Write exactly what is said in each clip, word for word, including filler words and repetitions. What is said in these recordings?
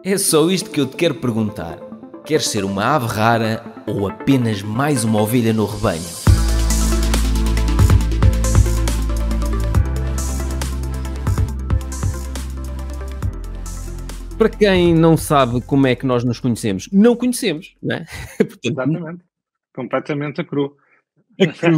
É só isto que eu te quero perguntar. Queres ser uma ave rara ou apenas mais uma ovelha no rebanho? Para quem não sabe como é que nós nos conhecemos, não conhecemos, não é? Portanto, Exatamente. Completamente a cru. é cru.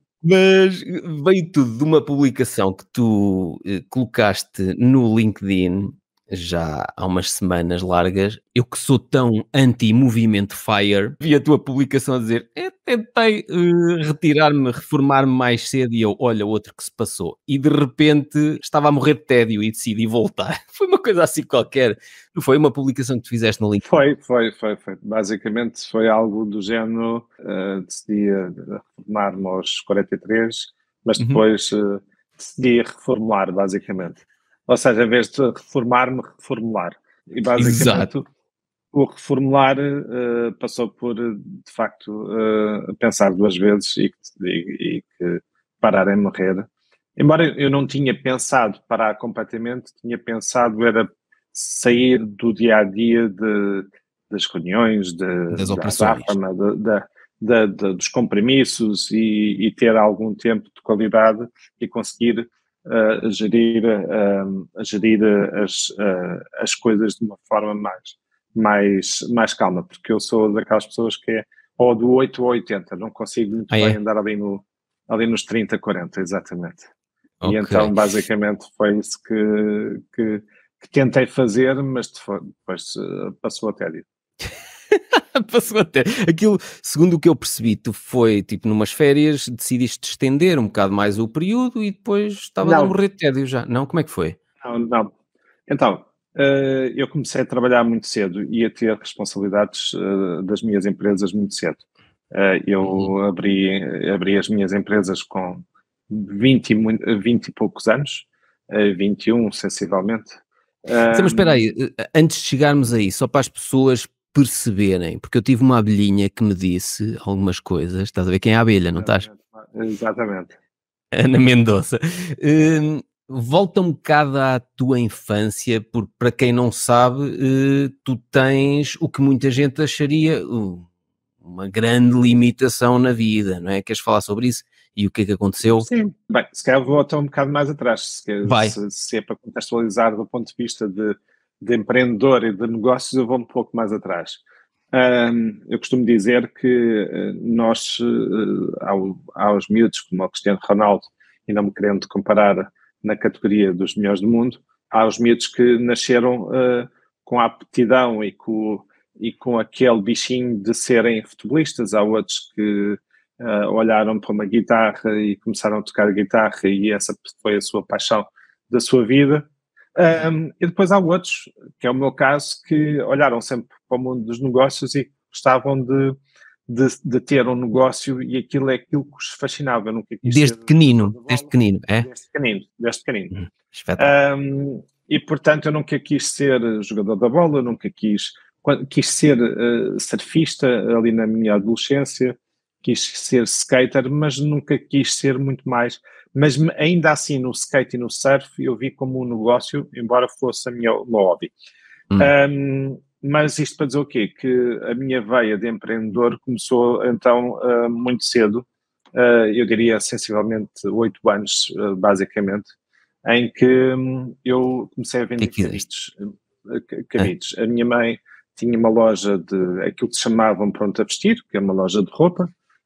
Mas veio tudo de uma publicação que tu eh, colocaste no LinkedIn já há umas semanas largas. Eu que sou tão anti-movimento FIRE, vi a tua publicação a dizer: "Eu tentei eh, retirar-me, reformar-me mais cedo e eu, olha, outro que se passou." E de repente estava a morrer de tédio e decidi voltar. Foi uma coisa assim qualquer. Não foi uma publicação que tu fizeste no LinkedIn? Foi, foi, foi, foi. Basicamente foi algo do género, uh, decidi reformar-me aos quarenta e três, mas Uhum. depois uh, decidi reformular, basicamente. Ou seja, em vez de reformar-me, reformular. E basicamente Exato. o reformular uh, passou por, de facto, uh, pensar duas vezes e, e, e que parar em morrer. Embora eu não tinha pensado parar completamente, tinha pensado era sair do dia-a-dia de, das reuniões, de, Das da operações. azáfama, de, de, de, de, dos compromissos e, e ter algum tempo de qualidade e conseguir uh, gerir, uh, gerir as, uh, as coisas de uma forma mais, mais, mais calma, porque eu sou daquelas pessoas que é ou do oito ou oitenta, não consigo muito Ah, bem é? andar ali, no, ali nos trinta, quarenta, exatamente. E Ok. então, basicamente, foi isso que, que, que tentei fazer, mas depois uh, passou a tédio. Passou até. Aquilo, segundo o que eu percebi, tu foi, tipo, numas férias, decidiste estender um bocado mais o período e depois estavas a Não, morrer de tédio já. Não? Como é que foi? não, não. Então, uh, eu comecei a trabalhar muito cedo e a ter responsabilidades uh, das minhas empresas muito cedo. Uh, eu Uhum. abri, abri as minhas empresas com vinte, vinte e poucos anos, uh, vinte e um, sensivelmente. Então, mas espera Um, aí, eh, antes de chegarmos aí, só para as pessoas perceberem, porque eu tive uma abelhinha que me disse algumas coisas, estás a ver quem é a abelha, não estás? exatamente. Exatamente. Ana Mendonça. É. Hum, volta um bocado à tua infância, porque para quem não sabe, eh, tu tens o que muita gente acharia uh, uma grande limitação na vida, não é? Queres falar sobre isso? E o que é que aconteceu? Sim. Bem, se calhar vou até um bocado mais atrás, se, quer- Vai. se- se é para contextualizar do ponto de vista de, de empreendedor e de negócios, eu vou um pouco mais atrás. Ahm, eu costumo dizer que eh, nós, eh, ao, aos miúdos, como o Cristiano Ronaldo, e não me querendo comparar na categoria dos melhores do mundo, há os miúdos que nasceram eh, com a aptidão e com, e com aquele bichinho de serem futebolistas, há outros que uh, olharam para uma guitarra e começaram a tocar guitarra e essa foi a sua paixão da sua vida. Um, e depois há outros, que é o meu caso, que olharam sempre para o mundo dos negócios e gostavam de, de, de ter um negócio e aquilo é aquilo que os fascinava. Eu nunca quis Desde ser jogador pequenino, de desde bola, pequenino, é? desde pequenino, desde pequenino. Hum, espetáculo. Um, e, portanto, eu nunca quis ser jogador da bola, nunca quis, quis ser uh, surfista ali na minha adolescência, quis ser skater, mas nunca quis ser muito mais. Mas ainda assim, no skate e no surf, eu vi como um negócio, embora fosse a minha, o meu hobby. Hum. Um, mas isto para dizer o quê? Que a minha veia de empreendedor começou, então, uh, muito cedo, uh, eu diria sensivelmente oito anos, uh, basicamente, em que um, eu comecei a O que é vender que fizeste? cabides. Uh, cabides. A minha mãe tinha uma loja de aquilo que se chamavam Pronto a Vestir, que é uma loja de roupa,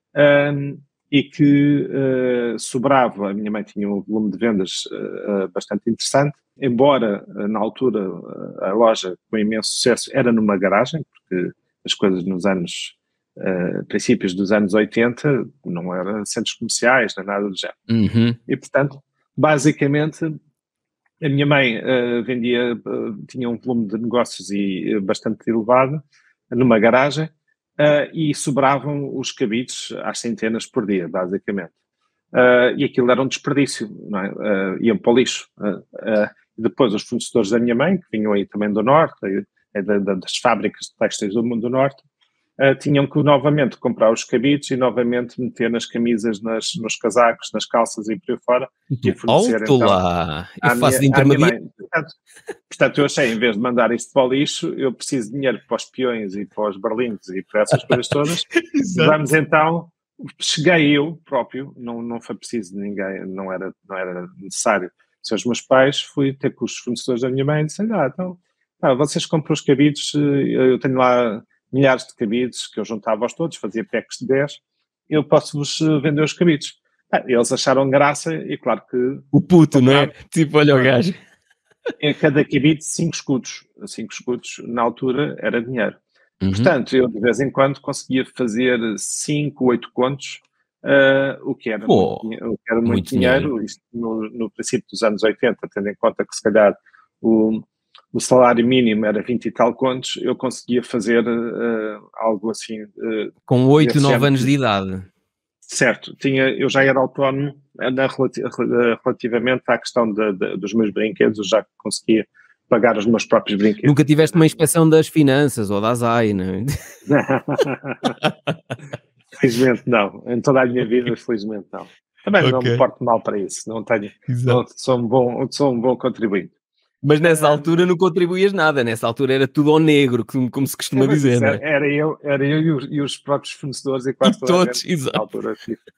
um, e que uh, sobrava, a minha mãe tinha um volume de vendas uh, uh, bastante interessante, embora uh, na altura uh, a loja com imenso sucesso era numa garagem, porque as coisas nos anos, uh, princípios dos anos oitenta, não eram centros comerciais, nem nada do género. Uhum. E portanto, basicamente, a minha mãe uh, vendia, uh, tinha um volume de negócios e, uh, bastante elevado, numa garagem, uh, e sobravam os cabides às centenas por dia, basicamente. Uh, e aquilo era um desperdício, não é? Uh, iam para o lixo. Uh, uh, depois os fornecedores da minha mãe, que vinham aí também do Norte, da, da, das fábricas de textos do mundo do Norte, uh, tinham que novamente comprar os cabides e novamente meter nas camisas, nas, nos casacos, nas calças e por aí fora, E e tu, fornecer alto então lá, eu à faço minha, de à minha intermediário. mãe. Portanto, portanto, eu achei, em vez de mandar isto para o lixo, eu preciso de dinheiro para os peões e para os berlindes e para essas coisas todas. Vamos então, cheguei eu próprio, não, não foi preciso de ninguém, não era, não era necessário ser os meus pais, fui ter com os fornecedores da minha mãe e disse, ah, então, ah, vocês compram os cabides, eu tenho lá milhares de cabides que eu juntava aos todos, fazia packs de dez, eu posso-vos vender os cabides. Ah, eles acharam graça e claro que... O puto, não é? compraram. Tipo, olha o gajo. Em cada cabide, cinco escudos. Cinco escudos, na altura, era dinheiro. Uhum. Portanto, eu de vez em quando conseguia fazer cinco, oito contos, uh, o que era, Pô, muito, o que era muito, muito dinheiro, dinheiro. isto no, no princípio dos anos oitenta, tendo em conta que se calhar o, o salário mínimo era vinte e tal contos, eu conseguia fazer uh, algo assim. Uh, Com oito, desse nove género. anos de idade. Certo, tinha, eu já era autónomo na, relativamente à questão de, de, dos meus brinquedos, eu já conseguia pagar os meus próprios brinquedos. Nunca tiveste uma inspeção das finanças ou da A S A I, não é? Felizmente não, em toda a minha vida, felizmente não. Também okay. Não me porto mal para isso, não tenho, não, sou, um bom, sou um bom contribuinte. Mas nessa altura não contribuías nada, nessa altura era tudo ao negro, como, como se costuma é, dizer, não é? Era eu, era eu e os, e os próprios fornecedores e quase e toda todos, a gente, exato. Na altura.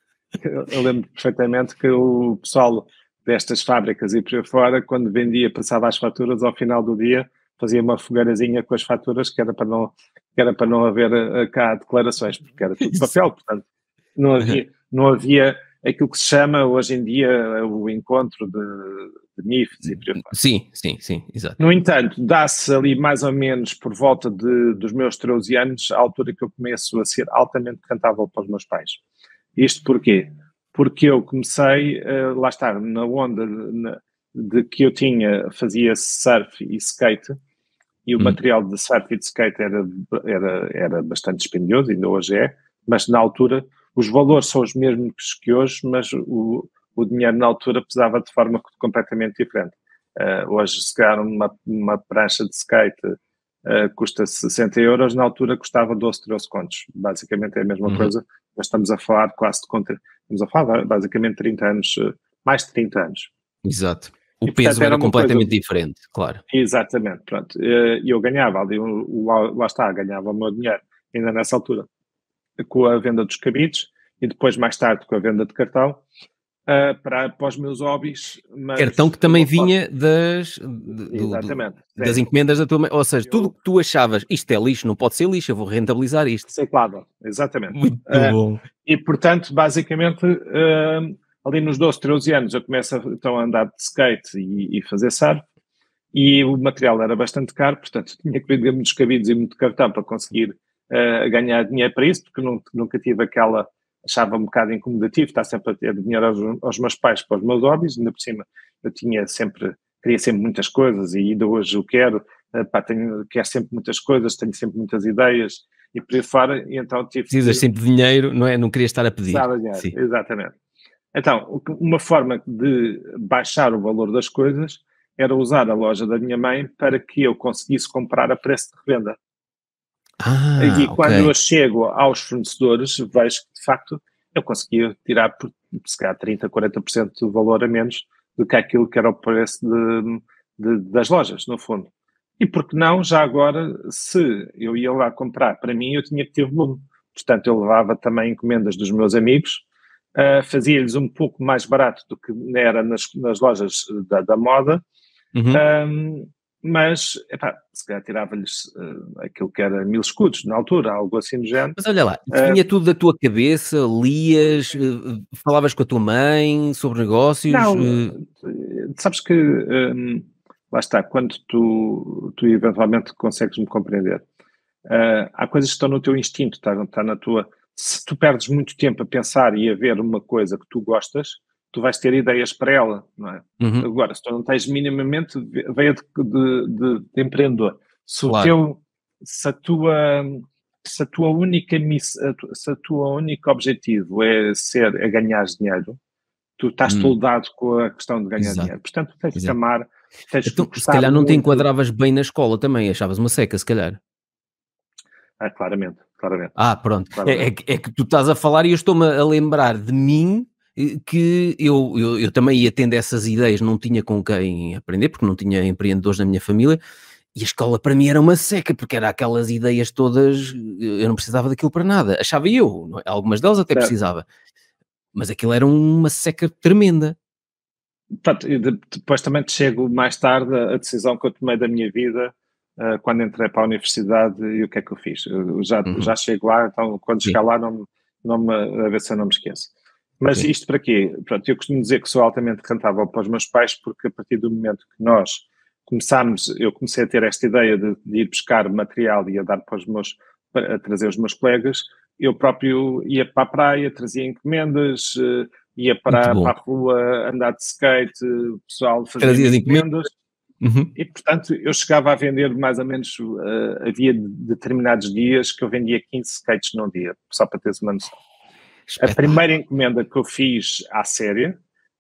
Eu, eu lembro perfeitamente que o pessoal destas fábricas e por aí fora, quando vendia, passava as faturas, ao final do dia fazia uma fogueirazinha com as faturas, que era para não, que era para não haver uh, cá declarações, porque era tudo papel, portanto não havia, não havia aquilo que se chama hoje em dia o encontro de, de N I Fs e por aí fora. Sim, sim, sim, exato. No entanto, dá-se ali mais ou menos por volta de, dos meus treze anos, a altura que eu começo a ser altamente rentável para os meus pais. Isto porquê? Porque eu comecei, uh, lá está, na onda de, de que eu tinha, fazia surf e skate, e o hum. material de surf e de skate era, era, era bastante dispendioso, ainda hoje é, mas na altura os valores são os mesmos que hoje, mas o, o dinheiro na altura pesava de forma completamente diferente. Uh, hoje, se calhar, uma, uma prancha de skate uh, custa sessenta euros, na altura custava doze, treze contos. Basicamente é a mesma uhum. coisa, mas estamos a falar quase de conta, estamos a falar basicamente trinta anos, mais de trinta anos. Exato. O e, peso portanto, era, era completamente coisa... diferente, claro. Exatamente, pronto. E eu ganhava ali, lá está, ganhava o meu dinheiro ainda nessa altura com a venda dos cabides e depois mais tarde com a venda de cartão uh, para, para os meus hobbies. Mas cartão que também vinha das, do, Exatamente, do, das encomendas da tua mãe, ou seja, eu... tudo que tu achavas, isto é lixo, não pode ser lixo, eu vou rentabilizar isto. Reciclável, exatamente. Muito uh, bom. E portanto, basicamente, uh, ali nos doze, treze anos eu começo a, então, a andar de skate e, e fazer surf, e o material era bastante caro, portanto tinha que vender muitos cabides e muito cartão para conseguir Uh, ganhar dinheiro para isso, porque nunca, nunca tive aquela, achava um bocado incomodativo, estar sempre a ter dinheiro aos, aos meus pais para os meus hobbies, ainda por cima eu tinha sempre, queria sempre muitas coisas e ainda hoje eu quero, uh, pá, tenho, quero sempre muitas coisas, tenho sempre muitas ideias e por aí fora, e então tive... Precisas sempre de dinheiro, não é? Não querias estar a pedir. Dinheiro, Sim. Exatamente. Então, uma forma de baixar o valor das coisas era usar a loja da minha mãe para que eu conseguisse comprar a preço de revenda. Ah, e quando okay. eu chego aos fornecedores, vejo que, de facto, eu conseguia tirar, por, se calhar, trinta, quarenta por cento do valor a menos do que aquilo que era o preço de, de, das lojas, no fundo. E por que não, já agora, se eu ia lá comprar, para mim, eu tinha que ter volume. Portanto, eu levava também encomendas dos meus amigos, uh, fazia-lhes um pouco mais barato do que era nas, nas lojas da, da moda, uhum. um, mas, epá, se calhar tirava-lhes uh, aquilo que era mil escudos na altura, algo assim do género. Mas olha lá, isso vinha uh, tudo da tua cabeça, lias, uh, falavas com a tua mãe sobre negócios? Não, uh... sabes que, um, lá está, quando tu, tu eventualmente consegues-me compreender, uh, há coisas que estão no teu instinto, está, está na tua... Se tu perdes muito tempo a pensar e a ver uma coisa que tu gostas, tu vais ter ideias para ela, não é? Uhum. Agora, se tu não tens minimamente veia de, de, de, de empreendedor, se, claro. o teu, se, a tua, se a tua única miss, se a tua único objetivo é ser, é ganhar dinheiro, tu estás hum. toldado com a questão de ganhar Exato. dinheiro. Portanto, tens de Exato. amar, tens então, de se calhar não muito. te enquadravas bem na escola também, achavas uma seca, se calhar. Ah, claramente, claramente. Ah, pronto. claramente. É, é, que- é que tu estás a falar e eu estou-me a lembrar de mim, eh, que eu, eu, eu também ia tendo essas ideias, não tinha com quem aprender, porque não tinha empreendedores na minha família, e a escola para mim era uma seca, porque era aquelas ideias todas, eh, eu não precisava daquilo para nada, achava eu, não é? Algumas delas até Certo. precisava, mas aquilo era uma seca tremenda. Portanto, e de- depois também te chego mais tarde a a decisão que eu tomei da minha vida, ah, quando entrei para a universidade, e o que é que eu fiz. Eu já, Uhum. já chego lá, então quando Sim. chegar lá, não, me- não me, a ver se eu não me esqueço. Mas Sim. isto para quê? Pronto, eu costumo dizer que sou altamente rentável para os meus pais, porque a partir do momento que nós começámos, eu comecei a ter esta ideia de, de ir buscar material e a dar para os meus, para- a trazer os meus colegas, eu próprio ia para a praia, trazia encomendas, eh, ia Muito para, bom. para a rua andar de skate, o pessoal Trazias fazia-me encomendas? encomendas. Uhum. E, portanto, eu chegava a vender mais ou menos, uh, havia determinados dias que eu vendia quinze skates num dia, só para teres uma noção. A primeira encomenda que eu fiz à séria,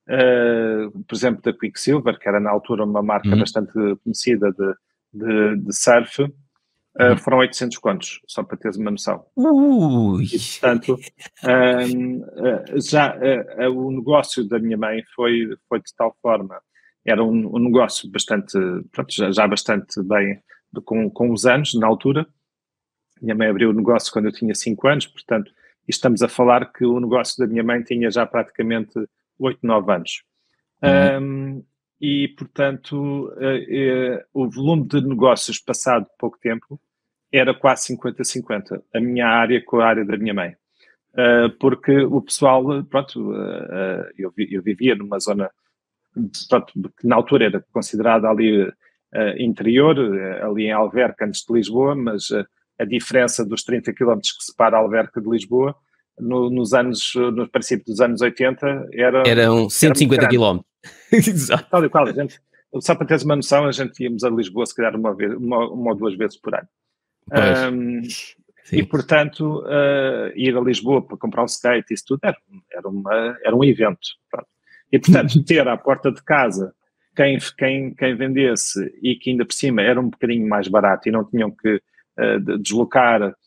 uh, por exemplo, da Quicksilver, que era na altura uma marca Uhum. bastante conhecida de, de, de surf, uh, Uhum. foram oitocentos contos, só para teres uma noção. Ui. E, portanto, um, uh, já uh, uh, o negócio da minha mãe foi, foi de tal forma, era um, um negócio bastante, pronto, já, já bastante bem, com, com os anos, na altura. Minha mãe abriu o negócio quando eu tinha cinco anos, portanto, estamos a falar que o negócio da minha mãe tinha já praticamente oito, nove anos. Uhum. Um, e, portanto, uh, uh, o volume de negócios passado pouco tempo era quase cinquenta a cinquenta, a minha área com a área da minha mãe. Uh, porque o pessoal, pronto, uh, uh, eu, vi, eu vivia numa zona, pronto, que na altura era considerada ali uh, interior, uh, ali em Alverca, antes de Lisboa, mas uh, a diferença dos trinta quilómetros que separa Alverca de Lisboa, no, nos anos, no princípio dos anos oitenta, era, Eram era cento e muito cinquenta grande. quilómetros. Exato. Tal e qual, a gente, só para teres uma noção, a gente íamos a Lisboa se calhar uma, vez, uma, uma ou duas vezes por ano. Pois. Um, Sim. E, portanto, uh, ir a Lisboa para comprar um skate, isso tudo era, era, uma, era um evento. Pronto. E, portanto, ter à porta de casa quem, quem, quem vendesse e que ainda por cima era um bocadinho mais barato e não tinham que uh, deslocar uh,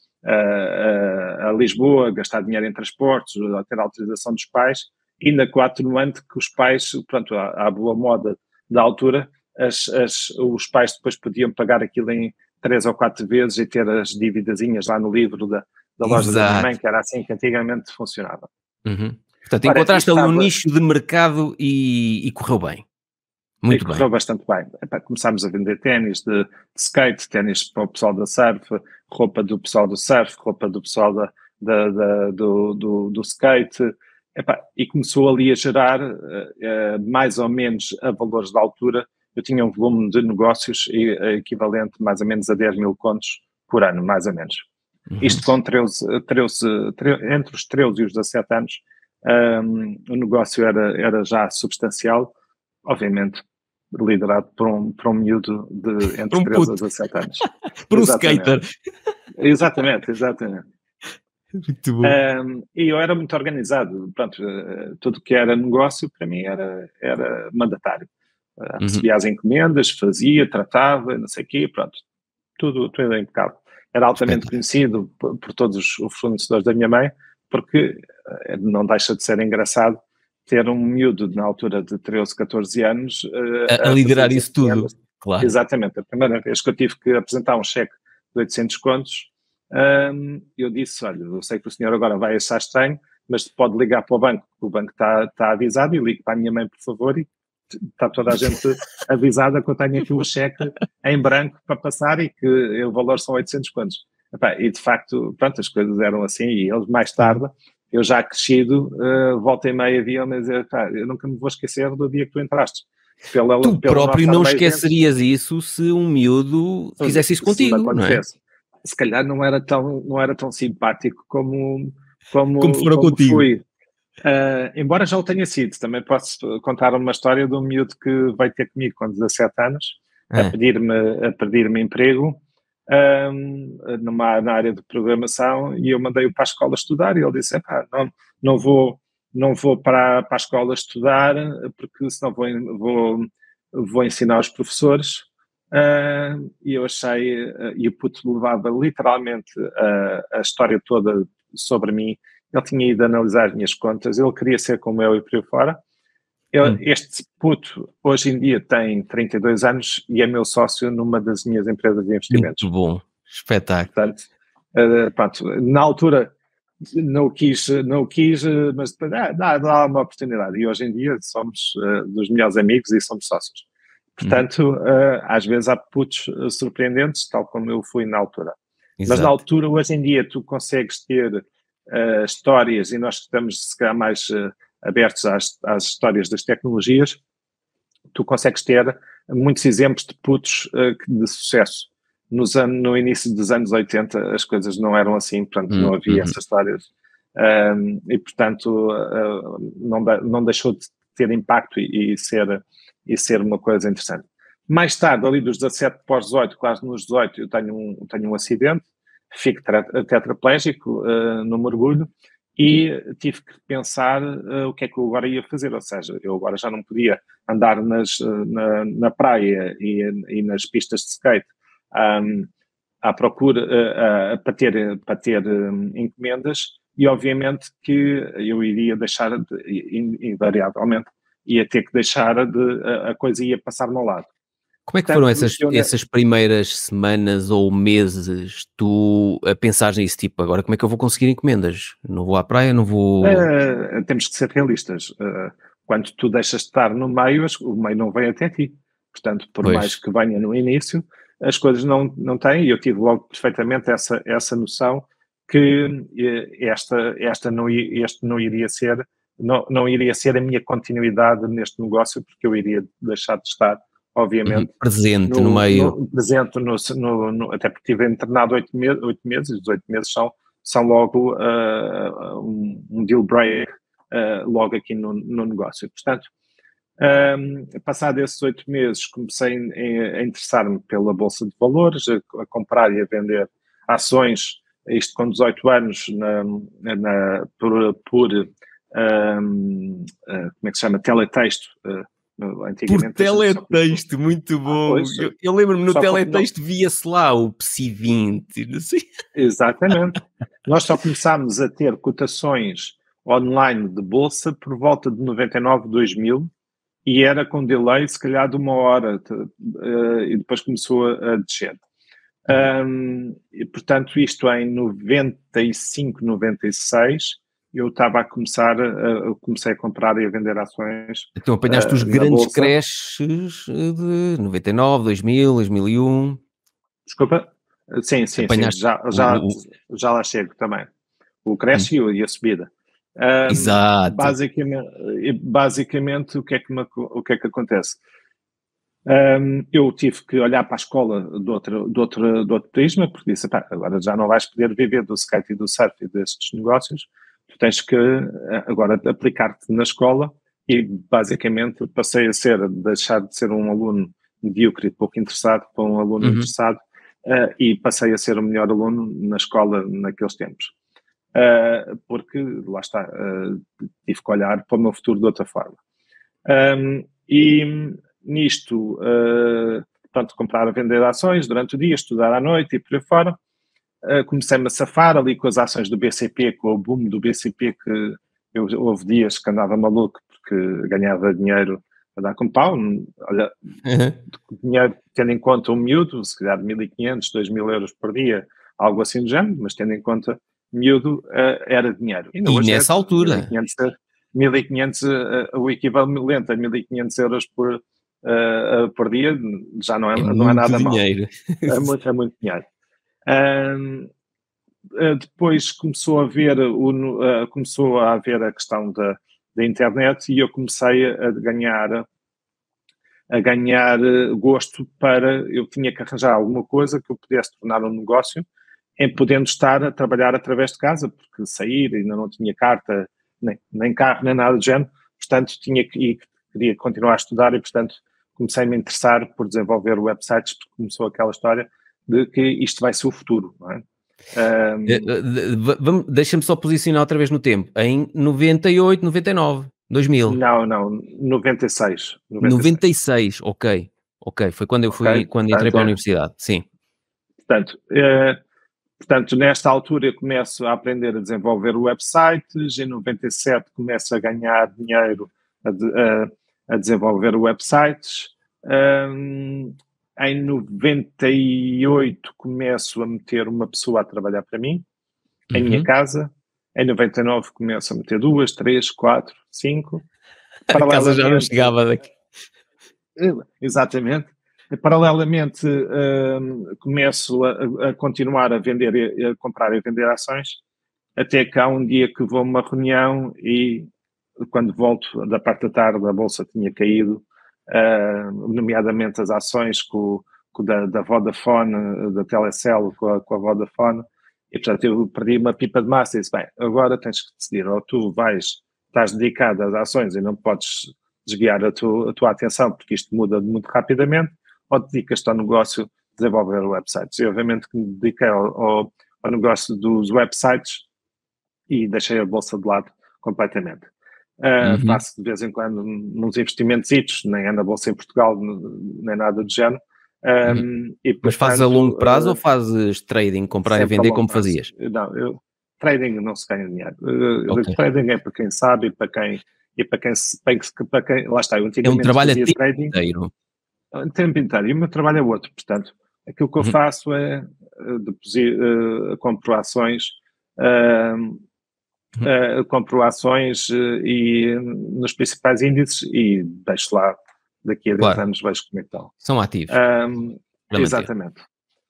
uh, a Lisboa, gastar dinheiro em transportes, ter a autorização dos pais, ainda com a atenuante que os pais, pronto, à, à boa moda da altura, as, as, os pais depois podiam pagar aquilo em três ou quatro vezes e ter as dívidazinhas lá no livro da, da loja da minha mãe, Exato. que era assim que antigamente funcionava. Uhum. Portanto, Ora, encontraste ali um estava, nicho de mercado e, e correu bem. Muito e correu bem. bastante bem. Epá, começámos a vender ténis de, de skate, ténis para o pessoal da surf, roupa do pessoal do surf, roupa do pessoal da, da, da, do, do, do skate. Epá, e começou ali a gerar, uh, uh, mais ou menos a valores da altura, eu tinha um volume de negócios equivalente mais ou menos a dez mil contos por ano, mais ou menos. Uhum. Isto com treze, treze, treze, entre os treze e os dezassete anos, um, o negócio era, era já substancial, obviamente liderado por um, por um miúdo de entre Um treze a puto. dezassete anos. Por um Exatamente. skater. Exatamente, exatamente. Muito bom. Um, e eu era muito organizado. Pronto, uh, tudo que era negócio para mim era, era mandatário. Uh, recebia Uhum. as encomendas, fazia, tratava, não sei o quê, pronto. Tudo, tudo impecável. Era altamente conhecido por, por todos os fornecedores da minha mãe, porque uh, não deixa de ser engraçado ter um miúdo na altura de treze, catorze anos uh, A, a a fazer liderar as isso tudo, encomendas. claro. Exatamente. A primeira vez que eu tive que apresentar um cheque de oitocentos contos, um, eu disse, olha, eu sei que o senhor agora vai achar estranho, mas pode ligar para o banco, o banco está, está avisado, e ligue para a minha mãe, por favor, e está toda a gente avisada que eu tenho aqui um cheque em branco para passar e que o valor são oitocentos contos. E de facto, pronto, as coisas eram assim, e eles mais tarde, eu já crescido, uh, volta e meia viam-me a dizer, pá, eu nunca me vou esquecer do dia que tu entraste. Pela, Tu pelo próprio nosso não armazém, esquecerias isso se um miúdo fizesse isso se me contigo, não é? Se calhar não era tão, não era tão simpático como, como, Como foram como contigo. fui. Uh, embora já o tenha sido, também posso contar uma história de um miúdo que veio ter comigo com dezassete anos, Ah. a pedir-me a pedir-me emprego um, numa, na área de programação, e eu mandei-o para a escola estudar, e ele disse, não, não vou, não vou para, para a escola estudar, porque senão vou, vou, vou ensinar os professores, Uh, e eu achei, uh, e o puto levava literalmente uh, a história toda sobre mim. Ele tinha ido analisar as minhas contas, ele queria ser como eu e por aí fora. Ele, Hum. Este puto, hoje em dia, tem trinta e dois anos e é meu sócio numa das minhas empresas de investimentos. Muito bom, espetáculo. Portanto, uh, pronto, na altura não o quis, não o quis mas depois ah, dá, dá uma oportunidade. E hoje em dia somos uh, dos melhores amigos e somos sócios. Portanto, uh, às vezes há putos uh, surpreendentes, tal como eu fui na altura. Exato. Mas na altura, hoje em dia, tu consegues ter uh, histórias, e nós estamos, se calhar, mais uh, abertos às, às histórias das tecnologias, tu consegues ter muitos exemplos de putos uh, de sucesso. Nos anos, no início dos anos oitenta, as coisas não eram assim, portanto, Hum, não havia uhum. essas histórias. Um, e, portanto, uh, não, não deixou de ter impacto e, e ser... e ser uma coisa interessante. Mais tarde, ali dos dezassete para os dezoito, quase nos dezoito, eu tenho um, tenho um acidente, fico tetraplégico uh, no mergulho e tive que pensar uh, o que é que eu agora ia fazer, ou seja, eu agora já não podia andar nas, na, na praia e, e nas pistas de skate um, à procura uh, uh, para ter, para ter um, encomendas e obviamente que eu iria deixar, de, invariavelmente, ia ter que deixar de, a, a coisa ia passar-me ao lado. Como é que Portanto, foram essas, eu, essas primeiras semanas ou meses tu a pensares nisso, tipo, agora como é que eu vou conseguir encomendas? Não vou à praia, não vou... Uh, temos que ser realistas. Uh, quando tu deixas de estar no meio, o meio não vem até ti. Portanto, por Pois. mais que venha no início, as coisas não, não têm, e eu tive logo perfeitamente essa, essa noção que esta, esta não, este não iria ser, não, não iria ser a minha continuidade neste negócio, porque eu iria deixar de estar, obviamente, uhum. presente no, no, no meio. No, presente, no, no, no, até porque estive internado oito meses, oito meses, os oito meses são, são logo uh, um, um deal break uh, logo aqui no, no negócio. Portanto, um, passado esses oito meses, comecei a, a interessar-me pela Bolsa de Valores, a, a comprar e a vender ações, isto com dezoito anos, na, na, por, por um, uh, como é que se chama? Teletexto. Uh, Por teletexto, muito bom. Ah, eu eu lembro-me no teletexto, via-se lá o P S I vinte, não sei. Exatamente. Nós só começámos a ter cotações online de bolsa por volta de noventa e nove, dois mil, e era com delay, se calhar, de uma hora, uh, e depois começou a, a descer. Um, e, portanto, isto em noventa e cinco, noventa e seis, eu estava a começar, a, a, comecei a comprar e a vender ações. Então apanhaste uh, os grandes crashes de noventa e nove, dois mil, dois mil e um. Desculpa? Sim, sim, sim. Já, já, o, o... já lá chego também. O crash hum. e a subida. Um, Exato. Basicamente, basicamente o, que é que me, o que é que acontece? Um, eu tive que olhar para a escola de outro, de outro, de outro prisma, porque disse, pá, agora já não vais poder viver do skate e do surf e destes negócios, tu tens que agora aplicar-te na escola, e basicamente passei a ser, deixar de ser um aluno medíocre e pouco interessado para um aluno uhum. interessado, uh, e passei a ser o melhor aluno na escola naqueles tempos. Uh, porque, lá está, uh, tive que olhar para o meu futuro de outra forma. Um, e nisto, uh, pronto, comprar a vender ações durante o dia, estudar à noite e por aí fora. Uh, comecei-me a safar ali com as ações do B C P, com o boom do B C P, que eu, houve dias que andava maluco porque ganhava dinheiro a dar com pau. Olha, uhum. dinheiro tendo em conta um miúdo, se calhar mil e quinhentos, dois mil euros por dia, algo assim do género, mas tendo em conta miúdo, uh, era dinheiro. E, e nessa é, altura? mil e quinhentos, mil e quinhentos, uh, o equivalente a mil e quinhentos euros por, uh, uh, por dia já não é, é, não é nada dinheiro. mal. É muito, é muito dinheiro. Um, uh, depois começou a ver o, uh, começou a haver a questão da, da internet, e eu comecei a ganhar a ganhar gosto para, eu tinha que arranjar alguma coisa que eu pudesse tornar um negócio, em podendo estar a trabalhar através de casa, porque sair, ainda não tinha carta, nem, nem carro, nem nada do género, portanto tinha que, e queria continuar a estudar, e portanto comecei-me a interessar por desenvolver websites, porque começou aquela história de que isto vai ser o futuro, não é? Um... Deixa-me só posicionar outra vez no tempo, em noventa e oito, noventa e nove, dois mil. Não, não, noventa e seis. noventa e seis, ok. Ok, foi quando eu fui, Okay? quando Portanto, entrei para a é, universidade, sim. portanto, é, portanto, nesta altura eu começo a aprender a desenvolver websites, em noventa e sete começo a ganhar dinheiro a, de, a, a desenvolver websites, um, em noventa e oito começo a meter uma pessoa a trabalhar para mim, em minha Uhum. casa, em noventa e nove começo a meter duas, três, quatro, cinco, A casa já não paralelamente, chegava daqui. exatamente, paralelamente um, começo a, a continuar a vender, a comprar e vender ações, até que há um dia que vou a uma reunião e quando volto da parte da tarde a bolsa tinha caído, uh, nomeadamente as ações com, com da, da Vodafone, da Telecel com a, com a Vodafone, e portanto eu perdi uma pipa de massa e disse, bem, agora tens que decidir, ou tu vais, estás dedicado às ações e não podes desviar a, tu, a tua atenção porque isto muda muito rapidamente, ou dedicas-te ao negócio de desenvolver websites. E obviamente que me dediquei ao, ao, ao negócio dos websites e deixei a bolsa de lado completamente. Uh, Uhum. Faço de vez em quando uns investimentos, nem é na bolsa em Portugal, nem nada do género. Um, Uhum. e, Mas portanto, fazes a longo prazo uh, ou fazes trading, comprar e sempre a vender longo como prazo. fazias? Não, eu, trading não se ganha dinheiro. Uh, Ok. Trading é para quem sabe e para quem, e para quem, se, para quem lá está, eu É um antigamente trabalho a fazia tempo trading inteiro. o tempo inteiro, e o meu trabalho é outro, portanto, aquilo que eu Uhum. faço é uh, deposit, uh, compro ações, uh, Uh, compro ações uh, e, nos principais índices e deixo lá, daqui a dez Claro, anos vejo como é que estão. são ativos Um, para manter. exatamente.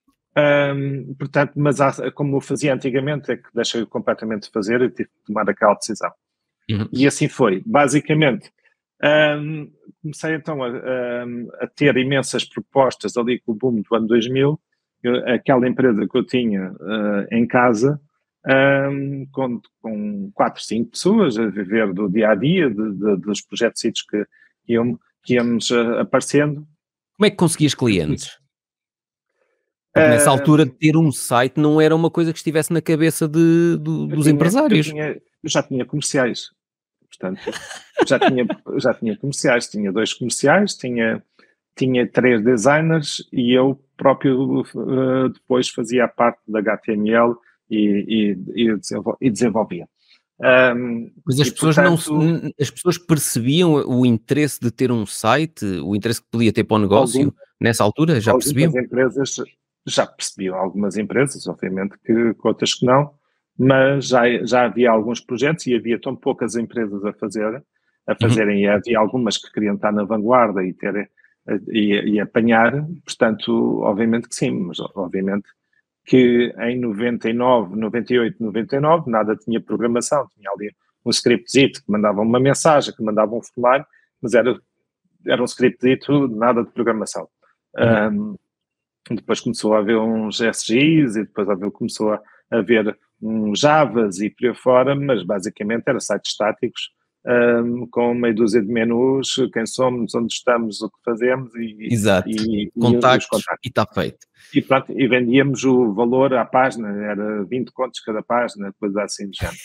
Um, portanto, mas há, como eu fazia antigamente, é que deixei completamente de fazer e tive que tomar aquela decisão. Uhum. E assim foi. Basicamente, um, comecei então a, a, a ter imensas propostas ali com o boom do ano dois mil, eu, aquela empresa que eu tinha uh, em casa, um, com, com quatro, cinco pessoas a viver do dia a dia, de, de, dos projetos que, iam, que íamos uh, aparecendo. Como é que conseguias clientes? Porque nessa altura Um, ter um site não era uma coisa que estivesse na cabeça de, do, eu, dos tinha, eu, empresários. tinha, eu já tinha comerciais, portanto, já tinha, já tinha comerciais, tinha dois comerciais, tinha, tinha três designers e eu próprio uh, depois fazia a parte da H T M L e, e, e, desenvol, e desenvolvia. Um, Mas as e, pessoas não portanto, as pessoas percebiam o interesse de ter um site, o interesse que podia ter para o algum, negócio, nessa altura, já algumas percebiam? empresas já percebiam, algumas empresas, obviamente que outras que não, mas já, já havia alguns projetos e havia tão poucas empresas a fazer, a Uhum. fazerem, e havia algumas que queriam estar na vanguarda e ter e, e apanhar, portanto, obviamente que sim, mas obviamente que em noventa e nove, noventa e oito, noventa e nove nada tinha programação, tinha ali um scriptzito que mandava uma mensagem, que mandava um formulário, mas era, era um scriptzito, nada de programação. Uhum. Um, depois começou a haver uns S Gs e depois haver, começou a haver uns Javas e por aí fora, mas basicamente era sites estáticos um, com meia dúzia de menus, quem somos, onde estamos, o que fazemos e, Exato. e, e, e os Contactos contactos. e está feito. E, pronto, e vendíamos o valor à página, era vinte contos cada página, coisa assim do género.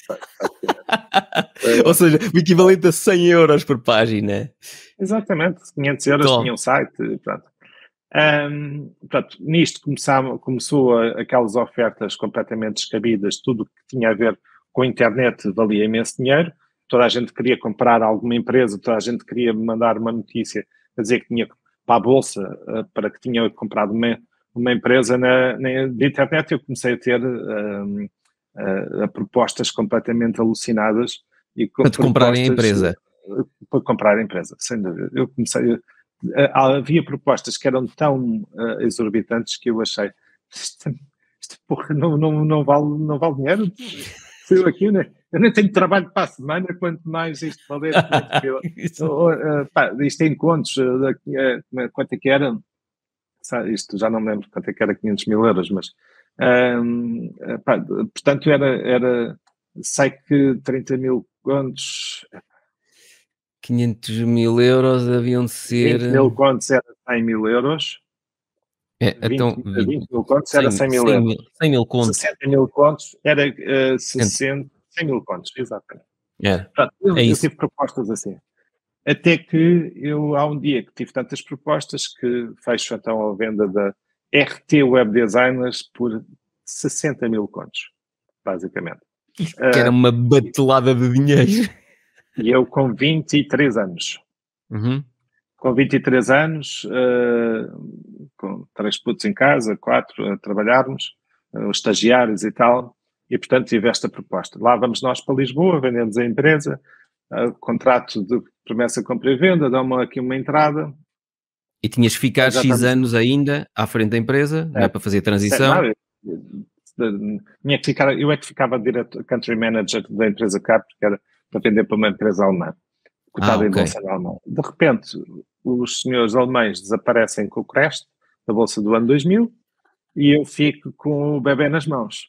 Ou seja, o equivalente a cem euros por página. Exatamente, quinhentos euros Top. tinha um site, pronto. Um, portanto, nisto começava, começou a, aquelas ofertas completamente descabidas, tudo que tinha a ver com a internet valia imenso dinheiro, toda a gente queria comprar alguma empresa, toda a gente queria mandar uma notícia a dizer que tinha para a bolsa, uh, para que tinha comprado uma, uma empresa na, na, de internet. Eu comecei a ter um, uh, propostas completamente alucinadas e com Para te comprarem a propostas empresa. uh, para comprar a empresa, sem dúvida. Eu comecei a havia propostas que eram tão uh, exorbitantes que eu achei isto, isto porra, não, não, não, vale, não vale dinheiro. Eu aqui, né? Eu nem tenho trabalho para a semana, quanto mais isto valer. uh, pá, isto tem contos, uh, uh, quanto é que era? Isto já não me lembro quanto é que era, quinhentos mil euros, mas uh, pá, portanto era, era sei que trinta mil contos. quinhentos mil euros haviam de ser. vinte mil contos era cem mil euros. É, vinte, então, vinte, vinte mil contos era cem, cem mil cem euros. mil, cem mil contos. sessenta mil contos era uh, sessenta, cem mil contos, exatamente. É, Pronto, eu, é eu isso. tive propostas assim. Até que eu, há um dia que tive tantas propostas que fecho então a venda da R T Web Designers por sessenta mil contos, basicamente. Isto que era uma batelada de dinheiro. E eu com vinte e três anos. Uhum. Com vinte e três anos, uh, com três putos em casa, quatro a trabalharmos, uh, os estagiários e tal, e portanto tive esta proposta. Lá vamos nós para Lisboa, vendemos a empresa, uh, contrato de promessa, compra e venda, dá-me aqui uma entrada. E tinhas que ficar Já X estamos... anos ainda à frente da empresa, é, não é, para fazer a transição? É, não, tinha que ficar, eu é que ficava direto country manager da empresa cá, porque era para vender para uma empresa alemã, cotada ah, okay. em bolsa alemã. De repente, os senhores alemães desaparecem com o crash da bolsa do ano dois mil e eu fico com o bebê nas mãos.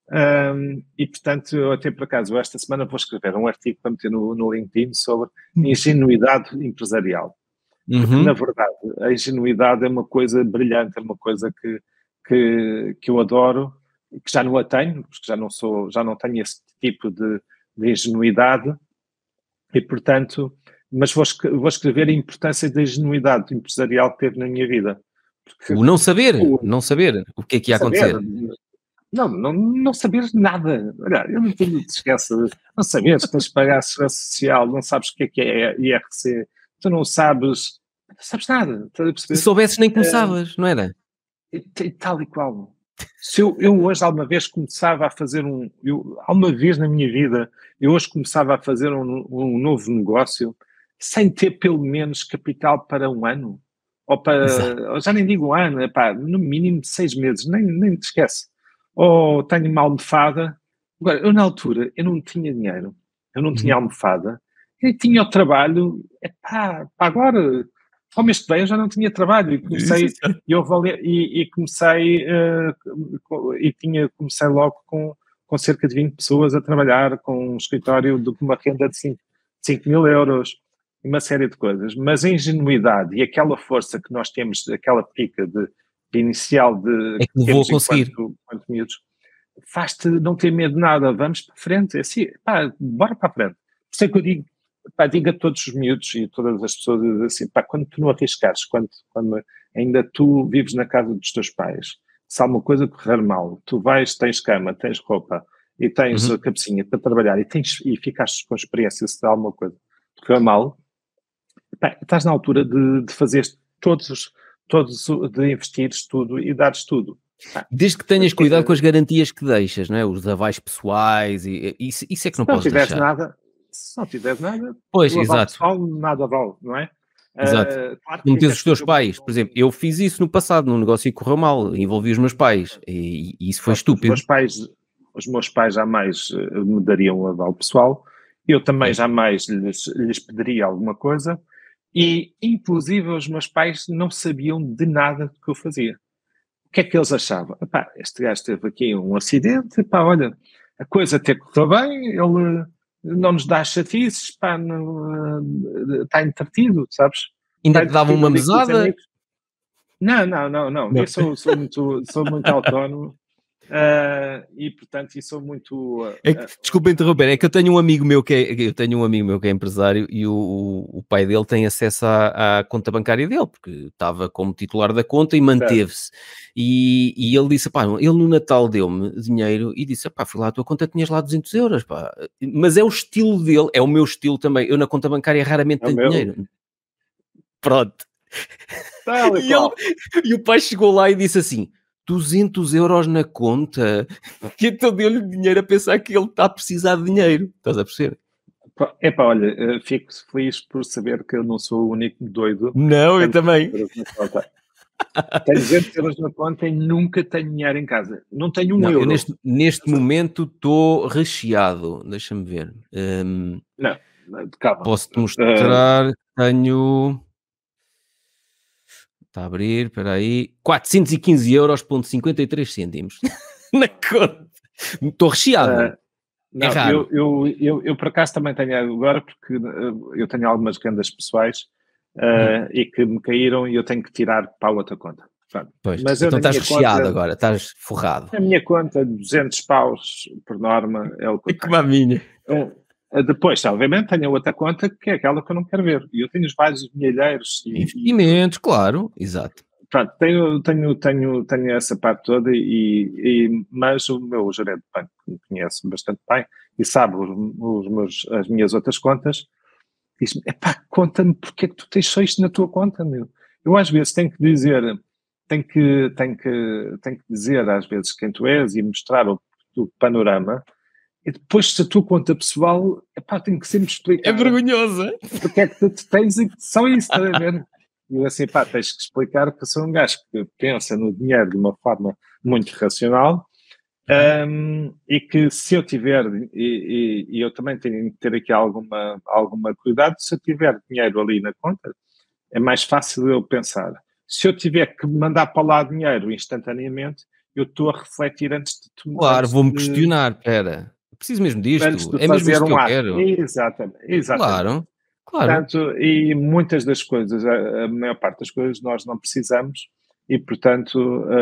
Um, e, portanto, eu até por acaso, esta semana vou escrever um artigo para meter no, no LinkedIn sobre ingenuidade empresarial. Porque, uhum. na verdade, a ingenuidade é uma coisa brilhante, é uma coisa que, que, que eu adoro, que já não a tenho, porque já não, sou, já não tenho esse tipo de, de ingenuidade, e, portanto, mas vou, vou escrever a importância da ingenuidade empresarial que teve na minha vida. Porque, o não saber, o, não saber o que é que ia saber, acontecer. Não, não, não saberes nada. Olha, eu não tenho, te esquece, não saberes que tens de pagar a segurança social, não sabes o que é que é I R C, tu não sabes, não sabes nada. Se soubesses nem começavas, é, não era? E, e, tal e qual. Se eu, eu hoje alguma vez começava a fazer um, eu, alguma vez na minha vida, eu hoje começava a fazer um, um novo negócio sem ter pelo menos capital para um ano, ou para, ou já nem digo um ano, é pá, no mínimo seis meses, nem, nem te esquece. Ou tenho uma almofada. Agora, eu na altura, eu não tinha dinheiro, eu não uhum. tinha almofada, eu tinha o trabalho, epá, agora, ao mês que vem eu já não tinha trabalho, e comecei, e, eu vali, e, e comecei, uh, e tinha, comecei logo com, com cerca de vinte pessoas a trabalhar, com um escritório de uma renda de cinco mil euros, uma série de coisas, mas a ingenuidade e aquela força que nós temos, aquela pica de inicial de é que vou conseguir quanto miúdos, faz-te não ter medo de nada, vamos para a frente, é assim, pá, bora para a frente. Por isso é que eu digo, pá, digo a todos os miúdos e todas as pessoas assim, pá, quando tu não arriscares, quando, quando ainda tu vives na casa dos teus pais, se alguma coisa correr mal, tu vais, tens cama, tens roupa e tens uhum. a cabecinha para trabalhar e, tens, e ficaste com experiência se dá alguma coisa correr mal, pá, estás na altura de, de fazer todos os todos, de investires tudo e dares tudo. Desde que tenhas cuidado com as garantias que deixas, não é? Os avais pessoais, e isso, isso é que não podes deixar. Nada, se não tiveres nada, pois, o exato. Pessoal, nada vale, não é? Exato. Uh, claro não tens os teus pais, por exemplo, eu fiz isso no passado, num negócio que correu mal, envolvi os meus pais, e, e isso foi claro, estúpido. Os meus pais, os meus pais jamais uh, me dariam um aval pessoal, eu também é. jamais lhes, lhes pediria alguma coisa, e, inclusive, os meus pais não sabiam de nada do que eu fazia. O que é que eles achavam? Epá, este gajo teve aqui um acidente, epá, olha, a coisa até correu bem, ele não nos dá chatices, pá, não, está entretido, sabes? Ainda te dava uma mesada? Não, não, não, não, não. Eu sou, sou, muito, sou muito autónomo. Uh, e portanto isso sou muito uh, é que, desculpa interromper, é que eu tenho um amigo meu que é, eu tenho um amigo meu que é empresário e o, o, o pai dele tem acesso à, à conta bancária dele, porque estava como titular da conta e manteve-se, e, e ele disse, pá, ele no Natal deu-me dinheiro e disse, pá, fui lá à tua conta, tinhas lá duzentos euros, pá, mas é o estilo dele, é o meu estilo também, eu na conta bancária raramente tenho dinheiro. Pronto. E, ele, e o pai chegou lá e disse assim, duzentos euros na conta, que então deu-lhe dinheiro a pensar que ele está a precisar de dinheiro. Estás a perceber? Epá, olha, fico feliz por saber que eu não sou o único doido. Não, eu também. Tenho duzentos euros na conta e nunca tenho dinheiro em casa. Não tenho um não, euro. Eu neste, neste momento estou recheado. Deixa-me ver. Um, não, calma. Posso-te mostrar. Uh... Tenho... Está a abrir, espera aí. quatrocentos e quinze euros, cinquenta e três cêntimos na conta. Estou recheado. Uh, não, é raro. Eu, eu, eu, eu, por acaso, também tenho agora, porque uh, eu tenho algumas rendas pessoais uh, hum. e que me caíram e eu tenho que tirar para a outra conta. Pronto. Pois, mas então estás recheado conta, agora, estás forrado. A minha conta, duzentos paus por norma, é o que eu é como a minha. Um, Depois, obviamente, tenho a outra conta que é aquela que eu não quero ver. E eu tenho os vários milheiros. E, investimentos, e, claro, exato. Pronto, tenho, tenho, tenho, tenho essa parte toda, e, e, mas o meu gerente de banco me conhece bastante bem e sabe os, os meus, as minhas outras contas. Diz-me, epá, conta-me porque é que tu tens só isto na tua conta, meu. Eu às vezes tenho que dizer, tenho que, tenho que, tenho que dizer às vezes quem tu és e mostrar o, o panorama. E depois, se a tua conta pessoal, epá, tenho que sempre explicar. É vergonhosa. Porque é que tu tens e só isso, está a ver? E eu assim, pá, tens que explicar que eu sou um gajo que pensa no dinheiro de uma forma muito racional, um, e que se eu tiver, e, e, e eu também tenho que ter aqui alguma, alguma cuidado, se eu tiver dinheiro ali na conta, é mais fácil eu pensar. Se eu tiver que mandar para lá dinheiro instantaneamente, eu estou a refletir antes de... Tu, claro, vou-me de, questionar, espera, preciso mesmo disto? de É mesmo isto um que eu ato. quero? Exatamente, exatamente. Claro, claro. Portanto, e muitas das coisas, a, a maior parte das coisas nós não precisamos, e portanto,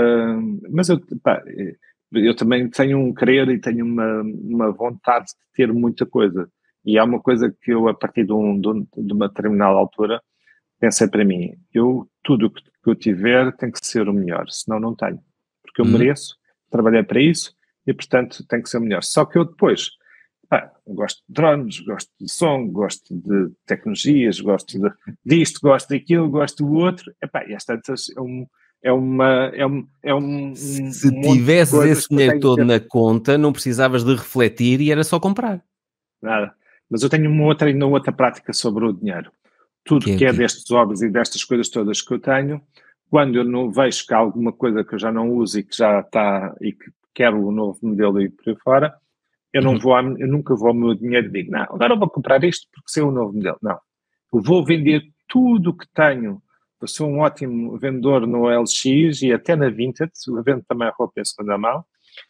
uh, mas eu, pá, eu também tenho um querer e tenho uma, uma vontade de ter muita coisa, e há uma coisa que eu, a partir de, um, de, um, de uma determinada altura, pensei para mim, eu, tudo que, que eu tiver tem que ser o melhor, senão não tenho, porque eu Hum. mereço, trabalhei para isso, e portanto tem que ser o melhor. Só que eu depois... Pá, gosto de drones, gosto de som, gosto de tecnologias, gosto de, disto, gosto daquilo, gosto do outro. Epá, e às tantas é, um, é uma... É um, é um, Se um tivesses esse dinheiro todo que... na conta, não precisavas de refletir e era só comprar. Nada. Mas eu tenho uma outra, uma outra prática sobre o dinheiro. Tudo que, que é, é destes hobbies e destas coisas todas que eu tenho, quando eu não vejo que há alguma coisa que eu já não uso e que já está, e que quero o novo modelo e por aí fora, eu, não vou, eu nunca vou ao meu dinheiro e digo, não, agora eu vou comprar isto porque sei o novo modelo. Não. Eu vou vender tudo o que tenho. Eu sou um ótimo vendedor no L X e até na Vinted, eu vendo também roupa em segunda mão,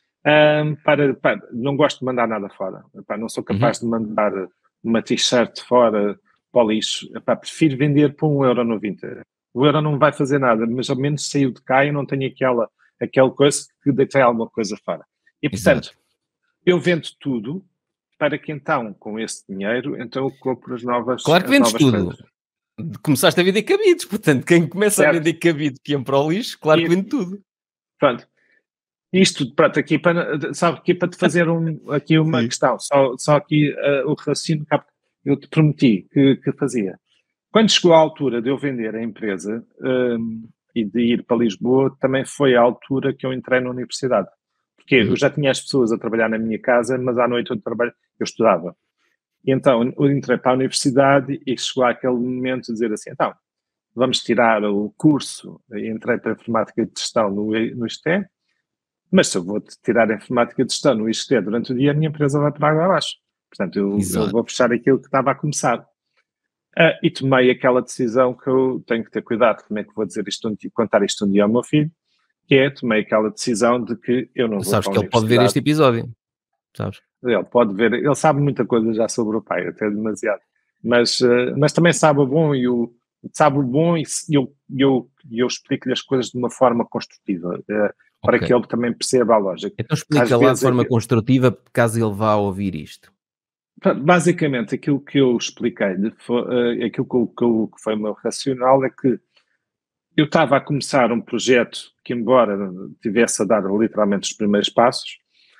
um, para, para, não gosto de mandar nada fora. Para, não sou capaz uhum. de mandar uma t-shirt fora para o lixo. Para, prefiro vender por um euro no Vinted. O euro não vai fazer nada, mas ao menos saiu de cá e não tenho aquela, aquela coisa que deitei alguma coisa fora. E, portanto, exato. Eu vendo tudo para que então, com esse dinheiro, então eu compro as novas Claro que vendes tudo. Coisas. Começaste a vender cabides, portanto, quem começa certo. a vender cabides que iam para o lixo, claro e, que vende tudo. Pronto. Isto, pronto, aqui para, sabe, aqui para te fazer um, aqui uma Sim. questão, só, só aqui uh, o raciocínio que eu te prometi que, que fazia. Quando chegou a altura de eu vender a empresa um, e de ir para Lisboa, também foi a altura que eu entrei na universidade. Porque eu já tinha as pessoas a trabalhar na minha casa, mas à noite eu, trabalho, eu estudava. E então eu entrei para a universidade e chegou àquele momento de dizer assim, então, vamos tirar o curso, e entrei para a informática de gestão no, no I S T E, mas se eu vou tirar a informática de gestão no I S T E durante o dia, a minha empresa vai para água abaixo. Portanto, eu, eu vou fechar aquilo que estava a começar. Uh, e tomei aquela decisão que eu tenho que ter cuidado, como é que vou dizer isto, contar isto um dia ao meu filho, que é, tomei aquela decisão de que eu não vou sabes que ele pode ver este episódio, sabes? Ele pode ver, ele sabe muita coisa já sobre o pai, até demasiado, mas, uh, mas também sabe o bom e o, sabe o bom e eu, eu, eu explico-lhe as coisas de uma forma construtiva, uh, para okay. que ele também perceba a lógica. Então explica lá de forma é que... construtiva, caso ele vá ouvir isto. Basicamente, aquilo que eu expliquei-lhe, uh, aquilo que, que, que foi o meu racional é que eu estava a começar um projeto que, embora tivesse a dar literalmente os primeiros passos,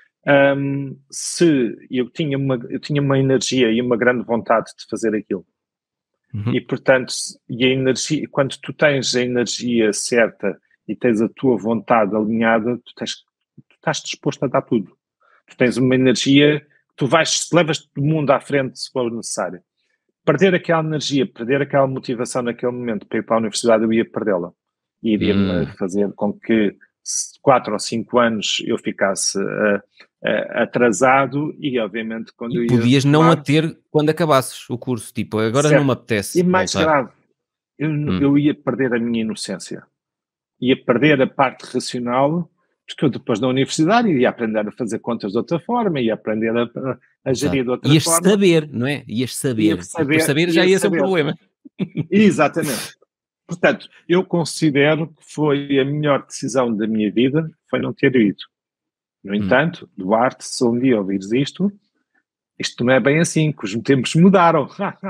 um, se eu tinha, uma, eu tinha uma energia e uma grande vontade de fazer aquilo. Uhum. E, portanto, e a energia, quando tu tens a energia certa e tens a tua vontade alinhada, tu, tens, tu estás disposto a dar tudo. Tu tens uma energia, tu vais, levas o mundo à frente se for necessário. Perder aquela energia, perder aquela motivação naquele momento para ir para a universidade, eu ia perdê-la. E iria-me hum. fazer com que quatro ou cinco anos eu ficasse uh, uh, atrasado e, obviamente, quando e eu ia... podias tomar... não a ter quando acabasses o curso, tipo, agora certo. Não me apetece. E mais voltar. grave, eu, hum. eu ia perder a minha inocência. Ia perder a parte racional, porque eu depois da universidade ia aprender a fazer contas de outra forma, ia aprender a, a gerir de outra Ias forma. Ias saber, não é? Ias saber. Ia saber, e saber já ia, ia ser um problema. Exatamente. Portanto, eu considero que foi a melhor decisão da minha vida, foi não ter ido. No entanto, hum. Duarte, se um dia ouvires isto, isto não é bem assim, que os tempos mudaram.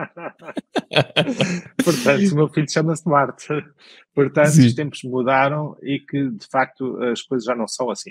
Portanto, o meu filho chama-se Duarte. Portanto, Sim. os tempos mudaram e que, de facto, as coisas já não são assim.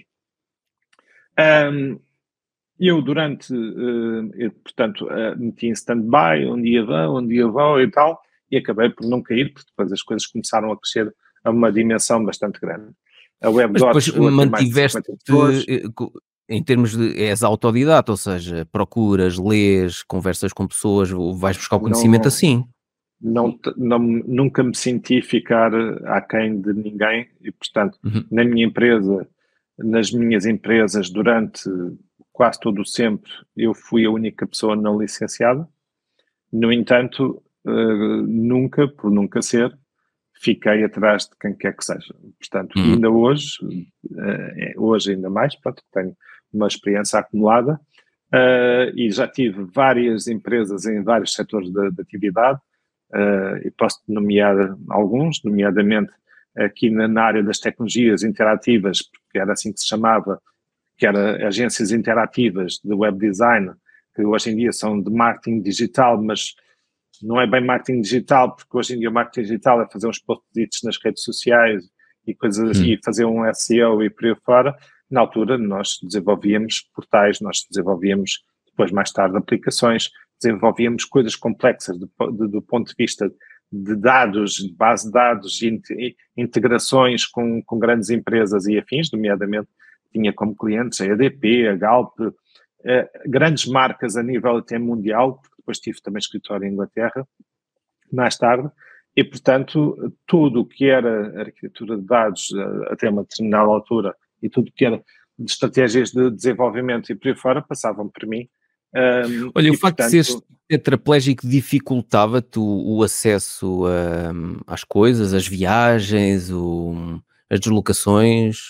Um, eu, durante, uh, eu, portanto, uh, meti em stand-by, um dia vou, um dia vou e tal, e acabei por não cair, porque depois as coisas começaram a crescer a uma dimensão bastante grande. A Mas WebDot depois chegou a ter mais de cinquenta mantiveste-te, pessoas. eh, co em termos de és autodidata, ou seja, procuras, lês, conversas com pessoas, ou vais buscar o conhecimento Não, assim? não, não, nunca me senti ficar aquém de ninguém e, portanto, Uhum. na minha empresa, nas minhas empresas, durante quase todo o sempre, eu fui a única pessoa não licenciada. No entanto, uh, nunca, por nunca ser, fiquei atrás de quem quer que seja. Portanto, Uhum. ainda hoje, uh, hoje ainda mais, pronto, tenho uma experiência acumulada uh, e já tive várias empresas em vários setores de, de atividade uh, e posso nomear alguns, nomeadamente aqui na, na área das tecnologias interativas, porque era assim que se chamava, que era agências interativas de web design, que hoje em dia são de marketing digital, mas não é bem marketing digital, porque hoje em dia o marketing digital é fazer uns post-its nas redes sociais e coisas assim, Uhum. e fazer um S E O e por aí fora. Na altura nós desenvolvíamos portais, nós desenvolvíamos depois mais tarde aplicações, desenvolvíamos coisas complexas do, do, do ponto de vista de dados, de base de dados, integrações com, com grandes empresas e afins, nomeadamente tinha como clientes a E D P, a Galp, eh, grandes marcas a nível até mundial, porque depois tive também escritório em Inglaterra, mais tarde, e portanto tudo o que era arquitetura de dados eh, até uma determinada altura e tudo o que era de estratégias de desenvolvimento e por aí fora passavam por mim. Um, Olha, o e facto de seres portanto tetraplégico dificultava-te o o acesso a às coisas, as viagens, o as deslocações?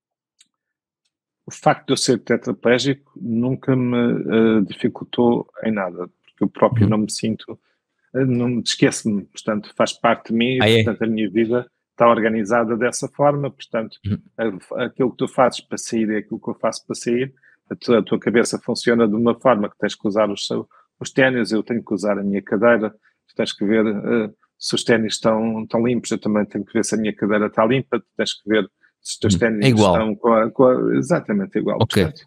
o facto de eu ser tetraplégico nunca me uh, dificultou em nada, porque eu próprio Uhum. não me sinto, uh, não esqueço-me, portanto faz parte de mim e Ah, é? portanto a minha vida está organizada dessa forma, portanto Uhum. a, aquilo que tu fazes para sair é aquilo que eu faço para sair, a tua, a tua cabeça funciona de uma forma que tens que usar os, os ténis, eu tenho que usar a minha cadeira, tu tens que ver uh, se os ténis estão, estão limpos, eu também tenho que ver se a minha cadeira está limpa, tu tens que ver se os teus Uhum. É ténis igual, estão com a, com a, exatamente igual. ok. Portanto,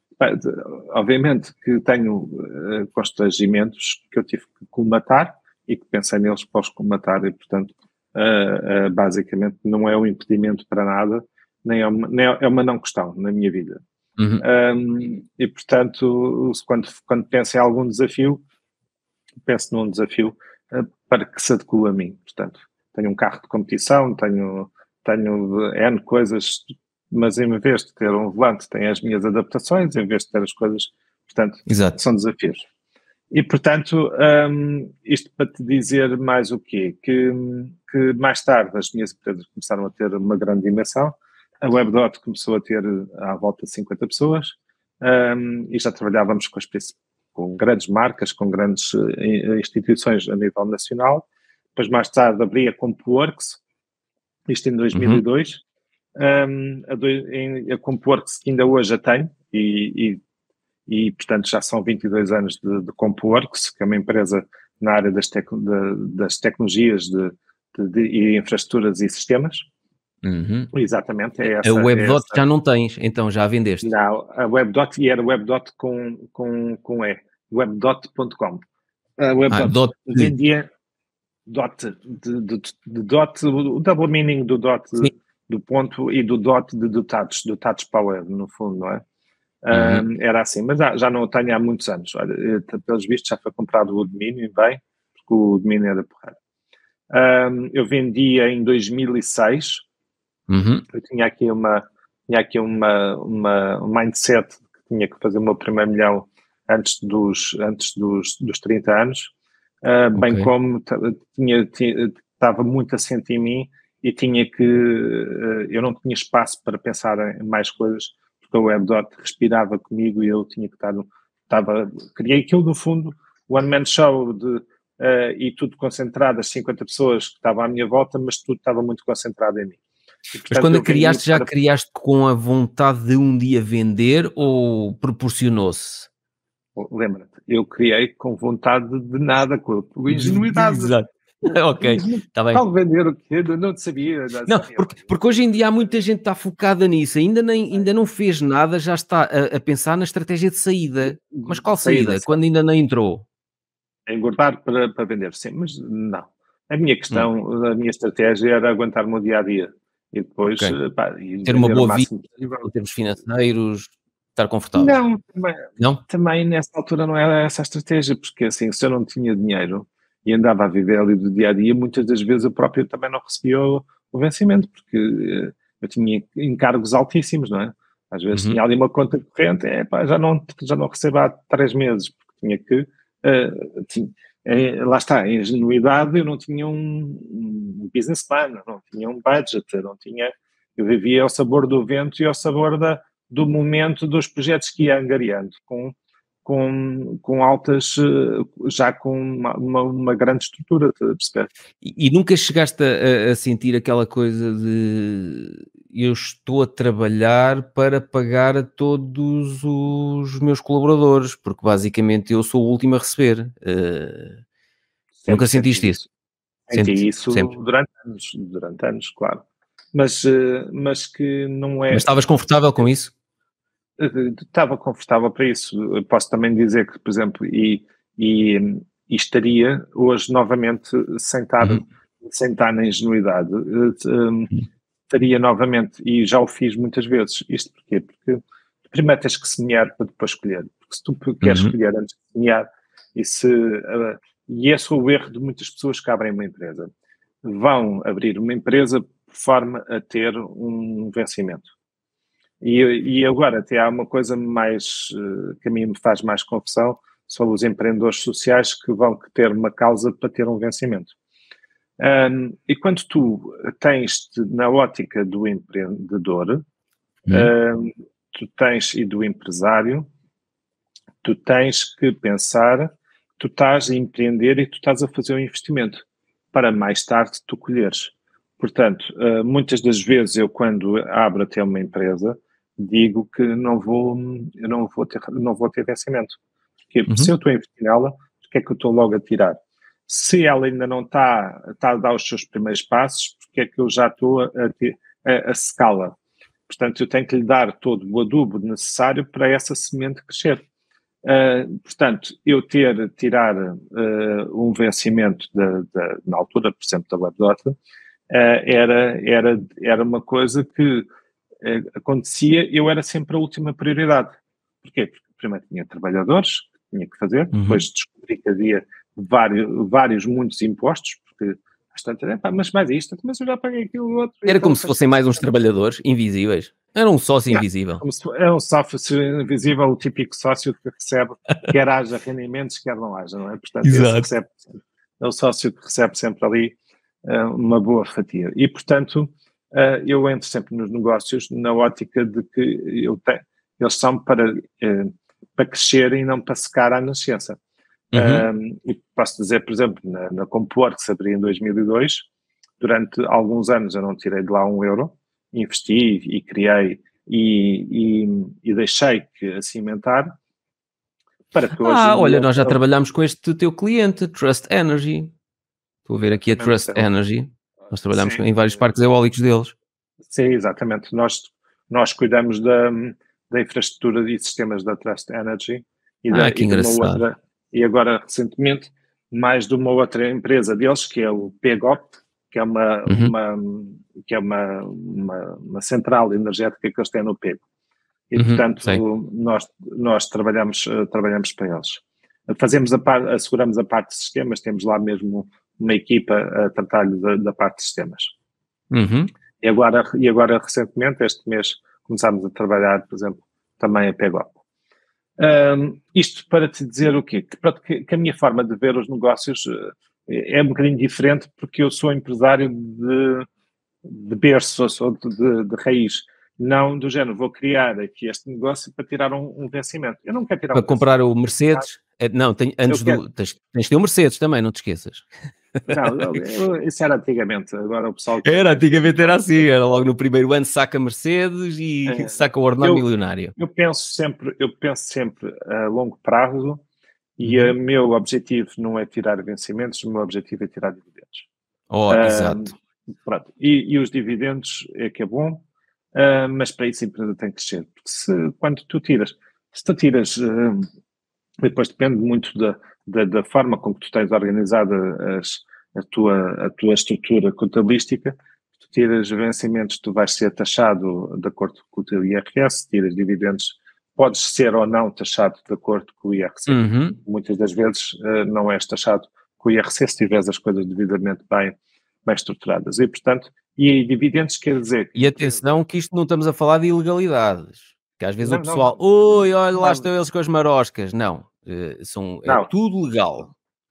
obviamente que tenho uh, constrangimentos que eu tive que colmatar e que pensei neles para os colmatar e, portanto, uh, uh, basicamente não é um impedimento para nada, nem é uma, nem é uma não questão na minha vida. Uhum. Um, e, portanto, quando, quando penso em algum desafio, penso num desafio uh, para que se adeque a mim. Portanto, tenho um carro de competição, tenho, tenho N coisas, mas em vez de ter um volante, tem as minhas adaptações, em vez de ter as coisas, portanto, Exato. são desafios. E, portanto, um, isto para te dizer mais o quê? Que, que mais tarde as minhas empresas começaram a ter uma grande dimensão, a WebDot começou a ter à volta de cinquenta pessoas um, e já trabalhávamos com, as, com grandes marcas, com grandes uh, instituições a nível nacional. Depois, mais tarde, abri a Compworks, isto em dois mil e dois. Uhum. Um, a, do, em, a Compworks que ainda hoje a tenho e, e, e, portanto, já são vinte e dois anos de, de Compworks, que é uma empresa na área das, tec, de, das tecnologias de, de, de infraestruturas e sistemas. Uhum. Exatamente, é A essa. WebDot é essa. já não tens, então já a vendeste? Não, a WebDot, e era WebDot com, com, com E, webdot ponto com. A Ah, WebDot dot de vendia dot, de, de, de dot, o double meaning do dot, sim. do ponto, e do dot de, do touch, do touch power, no fundo, não é? Uhum. Um, era assim, mas já, já não o tenho há muitos anos. Olha, pelos vistos já foi comprado o domínio, bem, porque o domínio era porreiro. Um, eu vendia em dois mil e seis. Uhum. Eu tinha aqui uma, tinha aqui uma, uma, um mindset que tinha que fazer o meu primeiro milhão antes dos, antes dos, dos trinta anos, uh, bem Ok. como tinha, tinha, estava muito assente em mim e tinha que, uh, eu não tinha espaço para pensar em mais coisas, porque a WebDot respirava comigo e eu tinha que estar, estava, criei aquilo no fundo, one man show de, uh, e tudo concentrado, as cinquenta pessoas que estavam à minha volta, mas tudo estava muito concentrado em mim. E, portanto, Mas quando a eu vendi criaste, já para... criaste com a vontade de um dia vender ou proporcionou-se? Lembra-te, eu criei com vontade de nada, com a ingenuidade. Exato. Ok, está bem. Qual vender o quê? Eu não sabia. Não, não, sabia porque, porque hoje em dia há muita gente que está focada nisso, ainda, nem, ainda não fez nada, já está a, a pensar na estratégia de saída. Mas qual saída? Saída, Quando ainda não entrou? Engordar para, para vender, sim, mas não. A minha questão, hum. a minha estratégia era aguentar o meu dia a dia e depois okay. pá, e ter uma boa vida em termos financeiros, estar confortável. Não, também, não, também nessa altura não era essa a estratégia, porque assim, se eu não tinha dinheiro e andava a viver ali do dia a dia, muitas das vezes eu próprio também não recebia o, o vencimento, porque uh, eu tinha encargos altíssimos, não é? Às vezes uhum. tinha ali uma conta corrente, é, pá, já, não, já não recebo há três meses, porque tinha que. Uh, tinha, é, lá está, em ingenuidade eu não tinha um, um business plan, não tinha um budget, não tinha. Eu vivia ao sabor do vento e ao sabor da, do momento dos projetos que ia angariando, com, com, com altas, já com uma, uma, uma grande estrutura, a perceber? E, e nunca chegaste a, a sentir aquela coisa de eu estou a trabalhar para pagar a todos os meus colaboradores, porque basicamente eu sou o último a receber. Uh, sempre, nunca sentiste isso? Senti Sente, isso sempre. durante anos, durante anos, claro. Mas, mas que não é... Mas estavas confortável com isso? Estava confortável para isso. Eu posso também dizer que, por exemplo, e, e, e estaria hoje novamente sem estar, uhum. sem estar na ingenuidade, um, estaria novamente, e já o fiz muitas vezes. Isto porquê? Porque primeiro tens que semear para depois escolher. Porque se tu queres uhum. escolher antes de semear, e, se, uh, e esse é o erro de muitas pessoas que abrem uma empresa. Vão abrir uma empresa de forma a ter um vencimento. E, e agora até há uma coisa mais, que a mim me faz mais confusão, são os empreendedores sociais que vão ter uma causa para ter um vencimento. Um, e quando tu tens na ótica do empreendedor, hum. um, tu tens, e do empresário, tu tens que pensar, tu estás a empreender e tu estás a fazer um investimento para mais tarde tu colheres. Portanto, uh, muitas das vezes eu quando abro até uma empresa, digo que não vou, eu não vou ter, não vou ter vencimento. Porque uhum. se eu estou a investir nela, o que é que eu estou logo a tirar? Se ela ainda não está, está a dar os seus primeiros passos, porque é que eu já estou a, a, a secá-la? Portanto, eu tenho que lhe dar todo o adubo necessário para essa semente crescer. Uh, portanto, eu ter, tirar uh, um vencimento da, da, na altura, por exemplo, da WebDota, uh, era, era, era uma coisa que acontecia, eu era sempre a última prioridade. Porquê? Porque primeiro tinha trabalhadores que tinha que fazer, uhum. depois descobri que havia vários, vários muitos impostos, porque bastante, mas mais isto, mas eu já paguei aquilo outro. Era então, como se fossem mais uns trabalhadores invisíveis. Era um sócio invisível. Como se, é um sócio invisível, o típico sócio que recebe, quer haja rendimentos, quer não haja, não é? Portanto, esse recebe, é o sócio que recebe sempre ali uh, uma boa fatia. E, portanto, Uh, eu entro sempre nos negócios na ótica de que eu te, eles são para, uh, para crescer e não para secar à nascença. Uhum. Uh, e posso dizer, por exemplo, na, na Compor, que se abriu em dois mil e dois, durante alguns anos eu não tirei de lá um euro, investi e criei e, e, e deixei que a cimentar. Para que hoje ah, olha, nós já eu... trabalhamos com este teu cliente, Trust Energy. Estou a ver aqui a Trust então, Energy. Nós trabalhamos sim. em vários parques eólicos deles. Sim, exatamente. Nós, nós cuidamos da, da infraestrutura e sistemas da Trust Energy e, ah, da, que e de uma engraçado. outra, e agora recentemente, mais de uma outra empresa deles, que é o P G O P, que é uma, uhum. uma, que é uma, uma, uma central energética que eles têm no Pego. E, uhum, portanto, nós, nós trabalhamos, trabalhamos para eles. Fazemos a par, asseguramos a parte de sistemas, temos lá mesmo uma equipa a tratar da, da parte de sistemas. Uhum. E, agora, e agora, recentemente, este mês, começámos a trabalhar, por exemplo, também a P G O P. Um, isto para te dizer o quê? Que, que a minha forma de ver os negócios é um bocadinho diferente, porque eu sou empresário de, de berço, sou de, de, de raiz. Não do género, vou criar aqui este negócio para tirar um, um vencimento. Eu não quero tirar para um comprar o Mercedes. Ah, não, tem, antes do, tens, tens de ter o Mercedes também, não te esqueças. Não, eu, eu, isso era antigamente, agora o pessoal... Era, antigamente era assim, era logo no primeiro ano saca Mercedes e É, saca o ordenado eu, milionário. eu penso sempre, eu penso sempre a longo prazo e o Uhum. meu objetivo não é tirar vencimentos, o meu objetivo é tirar dividendos. Oh, exato. Uh, pronto. E, e os dividendos é que é bom, uh, mas para isso a empresa tem que crescer. Porque se, quando tu tiras, se tu tiras, uh, depois depende muito da, da, da forma como tu tens organizada as, a, tua, a tua estrutura contabilística. Se tu tiras vencimentos, tu vais ser taxado de acordo com o teu I R S, se tiras dividendos, podes ser ou não taxado de acordo com o I R C. Uhum. Muitas das vezes uh, não és taxado com o I R C se tiveres as coisas devidamente bem, bem estruturadas. E, portanto, e dividendos quer dizer... E atenção que isto não estamos a falar de ilegalidades. Que às vezes Não, o não, pessoal, não. oi, olha, lá Não, estão eles com as maroscas. Não, eh, são, é não, tudo legal.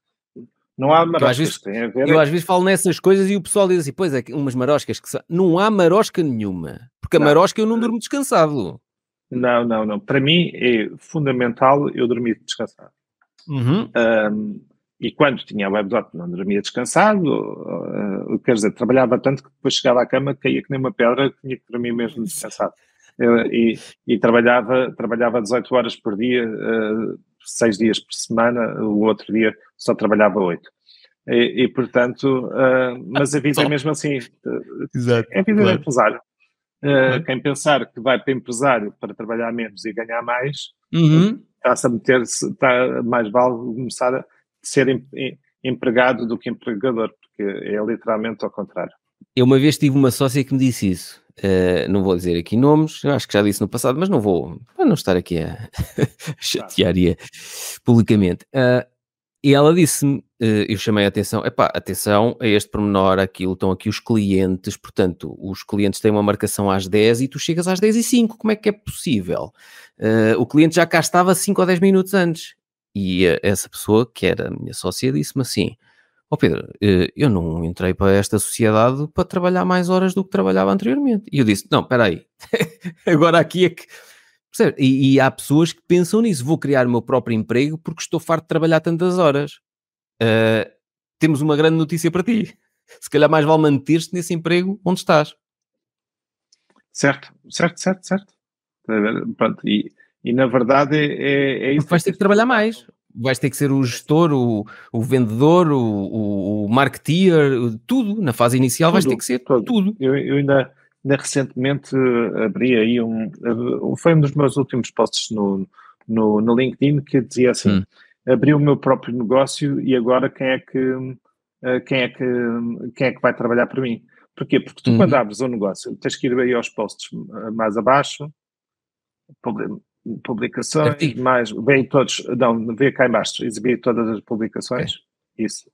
não há Que eu às maroscas, vezes, tem a ver... eu às vezes falo nessas coisas e o pessoal diz assim, pois é, que umas maroscas que são... Não há marosca nenhuma. Porque a Não, marosca eu não durmo descansado. não, não, não. Para mim é fundamental eu dormir descansado. Uhum. Um, e quando tinha a webdot não dormia descansado, uh, quer dizer, trabalhava tanto que depois chegava à cama, caía que nem uma pedra, tinha que dormir mesmo descansado. Uh, e, e trabalhava, trabalhava dezoito horas por dia, uh, seis dias por semana, o outro dia só trabalhava oito. E, e portanto, uh, mas a vida é mesmo assim. Exato, É a vida claro. de empresário. Uh, Claro. Quem pensar que vai para empresário para trabalhar menos e ganhar mais, Uhum. está-se a meter-se, está, mais vale começar a ser em, em, empregado do que empregador, porque é literalmente ao contrário. Eu uma vez tive uma sócia que me disse isso. Uh, não vou dizer aqui nomes, eu acho que já disse no passado, mas não vou, para não estar aqui a chatear publicamente. Uh, e ela disse-me, uh, eu chamei a atenção, epá, atenção a este pormenor, aquilo, estão aqui os clientes, portanto, os clientes têm uma marcação às dez e tu chegas às dez e cinco, como é que é possível? Uh, o cliente já cá estava cinco ou dez minutos antes. E uh, essa pessoa, que era a minha sócia, disse-me assim, ó oh Pedro, eu não entrei para esta sociedade para trabalhar mais horas do que trabalhava anteriormente. E eu disse, não, espera aí, agora aqui é que... E, e há pessoas que pensam nisso, vou criar o meu próprio emprego porque estou farto de trabalhar tantas horas. Uh, temos uma grande notícia para ti. Se calhar mais vale manter-te nesse emprego onde estás. Certo, certo, certo, certo. Pronto, e, e na verdade é, é, é isso. Porque vais ter que trabalhar mais. Vais ter que ser o gestor, o, o vendedor, o, o, o marketeer, tudo. Na fase inicial tudo, vais ter que ser tudo. tudo. Eu, eu ainda, ainda recentemente abri aí um... Foi um dos meus últimos posts no, no, no LinkedIn que dizia assim, hum. abri o meu próprio negócio e agora quem é que, quem é que, quem é que vai trabalhar para mim? Porquê? Porque tu uhum. quando abres um negócio tens que ir aí aos posts mais abaixo, publicações, Artigo. mais, vê todos, não, vê cá em baixo, exibir todas as publicações, okay. Isso.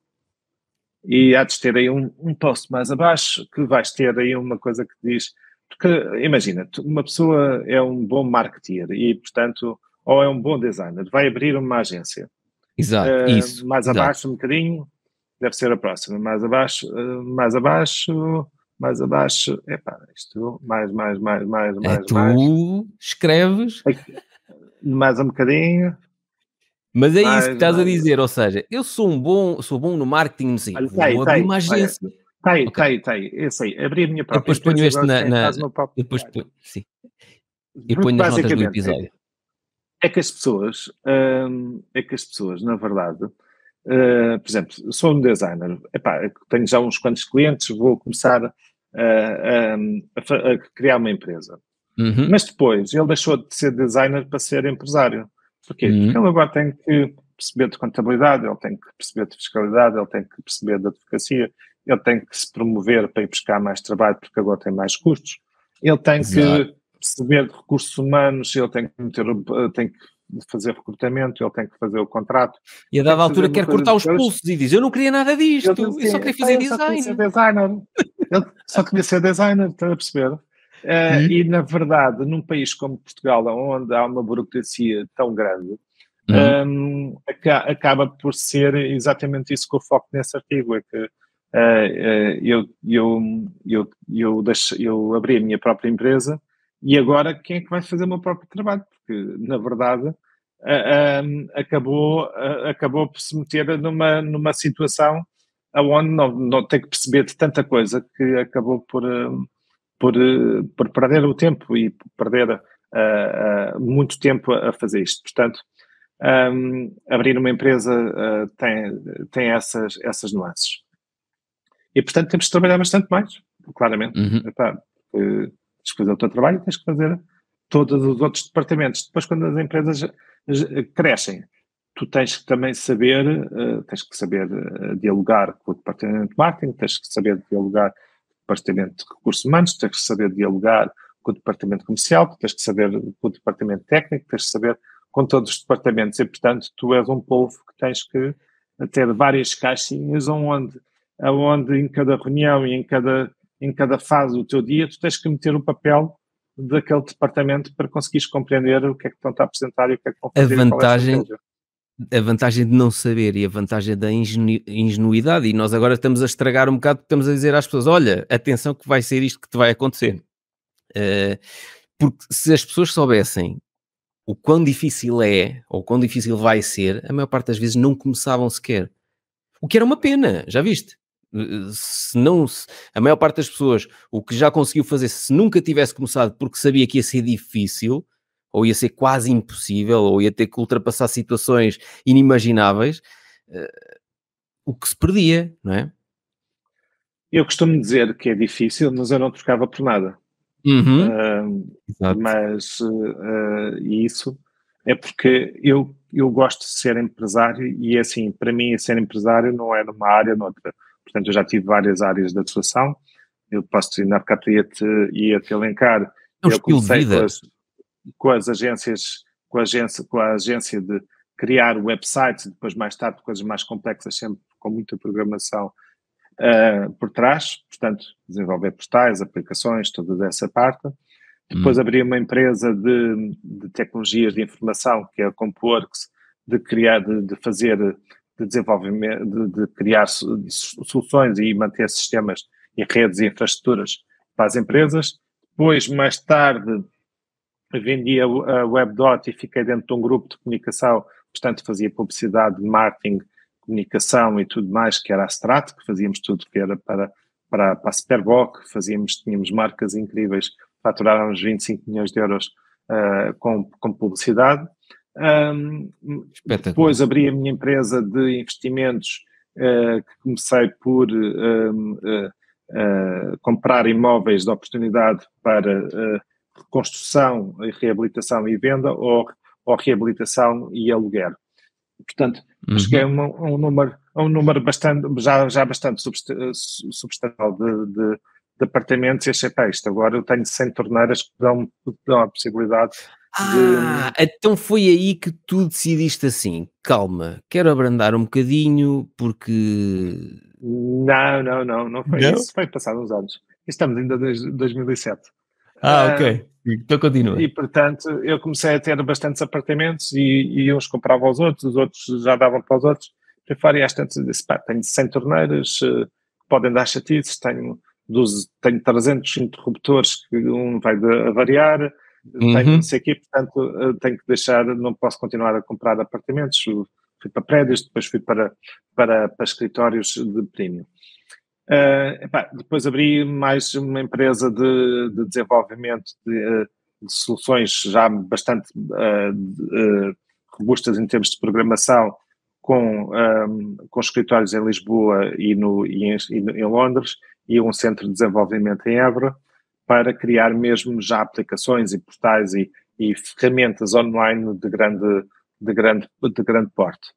E há de ter aí um, um post mais abaixo que vais ter aí uma coisa que diz, porque imagina, uma pessoa é um bom marketeer e, portanto, ou é um bom designer, vai abrir uma agência. Exato, uh, isso. Mais exato. abaixo um bocadinho, deve ser a próxima, mais abaixo, uh, mais abaixo... mais abaixo, epá, isto, mais, mais, mais, mais, é mais, tu mais. escreves. Aqui, mais um bocadinho. Mas é mais, isso que estás mais. a dizer, ou seja, eu sou um bom, sou bom no marketing, não sei, Olha, vou tá aí, abrir tá aí, uma agência. Está aí, está aí, está aí, eu sei, abri a minha própria depois ponho este na, na depois ponho, sim. E ponho nas notas do episódio. É, é que as pessoas, hum, é que as pessoas, na verdade, uh, por exemplo, sou um designer, epá, tenho já uns quantos clientes, vou começar a, a, a, a criar uma empresa. Uhum. Mas depois ele deixou de ser designer para ser empresário. Porquê? Uhum. Porque ele agora tem que perceber de contabilidade, ele tem que perceber de fiscalidade, ele tem que perceber de advocacia, ele tem que se promover para ir buscar mais trabalho porque agora tem mais custos, ele tem Exato. que perceber de recursos humanos, ele tem que, meter, tem que fazer recrutamento, ele tem que fazer o contrato. E a dada altura quer cortar os pulsos e diz, eu não queria nada disto, eu, eu só queria fazer eu design. Só queria ser designer. Ele só queria ser designer, está a perceber? Uh, e, na verdade, num país como Portugal, onde há uma burocracia tão grande, uhum. um, acaba por ser exatamente isso que eu foco nesse artigo, é que uh, uh, eu, eu, eu, eu, deixo, eu abri a minha própria empresa e agora quem é que vai fazer o meu próprio trabalho? Porque, na verdade, uh, um, acabou, uh, acabou por se meter numa, numa situação aonde não, não tem que perceber de tanta coisa que acabou por, por, por perder o tempo e por perder uh, uh, muito tempo a fazer isto. Portanto, um, abrir uma empresa uh, tem, tem essas, essas nuances. E, portanto, temos que trabalhar bastante mais, claramente. Uhum. Epá, tens que fazer o teu trabalho e tens que fazer todos os outros departamentos. Depois, quando as empresas crescem, tu tens que também saber, uh, tens que saber uh, dialogar com o departamento de marketing, tens que saber dialogar com o departamento de recursos humanos, tens que saber dialogar com o departamento comercial, tens que saber com o departamento técnico, tens que saber com todos os departamentos e, portanto, tu és um polvo que tens que ter várias caixinhas onde, onde em cada reunião e em cada, em cada fase do teu dia tu tens que meter o papel daquele departamento para conseguires compreender o que é que estão a apresentar e o que é que vão fazer. A vantagem, a vantagem de não saber e a vantagem da ingenu, ingenuidade, e nós agora estamos a estragar um bocado porque estamos a dizer às pessoas, olha, atenção que vai ser isto que te vai acontecer. Uh, porque se as pessoas soubessem o quão difícil é, ou o quão difícil vai ser, a maior parte das vezes não começavam sequer. O que era uma pena, já viste? Se não, se, a maior parte das pessoas, o que já conseguiu fazer, se nunca tivesse começado porque sabia que ia ser difícil, ou ia ser quase impossível, ou ia ter que ultrapassar situações inimagináveis, uh, o que se perdia, não é? Eu costumo dizer que é difícil, mas eu não trocava por nada. Uhum. Uh, mas uh, isso é porque eu, eu gosto de ser empresário e assim, para mim ser empresário não é numa área ou noutra. Portanto, eu já tive várias áreas de atuação. Eu posso te na bocado ia-te ia -te elencar. É um eu comecei com as, com as agências, com a agência, com a agência de criar websites, depois mais tarde coisas mais complexas, sempre com muita programação Uh, por trás, portanto, desenvolver postais, aplicações, toda essa parte. Depois hum. abri uma empresa de, de tecnologias de informação, que é a Compworks, de criar, de, de fazer, de desenvolvimento, de, de criar soluções e manter sistemas e redes e infraestruturas para as empresas. Depois, mais tarde, vendi a, a WebDot e fiquei dentro de um grupo de comunicação, portanto, fazia publicidade, marketing, comunicação e tudo mais, que era a Strat, que fazíamos tudo que era para, para, para a Superboc, fazíamos, tínhamos marcas incríveis, faturávamos vinte e cinco milhões de euros uh, com, com publicidade. Um, depois abri a minha empresa de investimentos, uh, que comecei por um, uh, uh, comprar imóveis de oportunidade para uh, reconstrução, reabilitação e venda, ou, ou reabilitação e aluguer. Portanto, uhum. cheguei a um, um, número, a um número bastante, já, já bastante substancial de, de, de apartamentos e achei, pá, isto agora eu tenho cem torneiras que dão, dão a possibilidade ah, de... então foi aí que tu decidiste assim, calma, quero abrandar um bocadinho porque... Não, não, não, não foi não? isso, foi passado uns anos. Estamos ainda desde dois mil e sete. Ah, ok. Então continua. E, portanto, eu comecei a ter bastantes apartamentos e, e uns compravam aos outros, os outros já davam para os outros. Eu falei às tantas, disse, pá, tenho cem torneiras, uh, podem dar chatices, tenho, doze, tenho trezentos interruptores que um vai de, a variar, uhum. tenho não sei o quê, portanto, uh, tenho que deixar, não posso continuar a comprar apartamentos. Fui para prédios, depois fui para, para, para escritórios de premium. Uh, epá, depois abri mais uma empresa de, de desenvolvimento de, de soluções já bastante uh, uh, robustas em termos de programação, com, um, com escritórios em Lisboa e, no, e, em, e em Londres, e um centro de desenvolvimento em Évora, para criar mesmo já aplicações e portais e, e ferramentas online de grande, de grande, de grande porte.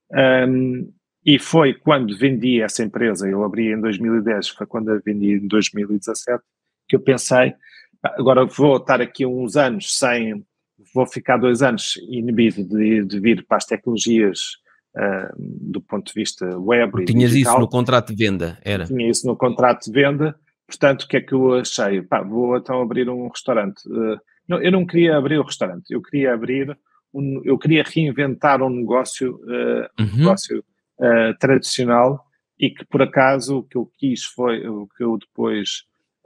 Um, E foi quando vendi essa empresa, eu abri em dois mil e dez, foi quando a vendi em dois mil e dezassete, que eu pensei, agora vou estar aqui uns anos sem, vou ficar dois anos inibido de, de vir para as tecnologias uh, do ponto de vista web e tinhas digital. Isso no contrato de venda, era? Tinha isso no contrato de venda, portanto, o que é que eu achei? Pá, vou então abrir um restaurante. Uh, não, eu não queria abrir o restaurante, eu queria abrir, um, eu queria reinventar um negócio, uh, um uhum. negócio Uh, tradicional, e que por acaso o que eu quis foi, o que eu depois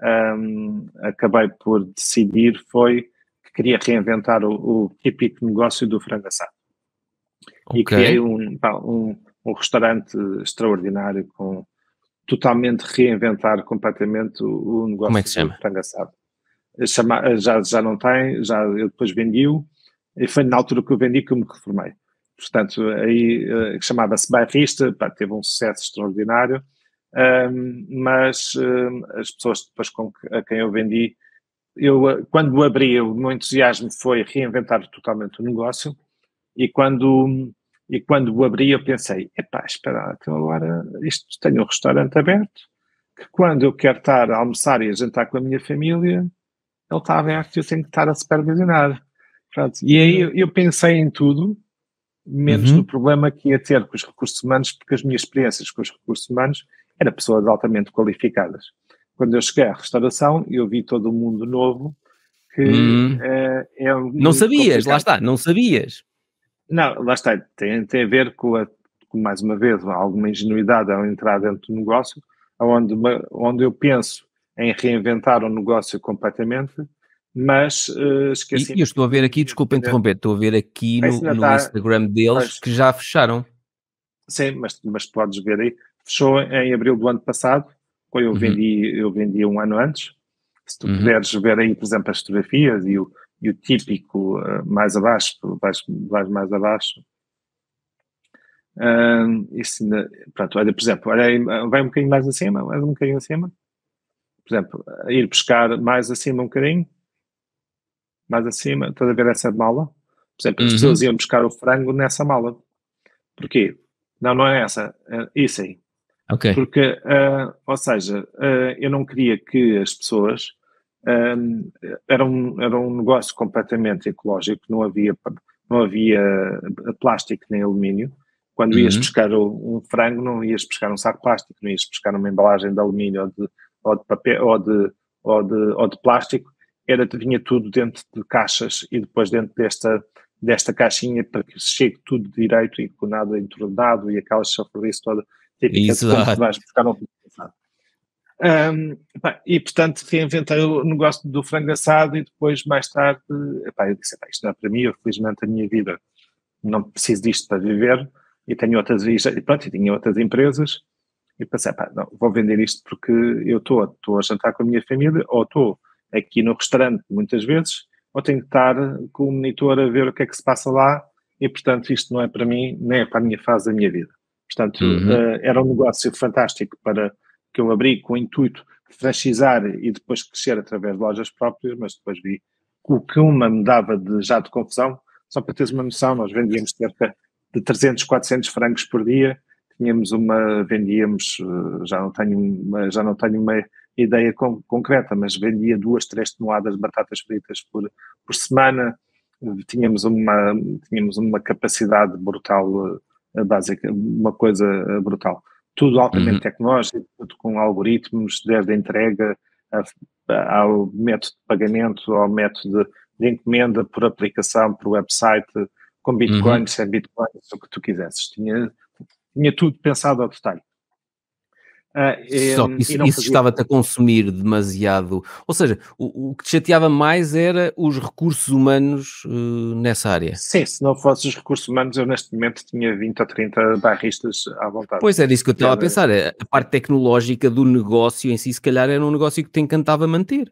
um, acabei por decidir foi que queria reinventar o, o típico negócio do frango assado. Okay. E criei um, pá, um, um restaurante extraordinário com, totalmente reinventar completamente o, o negócio. Como é que se chama? do frango assado. Chama, já, já não tem, já eu depois vendi-o, e foi na altura que eu vendi que eu me reformei. Portanto, aí uh, chamava-se Bairrista, pá, teve um sucesso extraordinário, um, mas um, as pessoas depois com que, a quem eu vendi, eu, quando abri, o meu entusiasmo foi reinventar totalmente o negócio, e quando, e quando o abri eu pensei, epá, espera, então agora isto, tenho um restaurante aberto, que quando eu quero estar a almoçar e a jantar com a minha família, ele está aberto e eu tenho que estar a supervisionar. Pronto. E aí eu, eu pensei em tudo, menos Uhum. no problema que ia ter com os recursos humanos, porque as minhas experiências com os recursos humanos eram pessoas altamente qualificadas. Quando eu cheguei à restauração, eu vi todo um mundo novo que Hum. é, é Não muito sabias, lá complicado. está, não sabias. Não, lá está, tem, tem a ver com, a, com, mais uma vez, alguma ingenuidade ao entrar dentro do negócio, onde, onde eu penso em reinventar o negócio completamente, mas uh, esqueci. E eu estou a ver aqui, desculpa interromper, estou a ver aqui no, no está, Instagram deles pois, que já fecharam. Sim, mas, mas podes ver aí. Fechou em abril do ano passado, quando eu, Uhum. vendi, eu vendi um ano antes. Se tu Uhum. puderes ver aí, por exemplo, as fotografias e o, e o típico uh, mais abaixo, vais, vais mais abaixo. Uh, isso, pronto, olha, por exemplo, olha aí, vai um bocadinho mais acima, mais um bocadinho acima. Por exemplo, ir pescar mais acima um bocadinho, mais acima, estás a ver essa mala? Por exemplo, as Uhum. pessoas iam buscar o frango nessa mala. Porquê? Não, não é essa, é isso aí. Ok. Porque, uh, ou seja, uh, eu não queria que as pessoas. Um, era, um, era um negócio completamente ecológico, não havia, não havia plástico nem alumínio. Quando Uhum. ias pescar um frango, não ias pescar um saco de plástico, não ias pescar uma embalagem de alumínio ou de, ou de papel ou de, ou de, ou de plástico, era, vinha tudo dentro de caixas e depois dentro desta, desta caixinha para que chegue tudo direito e com nada entornado e aquela chafariz toda típica de quando vais buscar um Um, epá, e portanto reinventei o negócio do frango assado e depois mais tarde epá, eu disse, epá, isto não é para mim, eu felizmente a minha vida não preciso disto para viver e tenho outras, e pronto, e tinha outras empresas e pensei, epá, não, vou vender isto porque eu estou a jantar com a minha família ou estou aqui no restaurante muitas vezes ou tenho que estar com o monitor a ver o que é que se passa lá e portanto isto não é para mim, nem é para a minha fase da minha vida. Portanto, Uhum. uh, era um negócio fantástico para que eu abri com o intuito de franchizar e depois crescer através de lojas próprias, mas depois vi o que uma me dava de, já de confusão. Só para teres uma noção, nós vendíamos cerca de trezentos, quatrocentos frangos por dia, tínhamos uma, vendíamos, já não tenho uma, já não tenho uma ideia com, concreta, mas vendia duas, três toneladas de batatas fritas por, por semana, tínhamos uma, tínhamos uma capacidade brutal, básica, uma coisa brutal. Tudo altamente Uhum. tecnológico, tudo com algoritmos, desde a entrega a, ao método de pagamento, ao método de, de encomenda por aplicação, por website, com Bitcoin, Uhum. sem Bitcoin, o que tu quisesses. Tinha, tinha tudo pensado ao detalhe. Uh, e, Só que isso, e não isso fazia... estava-te a consumir demasiado. Ou seja, o, o que te chateava mais era os recursos humanos uh, nessa área. Sim, se não fosse os recursos humanos, eu neste momento tinha vinte ou trinta barristas à vontade. Pois é, disso que eu estava a Era, pensar. A parte tecnológica do negócio em si, se calhar, era um negócio que te encantava manter.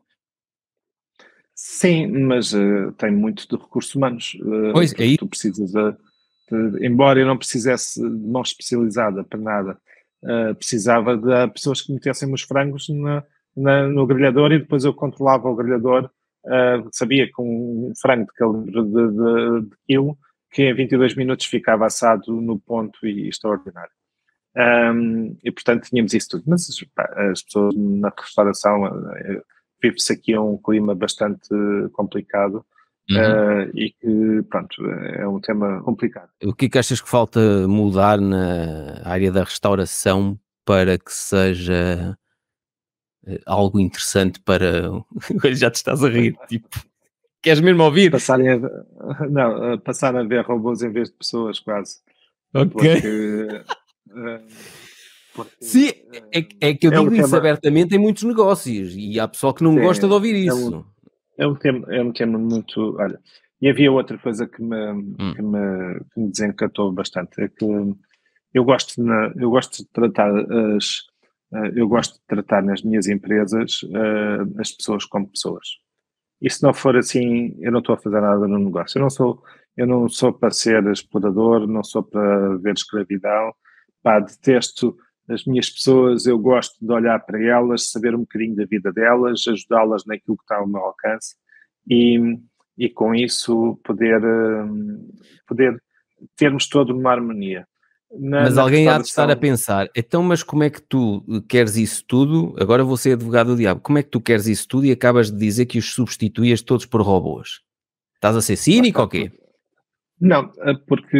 Sim, mas uh, tem muito de recursos humanos. Uh, Pois, porque é isso. tu precisas, de, de, embora eu não precisasse de mão especializada para nada, uh, precisava de pessoas que metessem os frangos na, na, no grelhador e depois eu controlava o grelhador. Uh, sabia que um frango de calibre de, de, de quilo, que em vinte e dois minutos ficava assado no ponto e extraordinário. Um, e portanto tínhamos isso tudo. Mas pá, as pessoas na restauração, uh, vive-se aqui um clima bastante complicado Uhum. uh, e que, pronto, é um tema complicado. O que é que achas que falta mudar na área da restauração para que seja uh, algo interessante para... Já te estás a rir, tipo... Queres mesmo ouvir? Passarem a, não, passar a ver robôs em vez de pessoas, quase. Ok. Porque... Uh, porque Sim, é, é que eu é um digo isso tema, abertamente em muitos negócios e há pessoal que não sim, gosta de ouvir é um, isso. é um tema, é um tema muito, olha, e havia outra coisa que me, Hum. que me, que me desencantou bastante, é que eu gosto, na, eu gosto de tratar as, Uh, eu gosto de tratar nas minhas empresas uh, as pessoas como pessoas. E se não for assim, eu não estou a fazer nada no negócio. Eu não sou, eu não sou para ser explorador, não sou para ver escravidão. Pá, detesto as minhas pessoas, eu gosto de olhar para elas, saber um bocadinho da vida delas, ajudá-las naquilo que está ao meu alcance e, e com isso poder, poder termos toda uma harmonia. Na, mas na alguém há de estar a pensar, então mas como é que tu queres isso tudo? Agora vou ser advogado do diabo. Como é que tu queres isso tudo e acabas de dizer que os substituías todos por robôs? Estás a ser cínico ou quê? Não, porque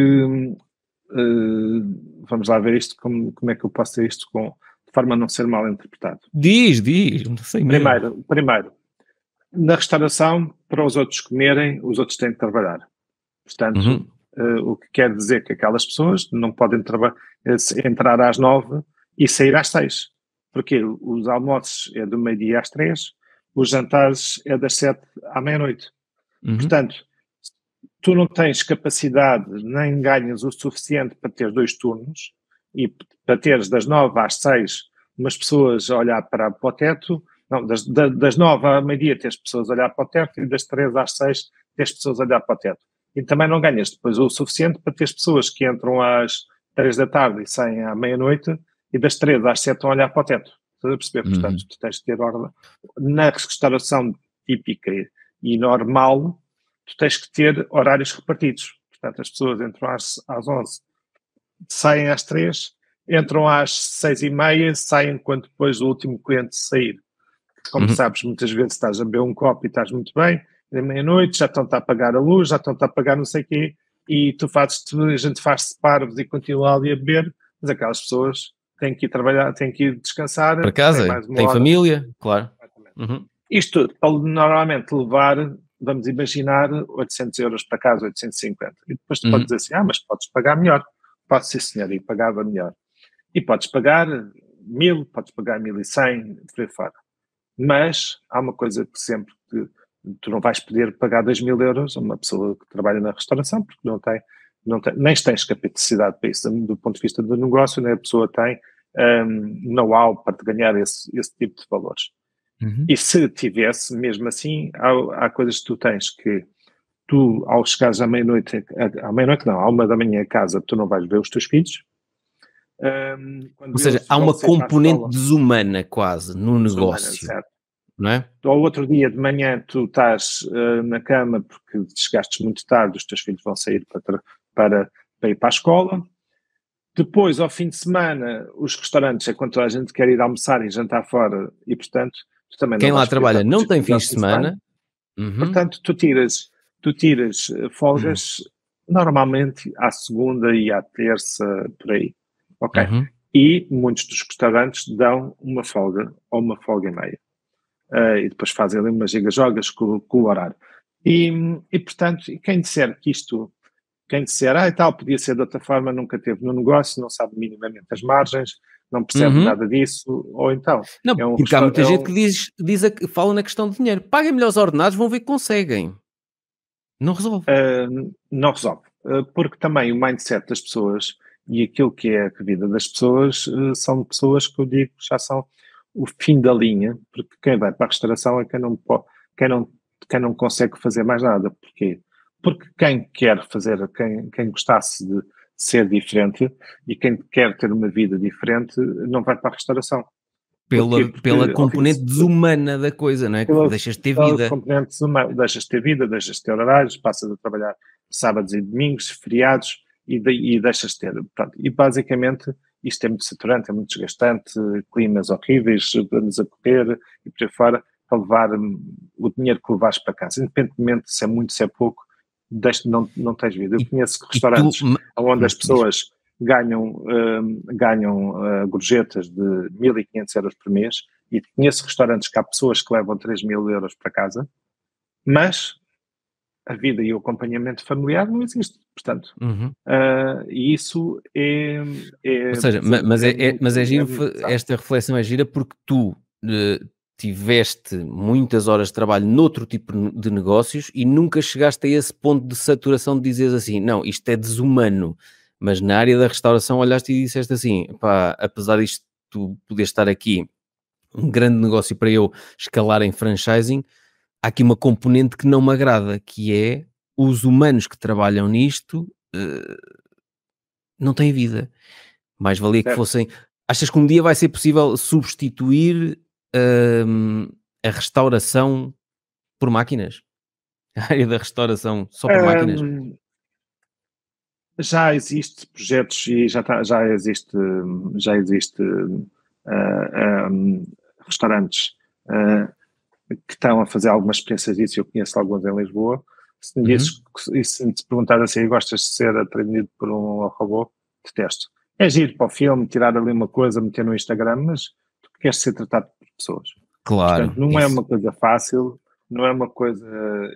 uh, vamos lá ver isto, como, como é que eu posso dizer isto com, de forma a não ser mal interpretado. Diz, diz, não sei mesmo. Primeiro, primeiro, na restauração, para os outros comerem, os outros têm que trabalhar. Portanto, uhum. uh, o que quer dizer que aquelas pessoas não podem entrar às nove e sair às seis. Porque os almoços é do meio-dia às três, os jantares é das sete à meia-noite. Uhum. Portanto, tu não tens capacidade, nem ganhas o suficiente para ter dois turnos e para teres das nove às seis umas pessoas a olhar para, para o teto, não, das, das nove à meia-dia tens pessoas a olhar para o teto e das três às seis tens pessoas a olhar para o teto. E também não ganhas depois o suficiente para ter pessoas que entram às três da tarde e saem à meia-noite e das três às sete estão a olhar para o teto. Estás a perceber? Uhum. Portanto, tu tens de ter ordem. Na restauração típica e normal, tu tens que ter horários repartidos. Portanto, as pessoas entram às, às onze, saem às três, entram às seis e meia, saem quando depois o último cliente sair. Como uhum. sabes, muitas vezes estás a beber um copo e estás muito bem, é meia-noite, já estão-te a apagar a luz, já estão-te a apagar não sei o quê, e tu fazes, a gente faz-se parvos e continua ali a beber, mas aquelas pessoas têm que ir trabalhar, têm que ir descansar. Para casa, tem, tem família, claro. Uhum. Isto tudo, para normalmente levar, vamos imaginar, oitocentos euros para casa, oitocentos e cinquenta. E depois tu uhum. podes dizer assim, ah, mas podes pagar melhor. Pode ser, senhor, e pagava melhor. E podes pagar mil, podes pagar mil e cem, por aí fora. Mas há uma coisa que sempre que tu não vais poder pagar dois mil euros a uma pessoa que trabalha na restauração, porque não tem, não tem, nem tens capacidade para isso, do ponto de vista do negócio, nem a pessoa tem um, know-how para te ganhar esse, esse tipo de valores. Uhum. E se tivesse, mesmo assim, há, há coisas que tu tens que tu, ao chegares à meia-noite, à meia-noite não, à uma da manhã a casa, tu não vais ver os teus filhos. Um, Ou seja, há uma componente escola, desumana quase no negócio, desumana, não é? Ao outro dia de manhã tu estás uh, na cama porque chegaste muito tarde, os teus filhos vão sair para, para, para ir para a escola. Depois, ao fim de semana, os restaurantes é quando toda a gente quer ir almoçar e jantar fora e, portanto, tu também quem não lá trabalha não tem fins de semana. Uhum. Portanto, tu tiras, tu tiras folgas uhum. normalmente à segunda e à terça, por aí. Ok? Uhum. E muitos dos restaurantes dão uma folga ou uma folga e meia. Uh, e depois fazem ali umas gigas-jogas com, com o horário. E, e, portanto, quem disser que isto, quem disser, ah, e tal, podia ser de outra forma, nunca teve no negócio, não sabe minimamente as margens, não percebe uhum. nada disso, ou então... Não, é um porque há muita é um... gente que diz, diz a, fala na questão de dinheiro. Paguem melhores ordenados, vão ver que conseguem. Não resolve. Uh, não resolve. Uh, porque também o mindset das pessoas e aquilo que é a vida das pessoas uh, são pessoas que eu digo já são o fim da linha, porque quem vai para a restauração é quem não, pode, quem não, quem não consegue fazer mais nada. Porquê? Porque quem quer fazer, quem, quem gostasse de ser diferente e quem quer ter uma vida diferente não vai para a restauração. Pela, Porque, pela componente okay, desumana da coisa, não é? Pela, deixas de ter vida. Pela componente desumana, deixas de ter vida, deixas de ter horários, passas a trabalhar sábados e domingos, feriados e, de, e deixas de ter. Portanto, e basicamente isto é muito saturante, é muito desgastante, climas horríveis, anos a correr e por aí fora, para levar o dinheiro que levas para casa. Independentemente se é muito, se é pouco, deixe, não, não tens vida. Eu e, conheço restaurantes tu, onde as pessoas ganham, uh, ganham uh, gorjetas de mil e quinhentos euros por mês e conheço restaurantes que há pessoas que levam três mil euros para casa, mas a vida e o acompanhamento familiar não existe, portanto, uhum. uh, e isso é... é Ou seja, mas, mas, é, é, mas é giro, esta reflexão é gira porque tu uh, tiveste muitas horas de trabalho noutro tipo de negócios e nunca chegaste a esse ponto de saturação de dizeres assim, não, isto é desumano, mas na área da restauração olhaste e disseste assim, pá, apesar disto tu poderes estar aqui um grande negócio para eu escalar em franchising, há aqui uma componente que não me agrada, que é os humanos que trabalham nisto uh, não têm vida. Mais valia que certo. fossem... Achas que um dia vai ser possível substituir uh, a restauração por máquinas? A área da restauração só por máquinas? Um, já existe projetos e já, tá, já existe, já existe uh, um, restaurantes uh, que estão a fazer algumas experiências disso. Eu conheço alguns em Lisboa. Se me, dizes, uhum. se te perguntar assim, gostas de ser atendido por um robô, detesto. É giro para o filme, tirar ali uma coisa, meter no Instagram, mas tu queres ser tratado por pessoas. Claro. Portanto, não isso. é uma coisa fácil, não é uma coisa...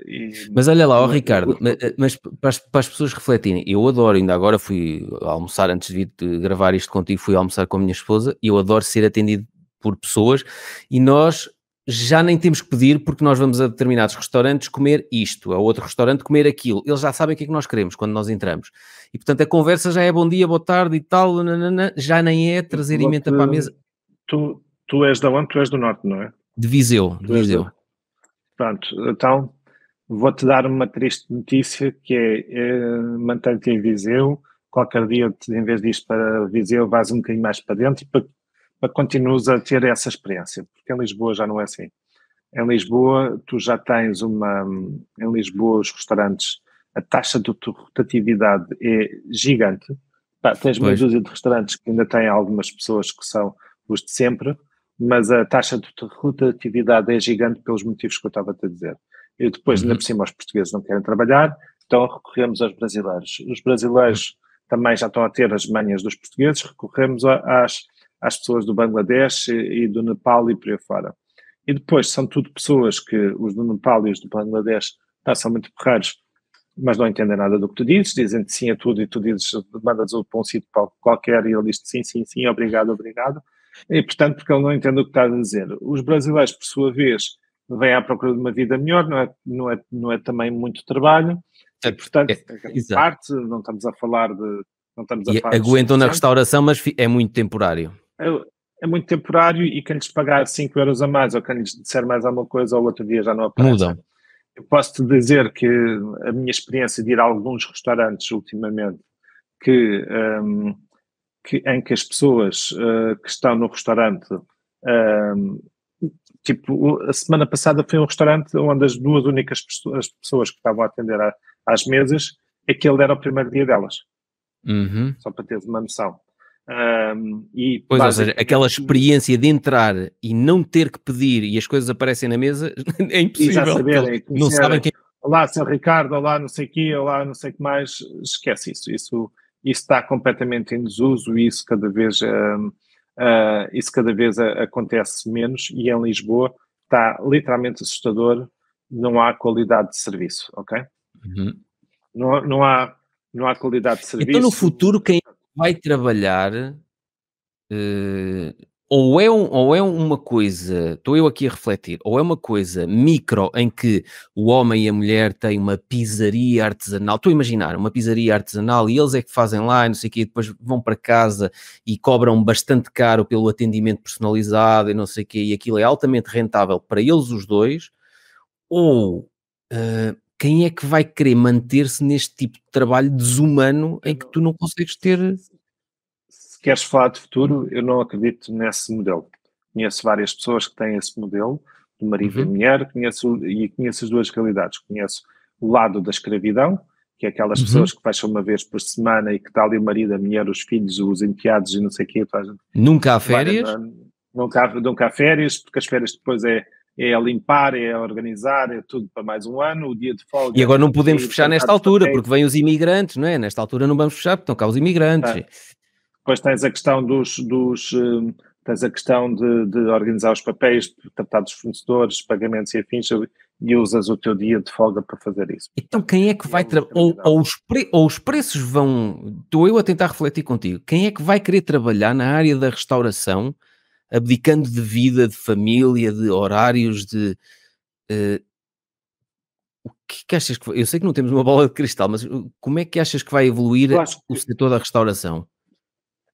E, mas olha lá, ó, não, Ricardo, mas, mas para, as, para as pessoas refletirem, eu adoro, ainda agora fui almoçar, antes de vir de gravar isto contigo, fui almoçar com a minha esposa, e eu adoro ser atendido por pessoas, e nós já nem temos que pedir, porque nós vamos a determinados restaurantes comer isto, a outro restaurante comer aquilo, eles já sabem o que é que nós queremos quando nós entramos, e portanto a conversa já é bom dia, boa tarde e tal, nanana, já nem é trazer emenda para a mesa. Tu, tu és da onde? Tu és do norte, não é? De Viseu, de tu Viseu. Da... Pronto, então vou-te dar uma triste notícia, que é, é mantém-te em Viseu, qualquer dia, em vez disto para Viseu, vais um bocadinho mais para dentro e para, para continuas a ter essa experiência, porque em Lisboa já não é assim. Em Lisboa, tu já tens uma... Em Lisboa, os restaurantes, a taxa de rotatividade é gigante. Pá, tens meia dúzia de restaurantes que ainda têm algumas pessoas que são os de sempre, mas a taxa de rotatividade é gigante pelos motivos que eu estava a te dizer. E depois, uhum. ainda por cima, os portugueses não querem trabalhar, então recorremos aos brasileiros. Os brasileiros uhum. também já estão a ter as manhas dos portugueses, recorremos às, às pessoas do Bangladesh e, e do Nepal e por aí fora. E depois são tudo pessoas que, os do Nepal e os do Bangladesh, tá, são muito porreiros, mas não entendem nada do que tu dizes, dizem-te sim a tudo e tu dizes, mandas-o para um sítio qualquer e ele diz sim, sim, sim, obrigado, obrigado. E, portanto, porque ele não entende o que estás a dizer. Os brasileiros, por sua vez, vêm à procura de uma vida melhor, não é, não é, não é também muito trabalho, e, portanto, é, é, parte, não estamos a falar de... Não estamos a e falar aguentam na restauração, mas é muito temporário. É, é muito temporário e quem lhes pagar cinco euros a mais ou quem lhes disser mais alguma coisa ou outro dia já não aparece. Mudam. Eu posso-te dizer que a minha experiência de ir a alguns restaurantes ultimamente que, um, que, em que as pessoas uh, que estão no restaurante, um, tipo, a semana passada foi um restaurante onde as duas únicas pessoas, as pessoas que estavam a atender a, às mesas, aquele era o primeiro dia delas. Uhum. Só para teres uma noção. Um, e pois, ou seja, aquela experiência de entrar e não ter que pedir e as coisas aparecem na mesa é impossível. E já saberem, não sabem quem... Olá, senhor Ricardo, olá, não sei o quê, olá, não sei o que mais, esquece isso. Isso, isso está completamente em desuso e isso cada vez, uh, uh, isso cada vez uh, acontece menos e em Lisboa está literalmente assustador, não há qualidade de serviço, ok? Uhum. Não, não, há, não há qualidade de serviço. Então no futuro quem vai trabalhar uh, ou, é um, ou é uma coisa, estou eu aqui a refletir, ou é uma coisa micro em que o homem e a mulher têm uma pizzaria artesanal, estou a imaginar, uma pizzaria artesanal e eles é que fazem lá e não sei o quê, depois vão para casa e cobram bastante caro pelo atendimento personalizado e não sei o quê, e aquilo é altamente rentável para eles os dois, ou... Uh, quem é que vai querer manter-se neste tipo de trabalho desumano em que tu não consegues ter... Se queres falar de futuro, eu não acredito nesse modelo. Conheço várias pessoas que têm esse modelo, do marido uhum. e mulher, conheço, e conheço as duas realidades. Conheço o lado da escravidão, que é aquelas uhum. pessoas que fecham uma vez por semana e que está ali o marido, a mulher, os filhos, os enteados e não sei o quê. Faz... Nunca há férias? Vai, nunca, há, nunca há férias, porque as férias depois é... é a limpar, é a organizar, é tudo para mais um ano, o dia de folga... E agora não podemos fechar nesta altura, porque vêm os imigrantes, não é? Nesta altura não vamos fechar, porque estão cá os imigrantes. Tá. Depois tens a questão dos... dos tens a questão de, de organizar os papéis, tratar dos fornecedores, pagamentos e afins, e usas o teu dia de folga para fazer isso. Então quem é que vai... Tra... Ou, ou, os pre... ou os preços vão... Estou eu a tentar refletir contigo. Quem é que vai querer trabalhar na área da restauração abdicando de vida, de família, de horários, de... Uh, o que, que achas que... Eu sei que não temos uma bola de cristal, mas como é que achas que vai evoluir que... o setor da restauração?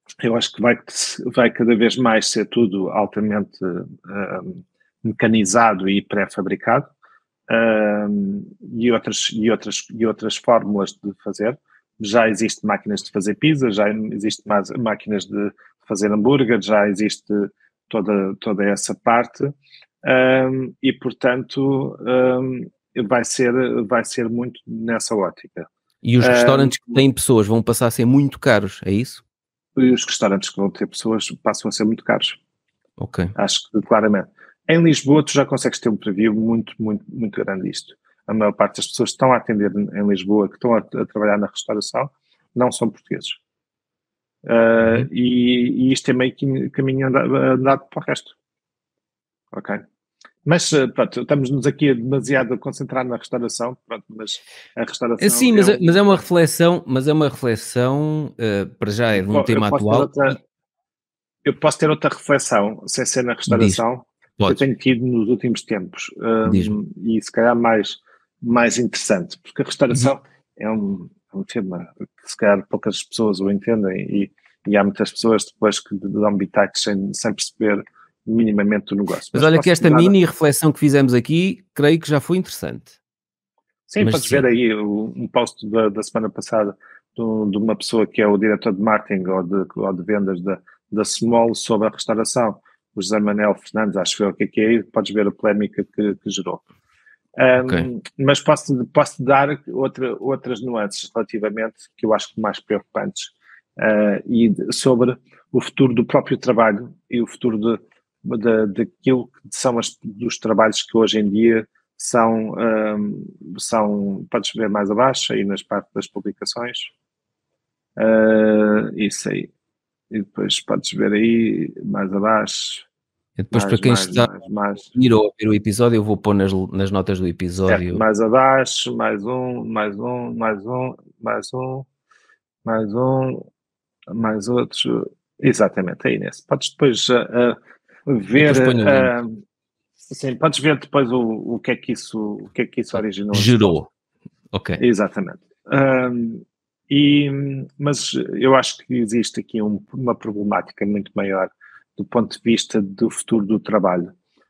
eu acho que vai, vai cada vez mais ser tudo altamente uh, mecanizado e pré-fabricado, uh, e, outras, e, outras, e outras fórmulas de fazer. Já existem máquinas de fazer pizza, já existem máquinas de fazer hambúrguer, já existe toda, toda essa parte, um, e portanto um, vai, ser, vai ser muito nessa ótica. E os restaurantes um, que têm pessoas vão passar a ser muito caros, é isso? E os restaurantes que vão ter pessoas passam a ser muito caros. Ok. Acho que claramente. Em Lisboa tu já consegues ter um preview muito, muito, muito grande disto. A maior parte das pessoas que estão a atender em Lisboa, que estão a, a trabalhar na restauração, não são portugueses. Uh, uhum. e, e isto é meio que caminho andado, andado para o resto. Ok? Mas, pronto, estamos-nos aqui a demasiado a concentrar na restauração, pronto, mas a restauração... Sim, mas é, um... mas é uma reflexão, mas é uma reflexão, uh, para já é de um eu tema atual. Outra, eu posso ter outra reflexão, sem ser na restauração, que eu tenho tido nos últimos tempos, um, e se calhar mais, mais interessante, porque a restauração uhum. é, um, é um tema que se calhar poucas pessoas o entendem, e, e há muitas pessoas depois que dão bitaques sem, sem perceber minimamente o negócio. Mas, Mas olha que esta dar... mini reflexão que fizemos aqui, creio que já foi interessante. Sim, Mas podes sim. ver aí um post da, da semana passada de, de uma pessoa que é o diretor de marketing ou de, ou de vendas da, da Small sobre a restauração, o José Manuel Fernandes, acho que é o que é que é, podes ver a polémica que, que gerou. Um, okay. Mas posso, posso dar outra, outras nuances relativamente, que eu acho que mais preocupantes, uh, e de, sobre o futuro do próprio trabalho e o futuro de, de, daquilo que são as, dos trabalhos que hoje em dia são, um, são, podes ver mais abaixo, aí nas partes das publicações, uh, isso aí. E depois podes ver aí, mais abaixo. E depois, mais, para quem mais, está mais, mais. a ir ou a ver o episódio, eu vou pôr nas, nas notas do episódio. Certo, mais abaixo, mais um, mais um, mais um, mais um, mais um, mais outro. Exatamente, aí nesse. Podes depois uh, uh, ver. Uh, sim, podes ver depois o, o, que é que isso, o que é que isso originou. Gerou. Ok. Exatamente. Um, E, mas eu acho que existe aqui um, uma problemática muito maior do ponto de vista do futuro do trabalho,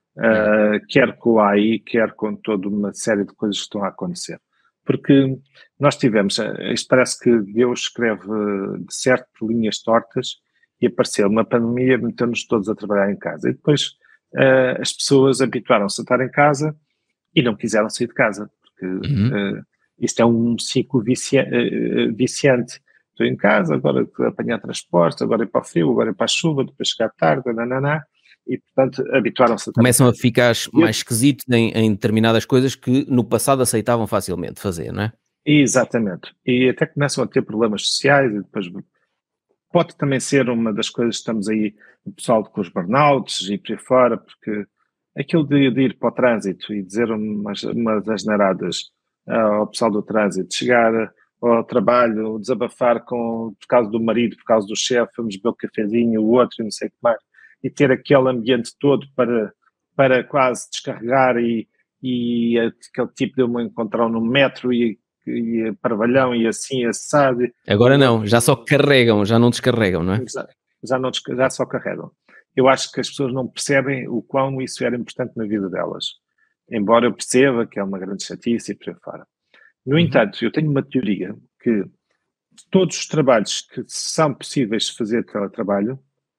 uh, quer com a A I, quer com toda uma série de coisas que estão a acontecer. Porque nós tivemos, isto parece que Deus escreve de certo por linhas tortas e apareceu uma pandemia, meteu-nos todos a trabalhar em casa. E depois uh, as pessoas habituaram-se a estar em casa e não quiseram sair de casa, porque... Uhum. Uh, Isto é um ciclo vicia, uh, viciante. Estou em casa, agora apanhar transporte, agora ir para o frio, agora ir para a chuva, depois chegar tarde, nananá, e portanto habituaram-se a... Começam a ficar mais esquisitos em, em determinadas coisas que no passado aceitavam facilmente fazer, não é? Exatamente. E até começam a ter problemas sociais e depois... Pode também ser uma das coisas que estamos aí, o pessoal com os burnouts e por aí fora, porque aquilo de, de ir para o trânsito e dizer umas, umas asneiradas ao pessoal do trânsito, chegar ao trabalho, desabafar com, por causa do marido, por causa do chefe, vamos beber o cafezinho, o outro, não sei o que mais, e ter aquele ambiente todo para, para quase descarregar e, e aquele tipo de um encontrão no metro e, e parvalhão e assim, assado. Agora não, já só carregam, já não descarregam, não é? Já, já, não, já só carregam. Eu acho que as pessoas não percebem o quão isso era importante na vida delas. Embora eu perceba que é uma grande chatice e por aí fora. No uhum. entanto, eu tenho uma teoria que todos os trabalhos que são possíveis de fazer teletrabalho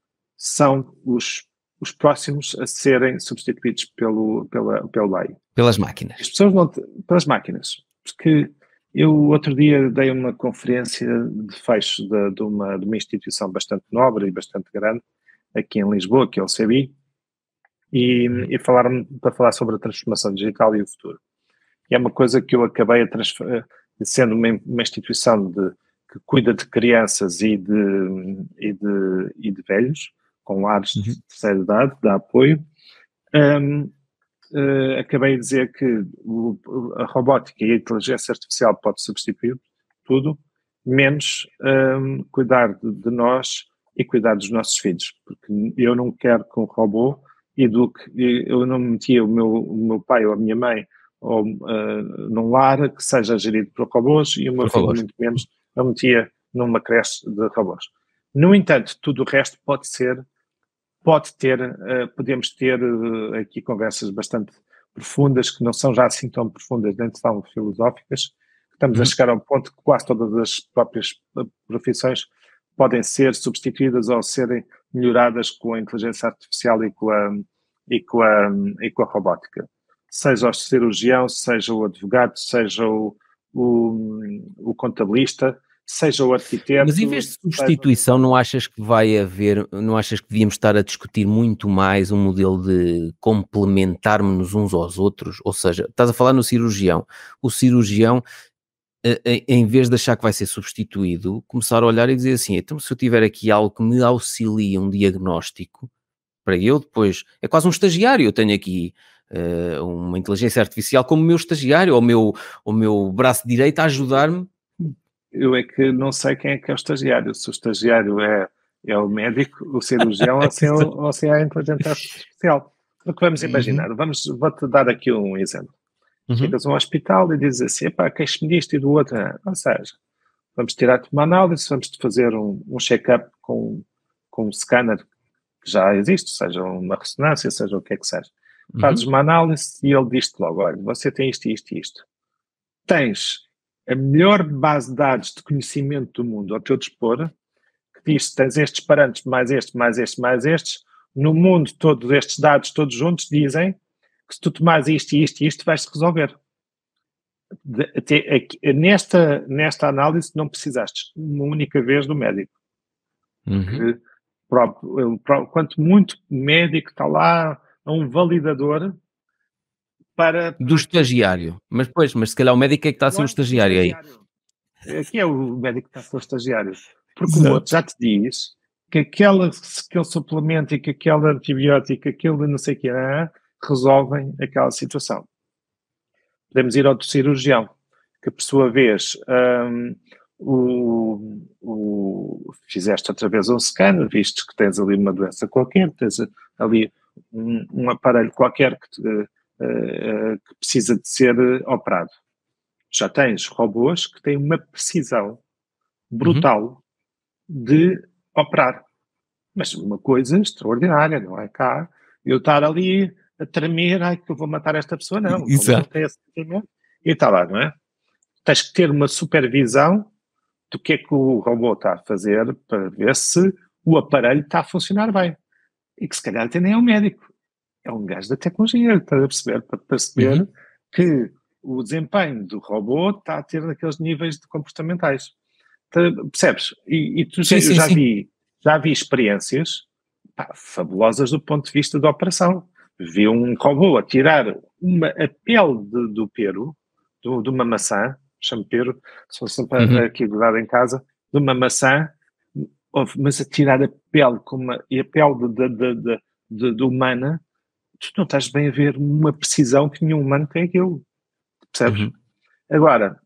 são os, os próximos a serem substituídos pelo, pela, pelo A I. Pelas máquinas. As pessoas não... Pelas máquinas. Porque eu outro dia dei uma conferência de fecho de, de, uma, de uma instituição bastante nobre e bastante grande aqui em Lisboa, que é o C B I, E, e falaram para falar sobre a transformação digital e o futuro. E é uma coisa que eu acabei a transfer... sendo uma, uma instituição de, que cuida de crianças e de, e de, e de velhos, com lares uhum. de terceira idade, dá apoio. Um, uh, acabei a dizer que o, a robótica e a inteligência artificial pode substituir tudo, menos um, cuidar de, de nós e cuidar dos nossos filhos. Porque eu não quero que um robô eduque, eu não metia o meu, o meu pai ou a minha mãe ou, uh, num lar que seja gerido por robôs e o meu filho muito menos eu metia numa creche de robôs. No entanto, tudo o resto pode ser, pode ter, uh, podemos ter uh, aqui conversas bastante profundas, que não são já assim tão profundas, nem tão filosóficas. Estamos uhum. a chegar ao ponto que quase todas as próprias profissões podem ser substituídas ou serem melhoradas com a inteligência artificial e com a, e com a, e com a robótica. Seja o cirurgião, seja o advogado, seja o, o, o contabilista, seja o arquiteto. Mas em vez de substituição, seja... não achas que vai haver, não achas que devíamos estar a discutir muito mais um modelo de complementarmos uns aos outros? Ou seja, estás a falar no cirurgião. O cirurgião, em vez de achar que vai ser substituído, começar a olhar e dizer assim, então se eu tiver aqui algo que me auxilie um diagnóstico, para eu depois, é quase um estagiário, eu tenho aqui uh, uma inteligência artificial como meu estagiário, ou o meu, o meu braço direito a ajudar-me. Eu é que não sei quem é que é o estagiário, se o estagiário é, é o médico, o cirurgião, ou, se é, ou se é a inteligência artificial. Porque vamos imaginar, uhum. vamos, vou-te dar aqui um exemplo. Uhum. Chegas a um hospital e dizes assim, epá, queixo-me disto e do outro. Ou seja, vamos tirar-te uma análise, vamos-te fazer um, um check-up com, com um scanner que já existe, seja uma ressonância, seja o que é que seja. Uhum. Fazes uma análise e ele diz-te logo, olha, você tem isto, isto e isto. Tens a melhor base de dados de conhecimento do mundo ao teu dispor, que diz que tens estes parâmetros, mais estes, mais estes, mais estes. No mundo, todos estes dados, todos juntos, dizem que se tu tomares isto e isto e isto, vais-te resolver. De, até, aqui, nesta, nesta análise não precisaste uma única vez do médico. Uhum. Que, próprio, próprio, quanto muito médico está lá, é um validador para... Do estagiário. Mas depois, mas se calhar o médico é que está a ser o estagiário aí. Aqui é o médico que está a ser o estagiário. Porque Exato. O outro já te diz que aquela, aquele suplemento e que aquele antibiótico, aquele não sei o que é, resolvem aquela situação. Podemos ir ao do cirurgião, que por sua vez um, o, o, fizeste outra vez um scanner, viste que tens ali uma doença qualquer, tens ali um, um aparelho qualquer que, te, uh, uh, que precisa de ser operado. Já tens robôs que têm uma precisão brutal uhum. de operar. Mas uma coisa extraordinária, não é cá eu estar ali a tremer, ai que eu vou matar esta pessoa, não. Exato. Não tem esse sentimento. E está lá, não é? Tens que ter uma supervisão do que é que o robô está a fazer para ver se o aparelho está a funcionar bem. E que se calhar até nem é um médico. É um gajo da tecnologia, está a perceber? Para perceber uhum. que o desempenho do robô está a ter aqueles níveis de comportamentais. Então, percebes? E, e tu sim, sim, já, sim. Vi, já vi experiências pá, fabulosas do ponto de vista da operação. Vi um robô a tirar uma, a pele de, do pero, do, de uma maçã, chamo pero, sou sempre uhum. aqui guardado em casa, de uma maçã, mas a tirar a pele com uma, e a pele de, de, de, de, de humana, tu não estás bem a ver uma precisão que nenhum humano tem aquilo. Percebes? Uhum. Agora,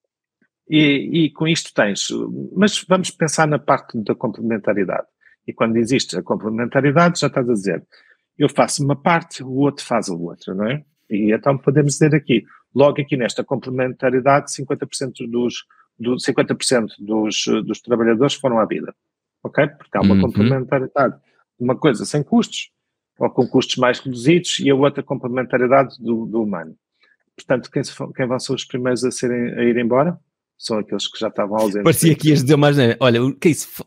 e, e com isto tens, mas vamos pensar na parte da complementaridade. E quando existe a complementaridade, já estás a dizer, eu faço uma parte, o outro faz a outra, não é? E então podemos dizer aqui, logo aqui nesta complementaridade, cinquenta por cento dos, do, cinquenta por cento dos, dos trabalhadores foram à vida, ok? Porque há uma uhum. complementaridade, uma coisa sem custos, ou com custos mais reduzidos, e a outra complementaridade do, do humano. Portanto, quem, quem vão ser os primeiros a, serem, a ir embora? São aqueles que já estavam ausentes. Parecia que ias dizer mais, né? Olha, o que é isso?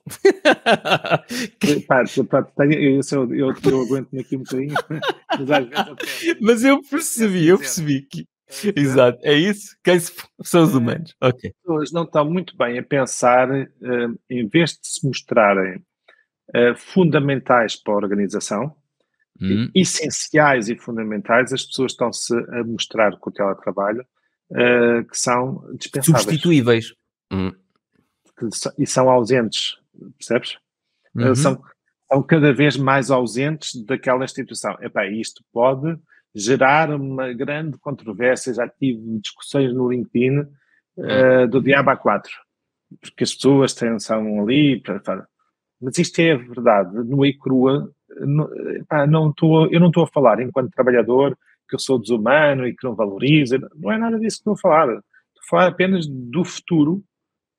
Pá, pá, tenho, eu, eu, eu, eu aguento-me aqui um bocadinho, mas às vezes até... Mas eu percebi, eu percebi que... É, exato, é isso? Quem são os humanos? Ok. As pessoas não estão muito bem a pensar, uh, em vez de se mostrarem uh, fundamentais para a organização, hum. essenciais e fundamentais, as pessoas estão-se a mostrar com o teletrabalho uh, que são dispensáveis. Substituíveis. Hum. Que, e são ausentes, percebes? Uhum. Uh, são, são cada vez mais ausentes daquela instituição. Epá, isto pode gerar uma grande controvérsia. Já tive discussões no LinkedIn uh, do diabo a quatro, porque as pessoas têm, são ali, para, para. Mas isto é verdade, nua e crua. Não, pá, não tô, eu não estou a falar enquanto trabalhador que eu sou desumano e que não valoriza, não é nada disso que estou a falar. Estou a falar apenas do futuro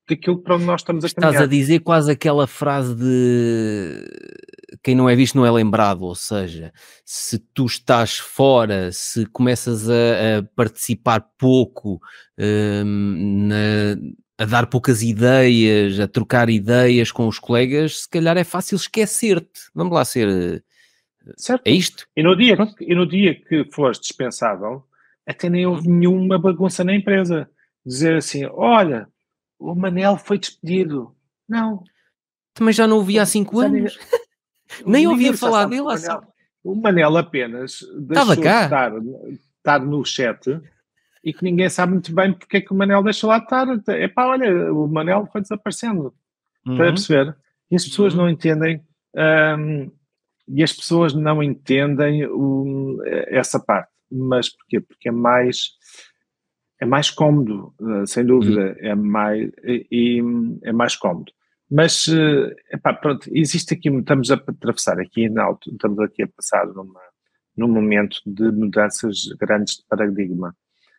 daquilo para onde nós estamos a Estás caminhar. a dizer quase aquela frase de quem não é visto não é lembrado, ou seja, se tu estás fora, se começas a, a participar pouco, hum, na- a dar poucas ideias, a trocar ideias com os colegas, se calhar é fácil esquecer-te. Vamos lá ser... É Certo? isto? E no dia, Pronto. que- e no dia que foste dispensável, até nem houve nenhuma bagunça na empresa. Dizer assim, olha, o Manel foi despedido. Não, Também já não o vi há cinco já ninguém, anos. Nem ouvia ninguém já falar sabe que dele o há Manel, cinco... o Manel apenas Estava deixou de cá. estar, estar no chat e que ninguém sabe muito bem porque é que o Manel deixou lá de estar. Epá, olha, o Manel foi desaparecendo. Está a Uhum, perceber? E as pessoas uhum, não entendem, hum, e as pessoas não entendem o- essa parte. Mas porquê? Porque é mais, é mais cómodo, eh, sem uhum. dúvida, é mais, e, e é mais cómodo. Mas, eh, epá, pronto, existe aqui, estamos a atravessar aqui, na altura, estamos aqui a passar numa, num momento de mudanças grandes de paradigma.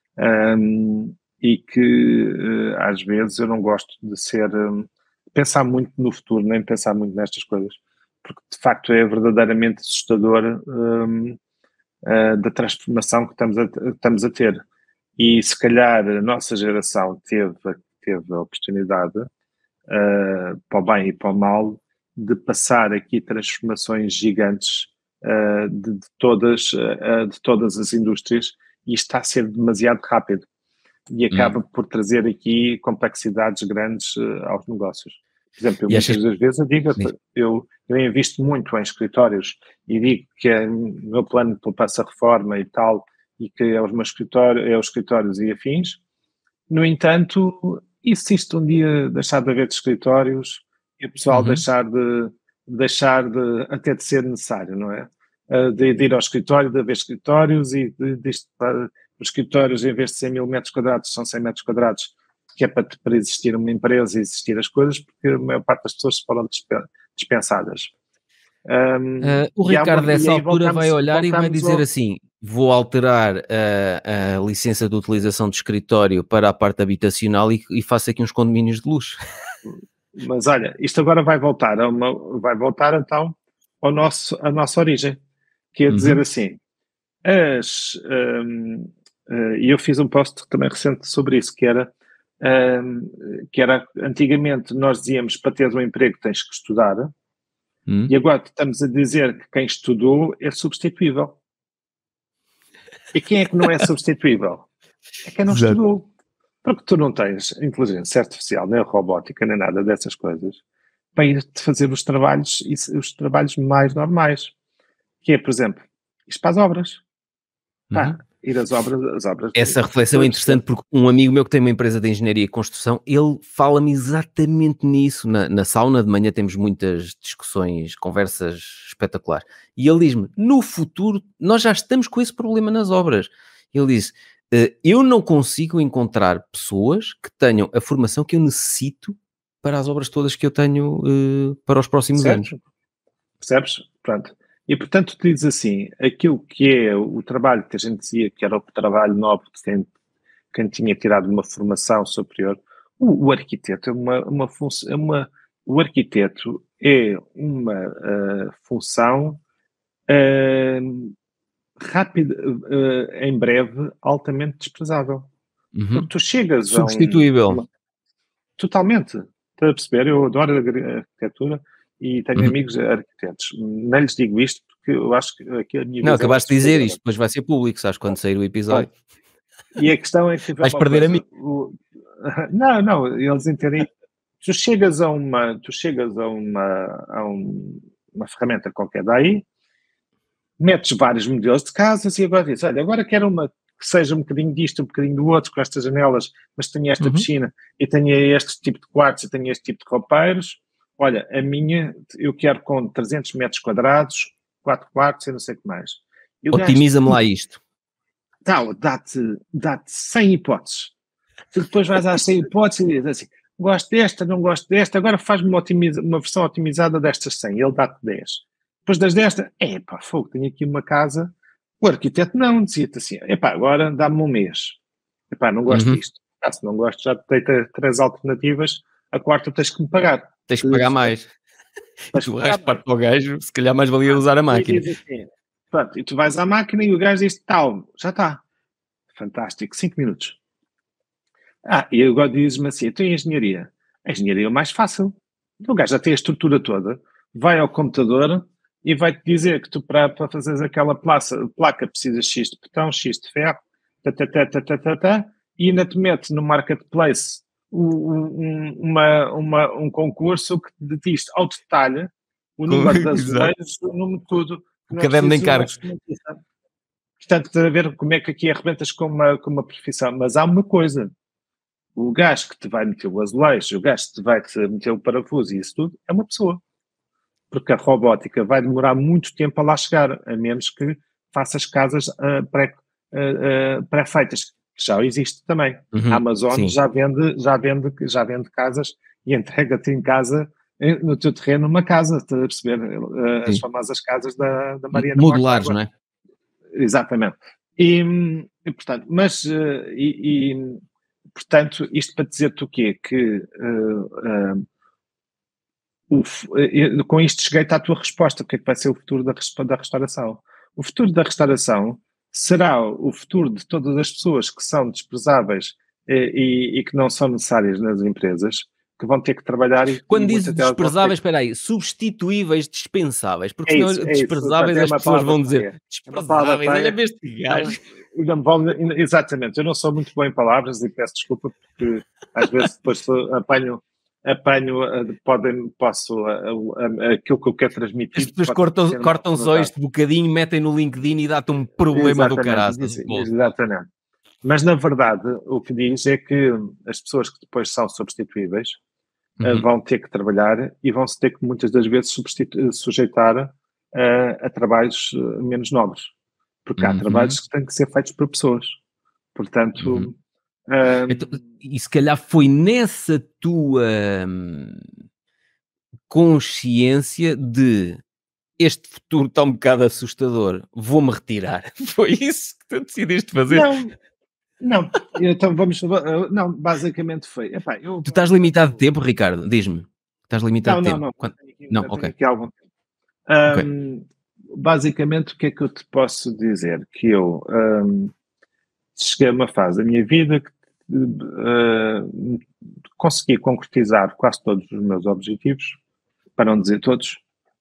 Um, e que uh, às vezes eu não gosto de ser um, pensar muito no futuro, nem pensar muito nestas coisas, porque de facto é verdadeiramente assustador um, uh, da transformação que estamos a, estamos a ter. E se calhar a nossa geração teve, teve a oportunidade, uh, para o bem e para o mal, de passar aqui transformações gigantes uh, de, de, todas, uh, de todas as indústrias, e está a ser demasiado rápido e Hum. acaba por trazer aqui complexidades grandes uh, aos negócios. Por exemplo, eu, E achas muitas das vezes eu digo, que... eu, eu invisto muito em escritórios e digo que é o meu plano de poupança-reforma e tal, e que é os meus escritórios, é os escritórios e afins. No entanto, e se isto um dia deixar de haver de escritórios e o pessoal Uhum. deixar de, deixar de, até de ser necessário, não é? De, de ir ao escritório, de haver escritórios e de, de, para, os escritórios, em vez de cem mil metros quadrados, são cem metros quadrados, que é para, para existir uma empresa e existir as coisas, porque a maior parte das pessoas foram dispensadas. Um, Uh, o e, há uma, Ricardo, e dessa aí altura, voltamos, vai olhar e vai voltamos dizer ao, assim: vou alterar a, a licença de utilização de escritório para a parte habitacional e, e faço aqui uns condomínios de luxo. Mas olha, isto agora vai voltar, a uma, vai voltar então ao nosso, à nossa origem, que é dizer Uhum. assim, as, um, uh, e eu fiz um post também recente sobre isso, que era, um, que era antigamente nós dizíamos para teres um emprego tens que estudar, Uhum. e agora estamos a dizer que quem estudou é substituível. E quem é que não é substituível? É quem não Exato. estudou. Porque tu não tens inteligência artificial, nem robótica, nem nada dessas coisas, para ir-te fazer os trabalhos, os trabalhos mais normais. Que é, por exemplo, isto para as obras. Pá, Uhum. ir às obras, as obras... Essa reflexão é interessante porque um amigo meu que tem uma empresa de engenharia e construção, ele fala-me exatamente nisso. Na, na sauna de manhã temos muitas discussões, conversas espetaculares. E ele diz-me, no futuro nós já estamos com esse problema nas obras. Ele diz, eu não consigo encontrar pessoas que tenham a formação que eu necessito para as obras todas que eu tenho uh, para os próximos certo? anos. Percebes? Pronto. E, portanto, tu dizes assim, aquilo que é o trabalho que a gente dizia que era o trabalho nobre de quem, quem tinha tirado uma formação superior, o, o arquiteto é uma, uma função, é uma, o arquiteto é uma uh, função uh, rápida, uh, em breve, altamente desprezável. Uhum. Porque tu chegas a um... Substituível. Uma, totalmente. Estás a perceber? Eu adoro a arquitetura e tenho Uhum. amigos arquitetos. Não lhes digo isto porque eu acho que aqui a minha Não, visão é acabaste de dizer assustadora. isto, depois vai ser público, sabes, quando sair o episódio. Bom, e a questão é que é Vais uma perder a coisa. mim. O, não, não, eles entendem. Tu chegas a uma, tu chegas a uma, a um, uma ferramenta qualquer daí, metes vários modelos de casas e agora dizes, olha, agora quero uma que seja um bocadinho disto, um bocadinho do outro, com estas janelas, mas tenha esta Uhum. piscina e tenha este tipo de quartos e tenha este tipo de roupeiros. Olha, a minha, eu quero com trezentos metros quadrados, quatro quartos e não sei o que mais. Otimiza-me lá isto. Tal, dá-te dá cem hipóteses. Tu depois vais às cem hipóteses e dizes assim, gosto desta, não gosto desta, agora faz-me uma, uma versão otimizada destas cem, ele dá-te dez. Depois das desta, é pá, fogo, tenho aqui uma casa. O arquiteto não, dizia-te assim, epá, agora dá-me um mês. Epá, não gosto Uhum. disto. Ah, se não gosto, já te dei três alternativas, a quarta tens que me pagar. Tens que pagar mais. E tu raspas para o gajo, se calhar mais valia usar a máquina. E diz assim, pronto, e tu vais à máquina e o gajo diz, tal, já está. Fantástico, cinco minutos. Ah, e agora dizes-me assim, então em engenharia? A engenharia é o mais fácil. O gajo já tem a estrutura toda, vai ao computador e vai-te dizer que tu para, para fazeres aquela placa, placa precisas X de botão, X de ferro, tá, tá, tá, tá, tá, tá, tá, e ainda te mete no marketplace um, uma, uma, um concurso que te diz ao detalhe o número das leis, o número de tudo. O caderno de encargos. Portanto, estás a ver como é que aqui arrebentas com uma, com uma profissão. Mas há uma coisa, o gajo que te vai meter o azulejo, o gajo que te vai -te meter o parafuso e isso tudo, é uma pessoa. Porque a robótica vai demorar muito tempo a lá chegar, a menos que faças casas uh, pré, uh, uh, pré-feitas, que já existe também. Uhum, a Amazon já vende, já, vende, já vende casas e entrega-te em casa, no teu terreno, uma casa, estás a perceber? Uh, as famosas casas da, da Mariana modulares, não é? Exatamente. E, e portanto, mas, uh, e, e, portanto, isto para dizer-te o quê? Que uh, uh, o, uh, com isto cheguei-te à tua resposta, o que é que vai ser o futuro da, da restauração? O futuro da restauração será o futuro de todas as pessoas que são desprezáveis e, e que não são necessárias nas empresas, que vão ter que trabalhar e... Quando dizes desprezáveis, espera aí, substituíveis, dispensáveis, porque é senão isso, é desprezáveis isso, as pessoas vão dizer desprezáveis, é olha-me este gajo. Exatamente, eu não sou muito bom em palavras e peço desculpa porque às vezes depois apanho, apanho podem, posso, aquilo que eu quero transmitir. As pessoas cortam, cortam só este bocadinho, metem no LinkedIn e dá-te um problema do caralho. Exatamente. Mas na verdade o que diz é que as pessoas que depois são substituíveis uhum. vão ter que trabalhar e vão-se ter que muitas das vezes sujeitar a, a trabalhos menos nobres. Porque há uhum. trabalhos que têm que ser feitos por pessoas. Portanto... Uhum. Um... Então, e se calhar foi nessa tua hum, consciência de este futuro está um bocado assustador, vou-me retirar. Foi isso que tu decidiste fazer? Não, não. Então vamos... Não, basicamente foi... Epá, eu, tu estás limitado de tempo, Ricardo? Diz-me. Estás limitado não, de tempo? Não, não. Quando... Aqui, não, ok. Aqui algum tempo. Um, okay. Basicamente, o que é que eu te posso dizer? Que eu um, cheguei a uma fase da minha vida que uh, consegui concretizar quase todos os meus objetivos, para não dizer todos,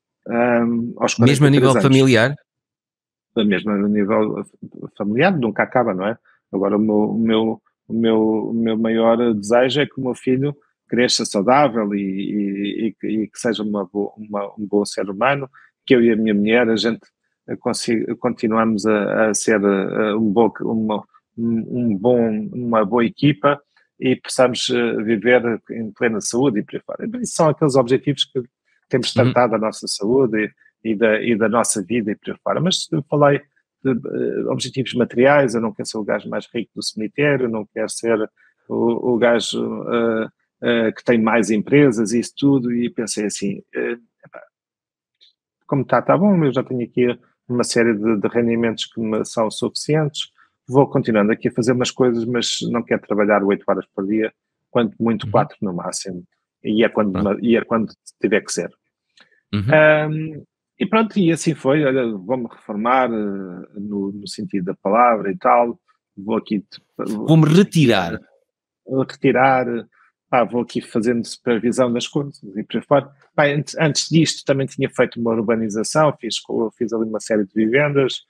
um, aos mesmo a nível anos. familiar? Mesmo a nível familiar, nunca acaba, não é? Agora, o meu, o meu, o meu, o meu maior desejo é que o meu filho cresça saudável e, e, e, e que seja uma boa, uma, um bom ser humano, que eu e a minha mulher, a gente consiga, continuamos a, a ser um bom, uma, um bom, uma boa equipa e possamos viver em plena saúde e por aí fora. Isso são aqueles objetivos que temos tratado uhum. da nossa saúde e, e, da, e da nossa vida e por aí fora. Mas eu falei de uh, objetivos materiais, eu não quero ser o gajo mais rico do cemitério, não quero ser o, o gajo uh, uh, que tem mais empresas e isso tudo, e pensei assim, uh, epá, como está, está bom, eu já tenho aqui uma série de, de rendimentos que me são suficientes, vou continuando aqui a fazer umas coisas, mas não quero trabalhar oito horas por dia, quanto muito uhum. quatro no máximo, e é quando, ah. e é quando tiver que ser. Uhum. Um, e pronto, e assim foi, olha, vou-me reformar uh, no, no sentido da palavra e tal, vou aqui... Vou-me retirar. Uh, retirar, pá, vou aqui fazendo supervisão das coisas e por aí fora. Pá, antes, antes disto também tinha feito uma urbanização, fiz, fiz ali uma série de vivendas,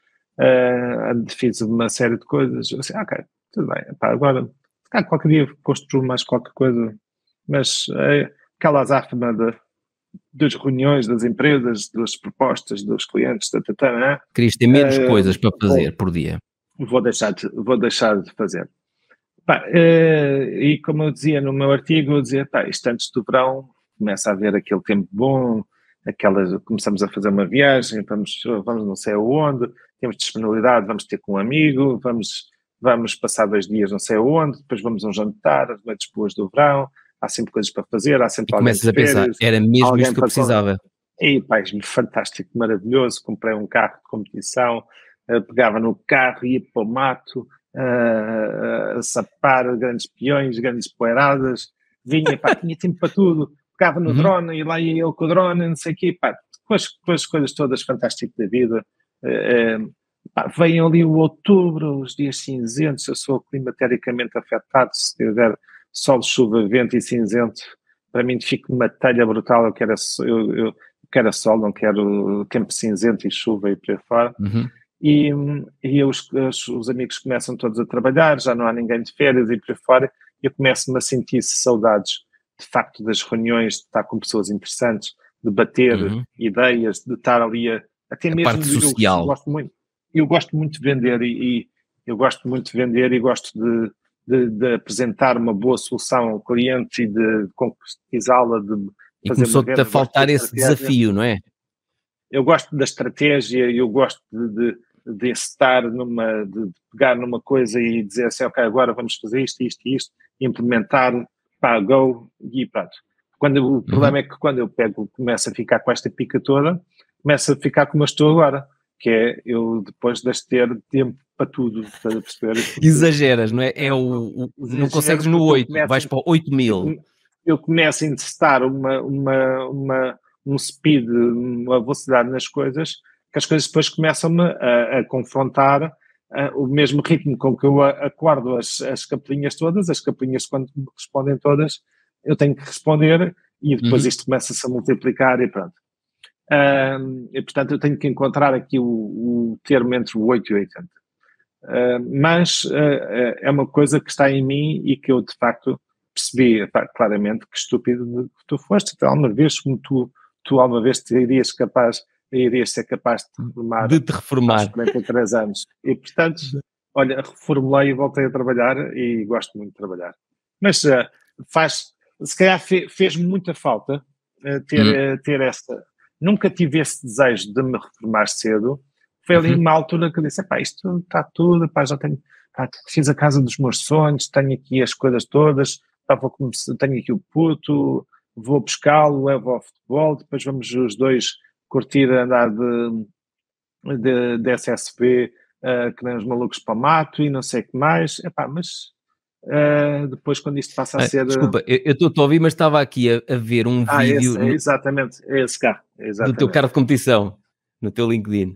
uh, fiz uma série de coisas, eu assim, ok, tudo bem, pá, agora, cá, qualquer dia construo mais qualquer coisa, mas uh, aquela azáfama de das reuniões das empresas, das propostas dos clientes, tatatá, né? Querias ter menos uh, coisas para fazer vou, por dia. Vou deixar de, vou deixar de fazer. Pá, uh, e como eu dizia no meu artigo, eu dizia, pá, isto antes do verão começa a haver aquele tempo bom, aquelas, começamos a fazer uma viagem, vamos, vamos não sei aonde, temos disponibilidade, vamos ter com um amigo, vamos, vamos passar dois dias não sei aonde, depois vamos a um jantar, as noites boas do verão, há sempre coisas para fazer, há sempre e alguém começas a pensar, era mesmo isto que eu precisava. E pá, fantástico, maravilhoso, comprei um carro de competição, uh, pegava no carro, ia para o mato, uh, uh, a sapar grandes peões, grandes poeiradas, vinha, pá, tinha tempo para tudo, pegava no Uhum. drone e lá ia ele com o drone, não sei o quê, pá, depois, depois coisas todas fantásticas da vida. Uh, uh, pá, vem ali o outubro, os dias cinzentos, eu sou climatericamente afetado, se tiver sol, chuva, vento e cinzento, para mim fica uma telha brutal, eu quero, eu, eu quero sol, não quero tempo cinzento e chuva e por aí fora. Uhum. E, e os, os, os amigos começam todos a trabalhar, já não há ninguém de férias e por aí fora, e eu começo-me a sentir saudades, de facto, das reuniões, de estar com pessoas interessantes, de bater Uhum. ideias, de estar ali a, até A mesmo parte de, social. eu gosto muito, eu gosto muito de vender e, e eu gosto muito de vender e gosto de, de, de apresentar uma boa solução ao cliente e de concretizá-la, de E fazer uma começou-te venda. a faltar esse desafio, não é? Eu gosto da estratégia, eu gosto de, de, de estar numa, de pegar numa coisa e dizer assim, ok, agora vamos fazer isto, isto e isto, implementar, pá, go, e pronto. Quando, o Uhum. problema é que quando eu pego, começo a ficar com esta pica toda, começo a ficar como eu estou agora, que é eu depois de ter tempo para tudo, estás a perceber? Porque, exageras, não é? É o, o não consegues no oito, vais para o oito mil. Eu, eu começo a intestar uma, uma, uma, um speed, uma velocidade nas coisas, que as coisas depois começam-me a, a confrontar a, o mesmo ritmo com que eu acordo as, as capelinhas todas, as capelinhas quando me respondem todas, eu tenho que responder e depois Uhum. isto começa-se a multiplicar e pronto. Um, e portanto eu tenho que encontrar aqui o, o termo entre o oito e o oitenta. Uh, mas uh, é uma coisa que está em mim e que eu de facto percebi pá, claramente que estúpido que tu foste, que alguma vez como tu, tu alguma vez te irias capaz, irias ser capaz de te reformar De te reformar. aos quarenta e três anos. E portanto, olha, reformulei e voltei a trabalhar e gosto muito de trabalhar. Mas uh, faz, se calhar fe, fez-me muita falta uh, ter, Hum. uh, ter essa. Nunca tive esse desejo de me reformar cedo. Foi ali Uhum. uma altura que eu disse, pá, isto está tudo, pá, já tenho, pá, fiz a casa dos meus sonhos, tenho aqui as coisas todas, pá, vou começar, tenho aqui o puto, vou buscá-lo, levo ao futebol, depois vamos os dois curtir andar de, de, de S S V, uh, que nem os malucos para o mato e não sei o que mais, epá, mas uh, depois quando isto passa a Ah, ser... desculpa, eu estou a ouvir, mas estava aqui a, a ver um Ah, vídeo esse, é no, exatamente, é esse carro, é do exatamente. teu carro de competição, no teu LinkedIn.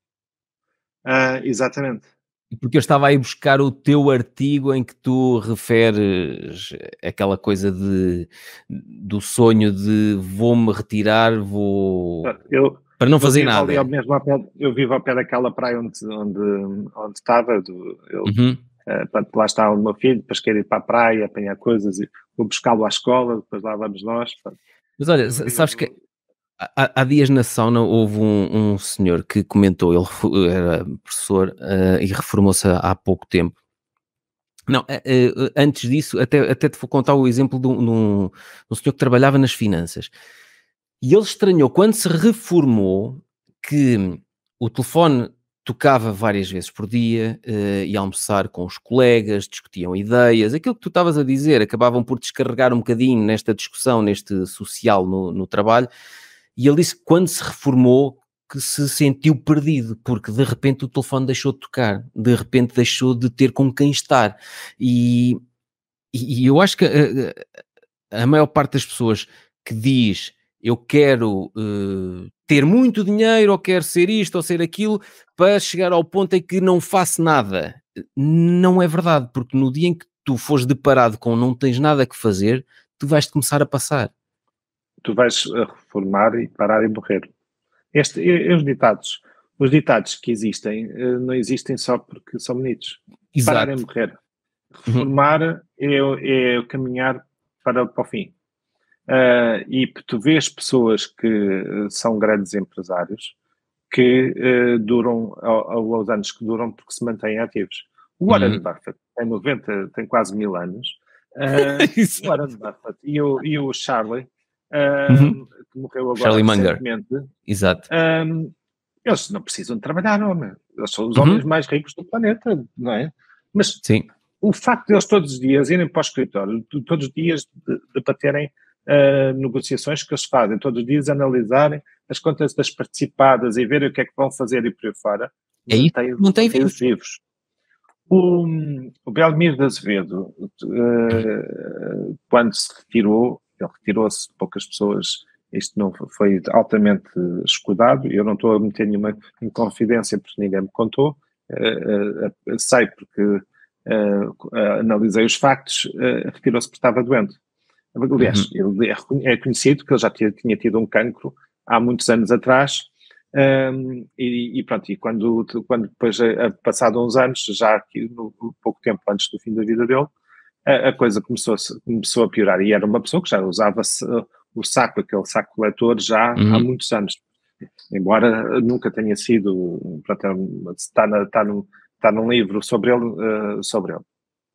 Uh, exatamente. Porque eu estava aí buscar o teu artigo em que tu referes aquela coisa de, do sonho de vou-me retirar, vou... Eu, para não eu fazer vivo nada. ali ao mesmo ao pé, eu vivo ao pé daquela praia onde, onde, onde estava, do, eu, Uhum. uh, portanto, lá está o meu filho, depois quero ir para a praia, apanhar coisas, e vou buscá-lo à escola, depois lá vamos nós. Portanto, Mas olha, eu sabes vivo... que há, há dias na sauna houve um, um senhor que comentou, ele era professor uh, e reformou-se há, há pouco tempo. Não, uh, uh, antes disso, até, até te vou contar o exemplo de um, de um, de um senhor que trabalhava nas finanças. E ele estranhou, quando se reformou, que o telefone tocava várias vezes por dia, uh, ia almoçar com os colegas, discutiam ideias, aquilo que tu estavas a dizer, acabavam por descarregar um bocadinho nesta discussão, neste social no, no trabalho, e ele disse que quando se reformou que se sentiu perdido, porque de repente o telefone deixou de tocar, de repente deixou de ter com quem estar, e, e eu acho que a, a maior parte das pessoas que diz eu quero uh, ter muito dinheiro, ou quero ser isto, ou ser aquilo, para chegar ao ponto em que não faço nada. Não é verdade, porque no dia em que tu fores deparado com não tens nada que fazer, tu vais-te começar a passar. Tu vais reformar e parar e morrer. Este, os ditados, os ditados que existem, não existem só porque são bonitos. Exato. Parar e morrer. Reformar uhum. é, é caminhar para, para o fim. Uh, e tu vês pessoas que são grandes empresários que uh, duram aos anos que duram porque se mantêm ativos. O Warren uhum. Buffett tem noventa, tem quase mil anos. Uh, o Warren Buffett e o, e o Charlie, uh, uhum. que morreu agora Charlie recentemente. Munger. Exato. Um, eles não precisam de trabalhar, homem. Eles são os uhum. homens mais ricos do planeta, não é? Mas sim. O facto de eles todos os dias irem para o escritório, todos os dias debaterem uh, negociações que eles fazem, todos os dias analisarem as contas das participadas e verem o que é que vão fazer e por aí fora, é mantém, não tem vivos. vivos. O, o Belmiro de Azevedo, uh, quando se retirou, ele retirou-se, poucas pessoas, isto não foi altamente escudado, eu não estou a meter nenhuma confidência porque ninguém me contou, uh, uh, sei porque uh, uh, analisei os factos, uh, retirou-se porque estava doente. Aliás, uhum. ele é, é conhecido que ele já tinha, tinha tido um cancro há muitos anos atrás. Um, e, e pronto, e quando, quando depois, passado uns anos, já aqui no, pouco tempo antes do fim da vida dele, a, a coisa começou, começou a piorar, e era uma pessoa que já usava o saco, aquele saco coletor já uhum. há muitos anos, embora nunca tenha sido, pronto, está, na, está, num, está num livro sobre ele, uh, sobre ele.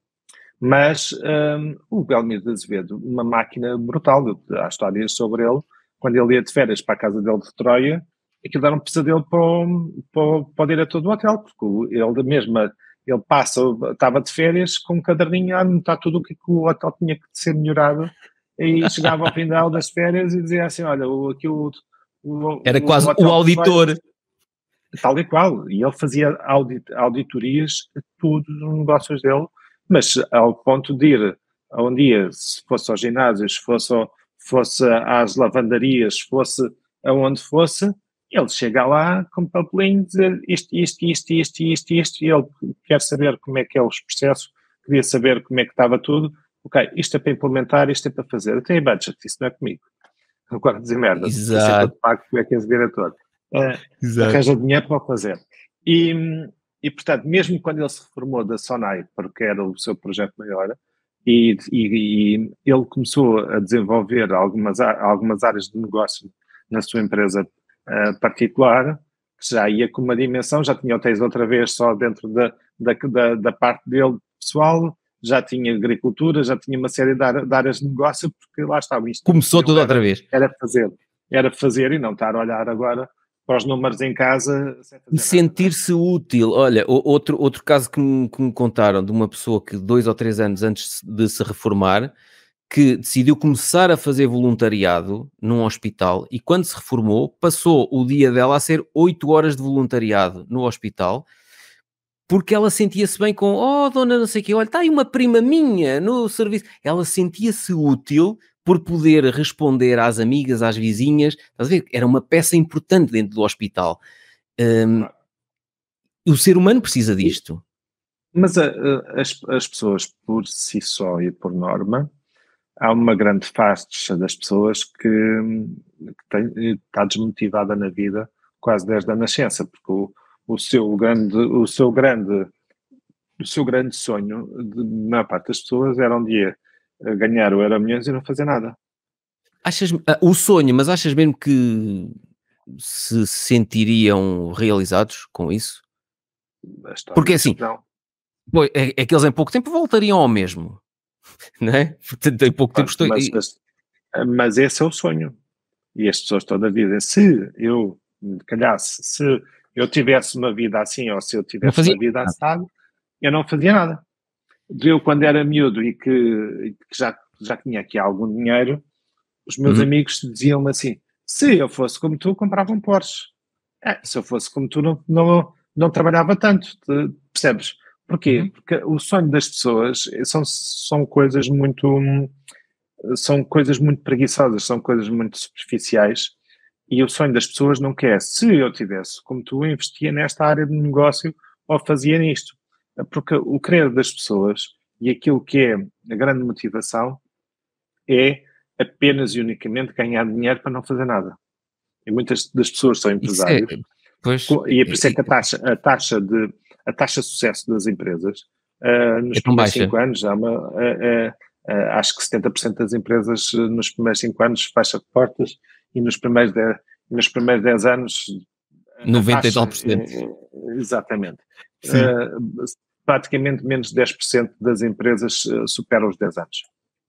Mas um, o Belmiro de Azevedo, uma máquina brutal, há histórias sobre ele, quando ele ia de férias para a casa dele de Troia, aquilo era um pesadelo para o, para, o, para o diretor do hotel, porque ele mesmo, ele passa, estava de férias com um caderninho a anotar tudo o que o hotel tinha que ser melhorado, e chegava ao final das férias e dizia assim, olha, aqui o... o era quase o, o auditor. Troia, tal e qual, e ele fazia audit, auditorias a todos os negócios dele, mas ao ponto de ir a um dia, se fosse ao ginásio, se fosse, ao, fosse às lavandarias, se fosse aonde fosse, ele chega lá com papelinho, dizer isto, isto, isto, isto, isto, isto, e ele quer saber como é que é os processos, queria saber como é que estava tudo, ok, isto é para implementar, isto é para fazer, eu tenho budget, isso não é comigo. Agora dizer merda, isso é para te pago, tu é que és diretor. Uh, arranja dinheiro para fazer. E, e, portanto, mesmo quando ele se reformou da Sonai, porque era o seu projeto maior, e, e, e ele começou a desenvolver algumas, algumas áreas de negócio na sua empresa uh, particular, que já ia com uma dimensão, já tinha hotéis outra vez só dentro da, da, da, da parte dele pessoal, já tinha agricultura, já tinha uma série de, de áreas de negócio, porque lá estava isto. Começou tudo era, outra vez. Era fazer, era fazer e não estar a olhar agora para os números em casa. E sentir-se útil. Olha, outro, outro caso que me, que me contaram de uma pessoa que dois ou três anos antes de se reformar, que decidiu começar a fazer voluntariado num hospital e quando se reformou, passou o dia dela a ser oito horas de voluntariado no hospital, porque ela sentia-se bem com, oh, dona não sei o quê, olha, está aí uma prima minha no serviço. Ela sentia-se útil por poder responder às amigas, às vizinhas, estás a ver? Era uma peça importante dentro do hospital. Um, o ser humano precisa disto. Mas a, a, as, as pessoas, por si só e por norma, há uma grande faixa das pessoas que, que tem, está desmotivada na vida quase desde a nascença, porque o, o seu grande, o seu grande, o seu grande sonho de maior parte das pessoas era um dia ganhar o Euromilhões e não fazer nada. Achas, o sonho, mas achas mesmo que se sentiriam realizados com isso? Porque assim, pois, é, é que eles em pouco tempo voltariam ao mesmo, não é? Portanto, em pouco tempo estou... Mas, mas, mas esse é o sonho. E as pessoas toda a vida, se eu calhasse, se eu tivesse uma vida assim, ou se eu tivesse uma vida assada, eu não fazia nada. Eu, quando era miúdo e que, que já, já tinha aqui algum dinheiro, os meus uhum. amigos diziam-me assim, se eu fosse como tu, comprava um Porsche. É, se eu fosse como tu, não, não, não trabalhava tanto, te, percebes? Porquê? Uhum. Porque o sonho das pessoas são, são coisas muito... são coisas muito preguiçosas, são coisas muito superficiais, e o sonho das pessoas não quer, se eu tivesse, como tu, investia nesta área de negócio ou fazia nisto. Porque o querer das pessoas e aquilo que é a grande motivação é apenas e unicamente ganhar dinheiro para não fazer nada. E muitas das pessoas são empresários, é, pois, e é por isso é que a taxa, a taxa, de, a taxa de sucesso das empresas uh, nos é primeiros cinco anos, há uma, uh, uh, uh, acho que setenta por cento das empresas uh, nos primeiros cinco anos fecha portas e nos primeiros dez, nos primeiros dez anos noventa e tal por cento. Uh, exatamente. Uh, praticamente menos de dez por cento das empresas uh, superam os dez anos.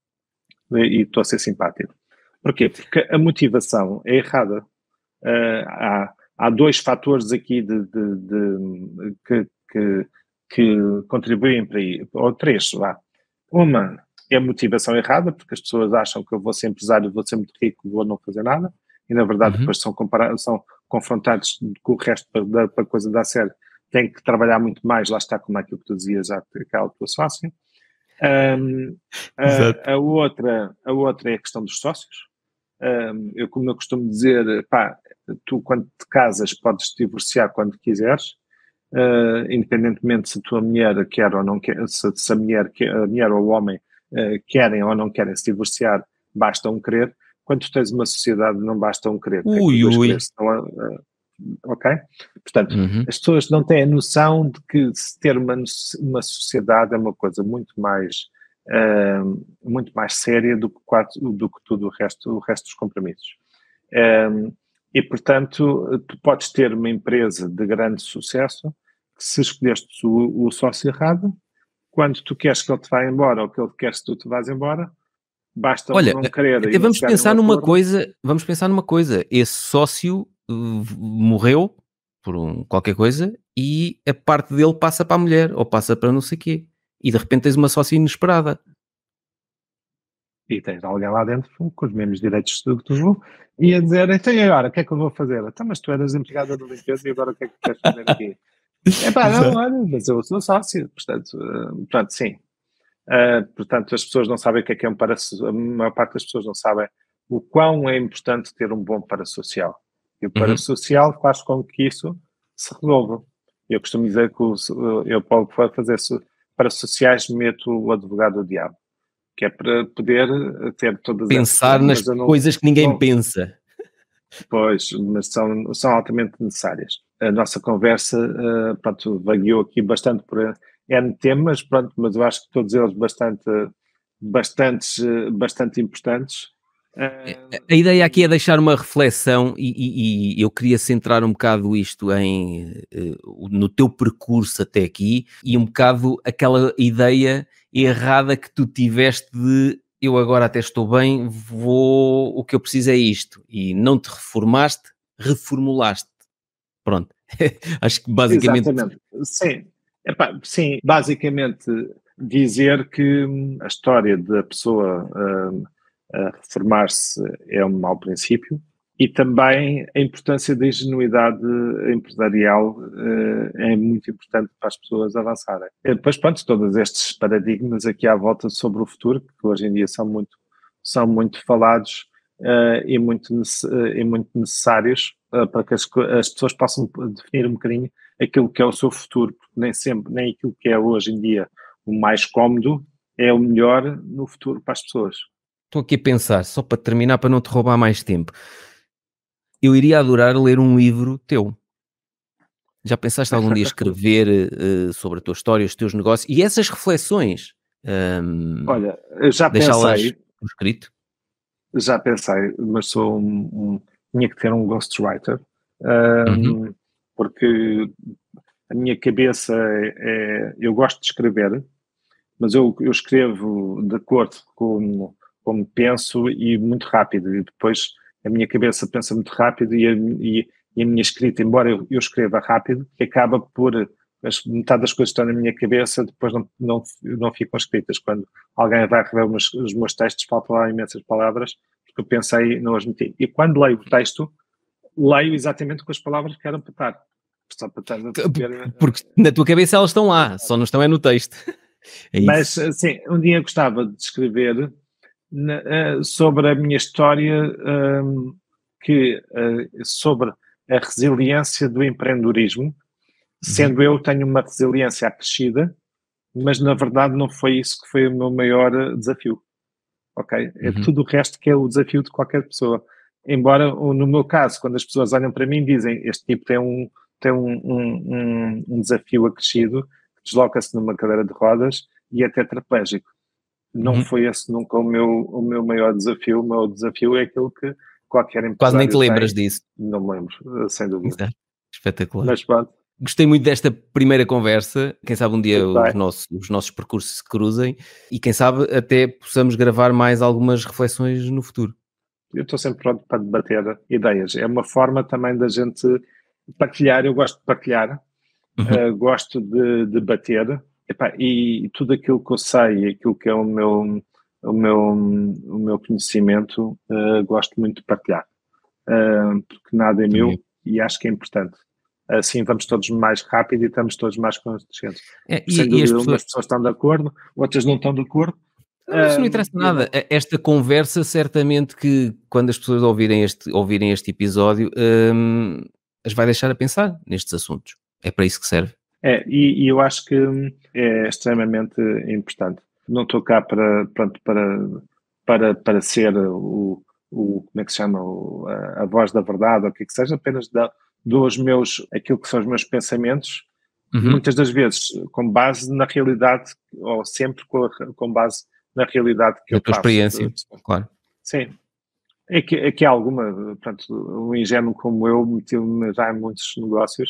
E estou a ser simpático. Porquê? Porque a motivação é errada. Uh, há, há dois fatores aqui de, de, de, que, que, que contribuem para aí, ou três, lá. Uma é a motivação errada, porque as pessoas acham que eu vou ser empresário, vou ser muito rico, vou não fazer nada, e na verdade uhum. depois são, comparados, são confrontados com o resto para, para a coisa dar certo, tem que trabalhar muito mais, lá está como aquilo que tu dizias, já aquela tua sócia. Um, a, a, outra, a outra é a questão dos sócios. Um, eu, como eu costumo dizer, pá, tu quando te casas podes te divorciar quando quiseres, uh, independentemente se a tua mulher quer ou não quer, se, se a, mulher quer, a mulher ou o homem uh, querem ou não querem se divorciar, basta um querer. Quando tu tens uma sociedade, não basta um querer, tem que os dois querer, senão, uh, ok? Portanto, uhum. as pessoas não têm a noção de que se ter uma, uma sociedade é uma coisa muito mais Uh, muito mais séria do que, do que tudo o resto, o resto dos compromissos. Um, e, portanto, tu podes ter uma empresa de grande sucesso que, se escolheste o, o sócio errado, quando tu queres que ele te vá embora ou que ele quer que tu te vás embora, basta Olha, não querer até e não vamos chegarem a pensar um numa acordo. coisa, vamos pensar numa coisa, esse sócio uh, morreu por um, qualquer coisa e a parte dele passa para a mulher ou passa para não sei o quê. E de repente tens uma sócia inesperada. E tens alguém lá dentro com os mesmos direitos do que tu e a dizer, então e agora, o que é que eu vou fazer? Então, mas tu eras empregada da limpeza e agora o que é que queres fazer aqui? É pá, não, olha, mas eu sou sócio, portanto, uh, portanto sim. Uh, portanto, as pessoas não sabem o que é que é um parasocial, a maior parte das pessoas não sabem o quão é importante ter um bom parasocial. E o parasocial faz com que isso se resolva. Eu costumo dizer que o, eu, para fazer parasociais, meto o advogado do diabo, que é para poder ter todas Pensar essas... nas mas não, coisas que ninguém não, pensa. Pois, mas são, são altamente necessárias. A nossa conversa, uh, pronto, vagueou aqui bastante por N temas, pronto, mas eu acho que todos eles bastante, bastante, bastante importantes. Uh, A ideia aqui é deixar uma reflexão e, e, e eu queria centrar um bocado isto em, uh, no teu percurso até aqui e um bocado aquela ideia errada que tu tiveste de eu agora até estou bem, vou, o que eu preciso é isto. E não te reformaste, reformulaste. Pronto. Acho que basicamente... Exatamente. Sim. Epá, sim, basicamente dizer que a história da pessoa uh, uh, reformar-se é um mau princípio e também a importância da ingenuidade empresarial uh, é muito importante para as pessoas avançarem. E depois, pronto, todos estes paradigmas aqui à volta sobre o futuro, que hoje em dia são muito, são muito falados uh, e, muito, uh, e muito necessários uh, para que as, as pessoas possam definir um bocadinho aquilo que é o seu futuro, porque nem sempre, nem aquilo que é hoje em dia o mais cómodo é o melhor no futuro para as pessoas. Estou aqui a pensar, só para terminar, para não te roubar mais tempo. Eu iria adorar ler um livro teu. Já pensaste algum dia escrever uh, sobre a tua história, os teus negócios e essas reflexões? Um, Olha, já pensei, por escrito? Já pensei, mas sou um, um tinha que ter um ghostwriter, um, Uhum. porque a minha cabeça é, é, eu gosto de escrever, mas eu, eu escrevo de acordo com como penso e muito rápido, e depois a minha cabeça pensa muito rápido e a, e, e a minha escrita, embora eu, eu escreva rápido, que acaba por as, metade das coisas que estão na minha cabeça depois não, não, não ficam escritas. Quando alguém vai rever os, os meus textos, faltam lá imensas palavras, porque eu pensei, não as meti. E quando leio o texto, leio exatamente com as palavras que eram para estar. Só para estar a perceber. Porque na tua cabeça elas estão lá, só não estão é no texto. É Mas, isso. sim, um dia gostava de escrever na, uh, sobre a minha história, um, que, uh, sobre a resiliência do empreendedorismo, sendo Uhum. eu tenho uma resiliência acrescida, mas na verdade não foi isso que foi o meu maior desafio, ok? É Uhum. tudo o resto que é o desafio de qualquer pessoa. Embora, no meu caso, quando as pessoas olham para mim dizem este tipo tem um, tem um, um, um, um desafio acrescido, desloca-se numa cadeira de rodas e é tetraplégico. Não Uhum. foi esse nunca o meu, o meu maior desafio. O meu desafio é aquilo que qualquer Quase nem te empresário lembras tem. disso. Não me lembro, sem dúvida. Exato. Espetacular. Mas pronto. Gostei muito desta primeira conversa. Quem sabe um dia os nossos, os nossos percursos se cruzem e quem sabe até possamos gravar mais algumas reflexões no futuro. Eu estou sempre pronto para debater ideias. É uma forma também da gente partilhar. Eu gosto de partilhar, Uhum. uh, gosto de debater. Epá, e tudo aquilo que eu sei, aquilo que é o meu, o meu, o meu conhecimento, uh, gosto muito de partilhar. Uh, porque nada é meu e acho que é importante. assim vamos todos mais rápido e estamos todos mais conscientes. É, Sem e, e dúvida, as umas pessoas. pessoas estão de acordo, outras não estão de acordo. Não, isso não Um, interessa eu nada. não- E- Esta conversa, certamente que quando as pessoas ouvirem este, ouvirem este episódio, hum, as vai deixar a pensar nestes assuntos. É para isso que serve. É, e, e eu acho que é extremamente importante. Não estou cá para, pronto, para, para, para ser o, o, como é que se chama, o, a, a voz da verdade, ou o que é que seja, apenas da, dou os meus, aquilo que são os meus pensamentos, Uhum. muitas das vezes com base na realidade, ou sempre com, a- com base na realidade que Da eu tua faço. experiência, claro. Sim. É que, é que há alguma, portanto, um ingênuo como eu meteu-me já em muitos negócios,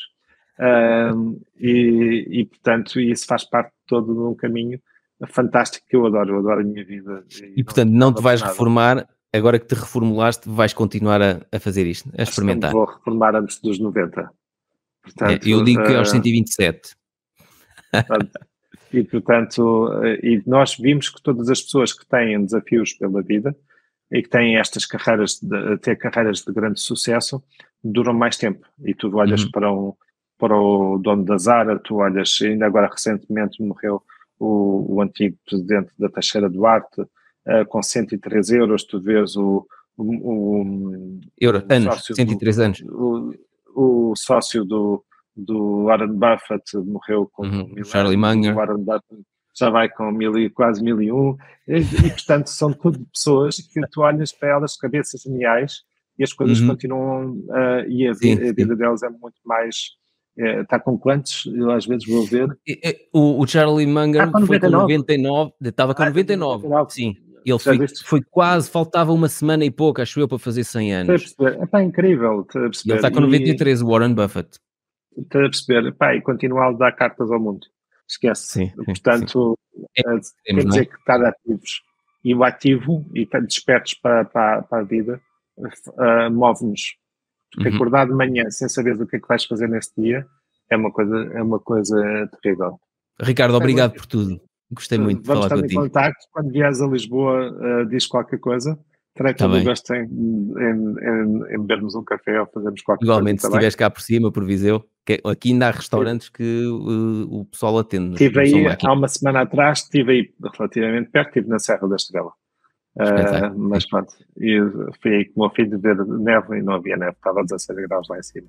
ahm, e, e, portanto, isso faz parte todo de um caminho fantástico que eu adoro, eu adoro a minha vida. E portanto, não te troco vais por nada. reformar, agora que te reformulaste, vais continuar a, a fazer isto, a Acho que não me experimentar. vou reformar antes dos noventa. É, Portanto, eu digo que é aos ah, cento e vinte e sete. portanto, e, portanto, eh, e nós vimos que todas as pessoas que têm desafios pela vida e que têm estas carreiras, de, ter carreiras de grande sucesso, duram mais tempo. E tu olhas Uhum. para, um, para o dono da Zara, tu olhas, ainda agora recentemente morreu o, o antigo presidente da Teixeira Duarte, eh, com cento e três euros, tu vês o, o, o, Euro, o anos, sócio cento e três do, anos. o, o sócio do, do Warren Buffett morreu com Uhum. mil Charlie anos, Munger. o Warren Buffett já vai com mil e, quase mil e um, e, e portanto são tudo pessoas que tu olhas para elas, cabeças geniais, e as coisas Uhum. continuam, uh, e a, Sim, vi- a sim. vida delas é muito mais, eh, está com quantos? Eu às vezes vou ver. E- e- O, o Charlie Munger Ah, com foi com noventa e nove. noventa e nove, estava com Ah, noventa e nove, noventa e nove. sim. Ele Já foi, viste? foi quase, faltava uma semana e pouco, acho eu, para fazer cem Estou a anos. perceber. Epá, é incrível, estou a E ele perceber. está com noventa e três, o Warren Buffett. Estou a perceber. Epá, e continua a dar cartas ao mundo. Esquece. Sim, sim, Portanto, É, eh, temos, quer não é? dizer que estar ativos. E o ativo e estar despertos para, para, para a vida uh, move-nos. Porque Uhum. acordar de manhã sem saber o que é que vais fazer nesse dia é uma coisa, é uma coisa terrível. Ricardo, É obrigado muito. por tudo. Gostei muito de Vamos falar estar em contigo. contacto. Quando vieres a Lisboa, uh, diz qualquer coisa. Terei Tá todo o bem. gosto em, em, em, em bebermos um café ou fazermos qualquer Igualmente, coisa. se Tá bem? estiveres cá por cima, por Viseu, que aqui ainda há restaurantes que uh, o pessoal atende. Estive não são aí máquinas. há uma semana atrás, estive aí relativamente perto, estive na Serra da Estrela. Espetáculo. Uh, mas pronto, e fui aí com o meu filho ver neve e não havia neve, estava a dezasseis graus lá em cima.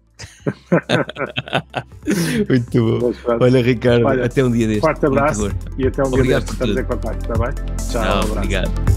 Muito bom. Mas pronto. Olha, Ricardo, Olha, até um dia deste. forte Muito abraço gosto. e até um dia Obrigado destes. por Estamos tudo. em contacto, está bem? Tchau, um Tchau, abraço. obrigado.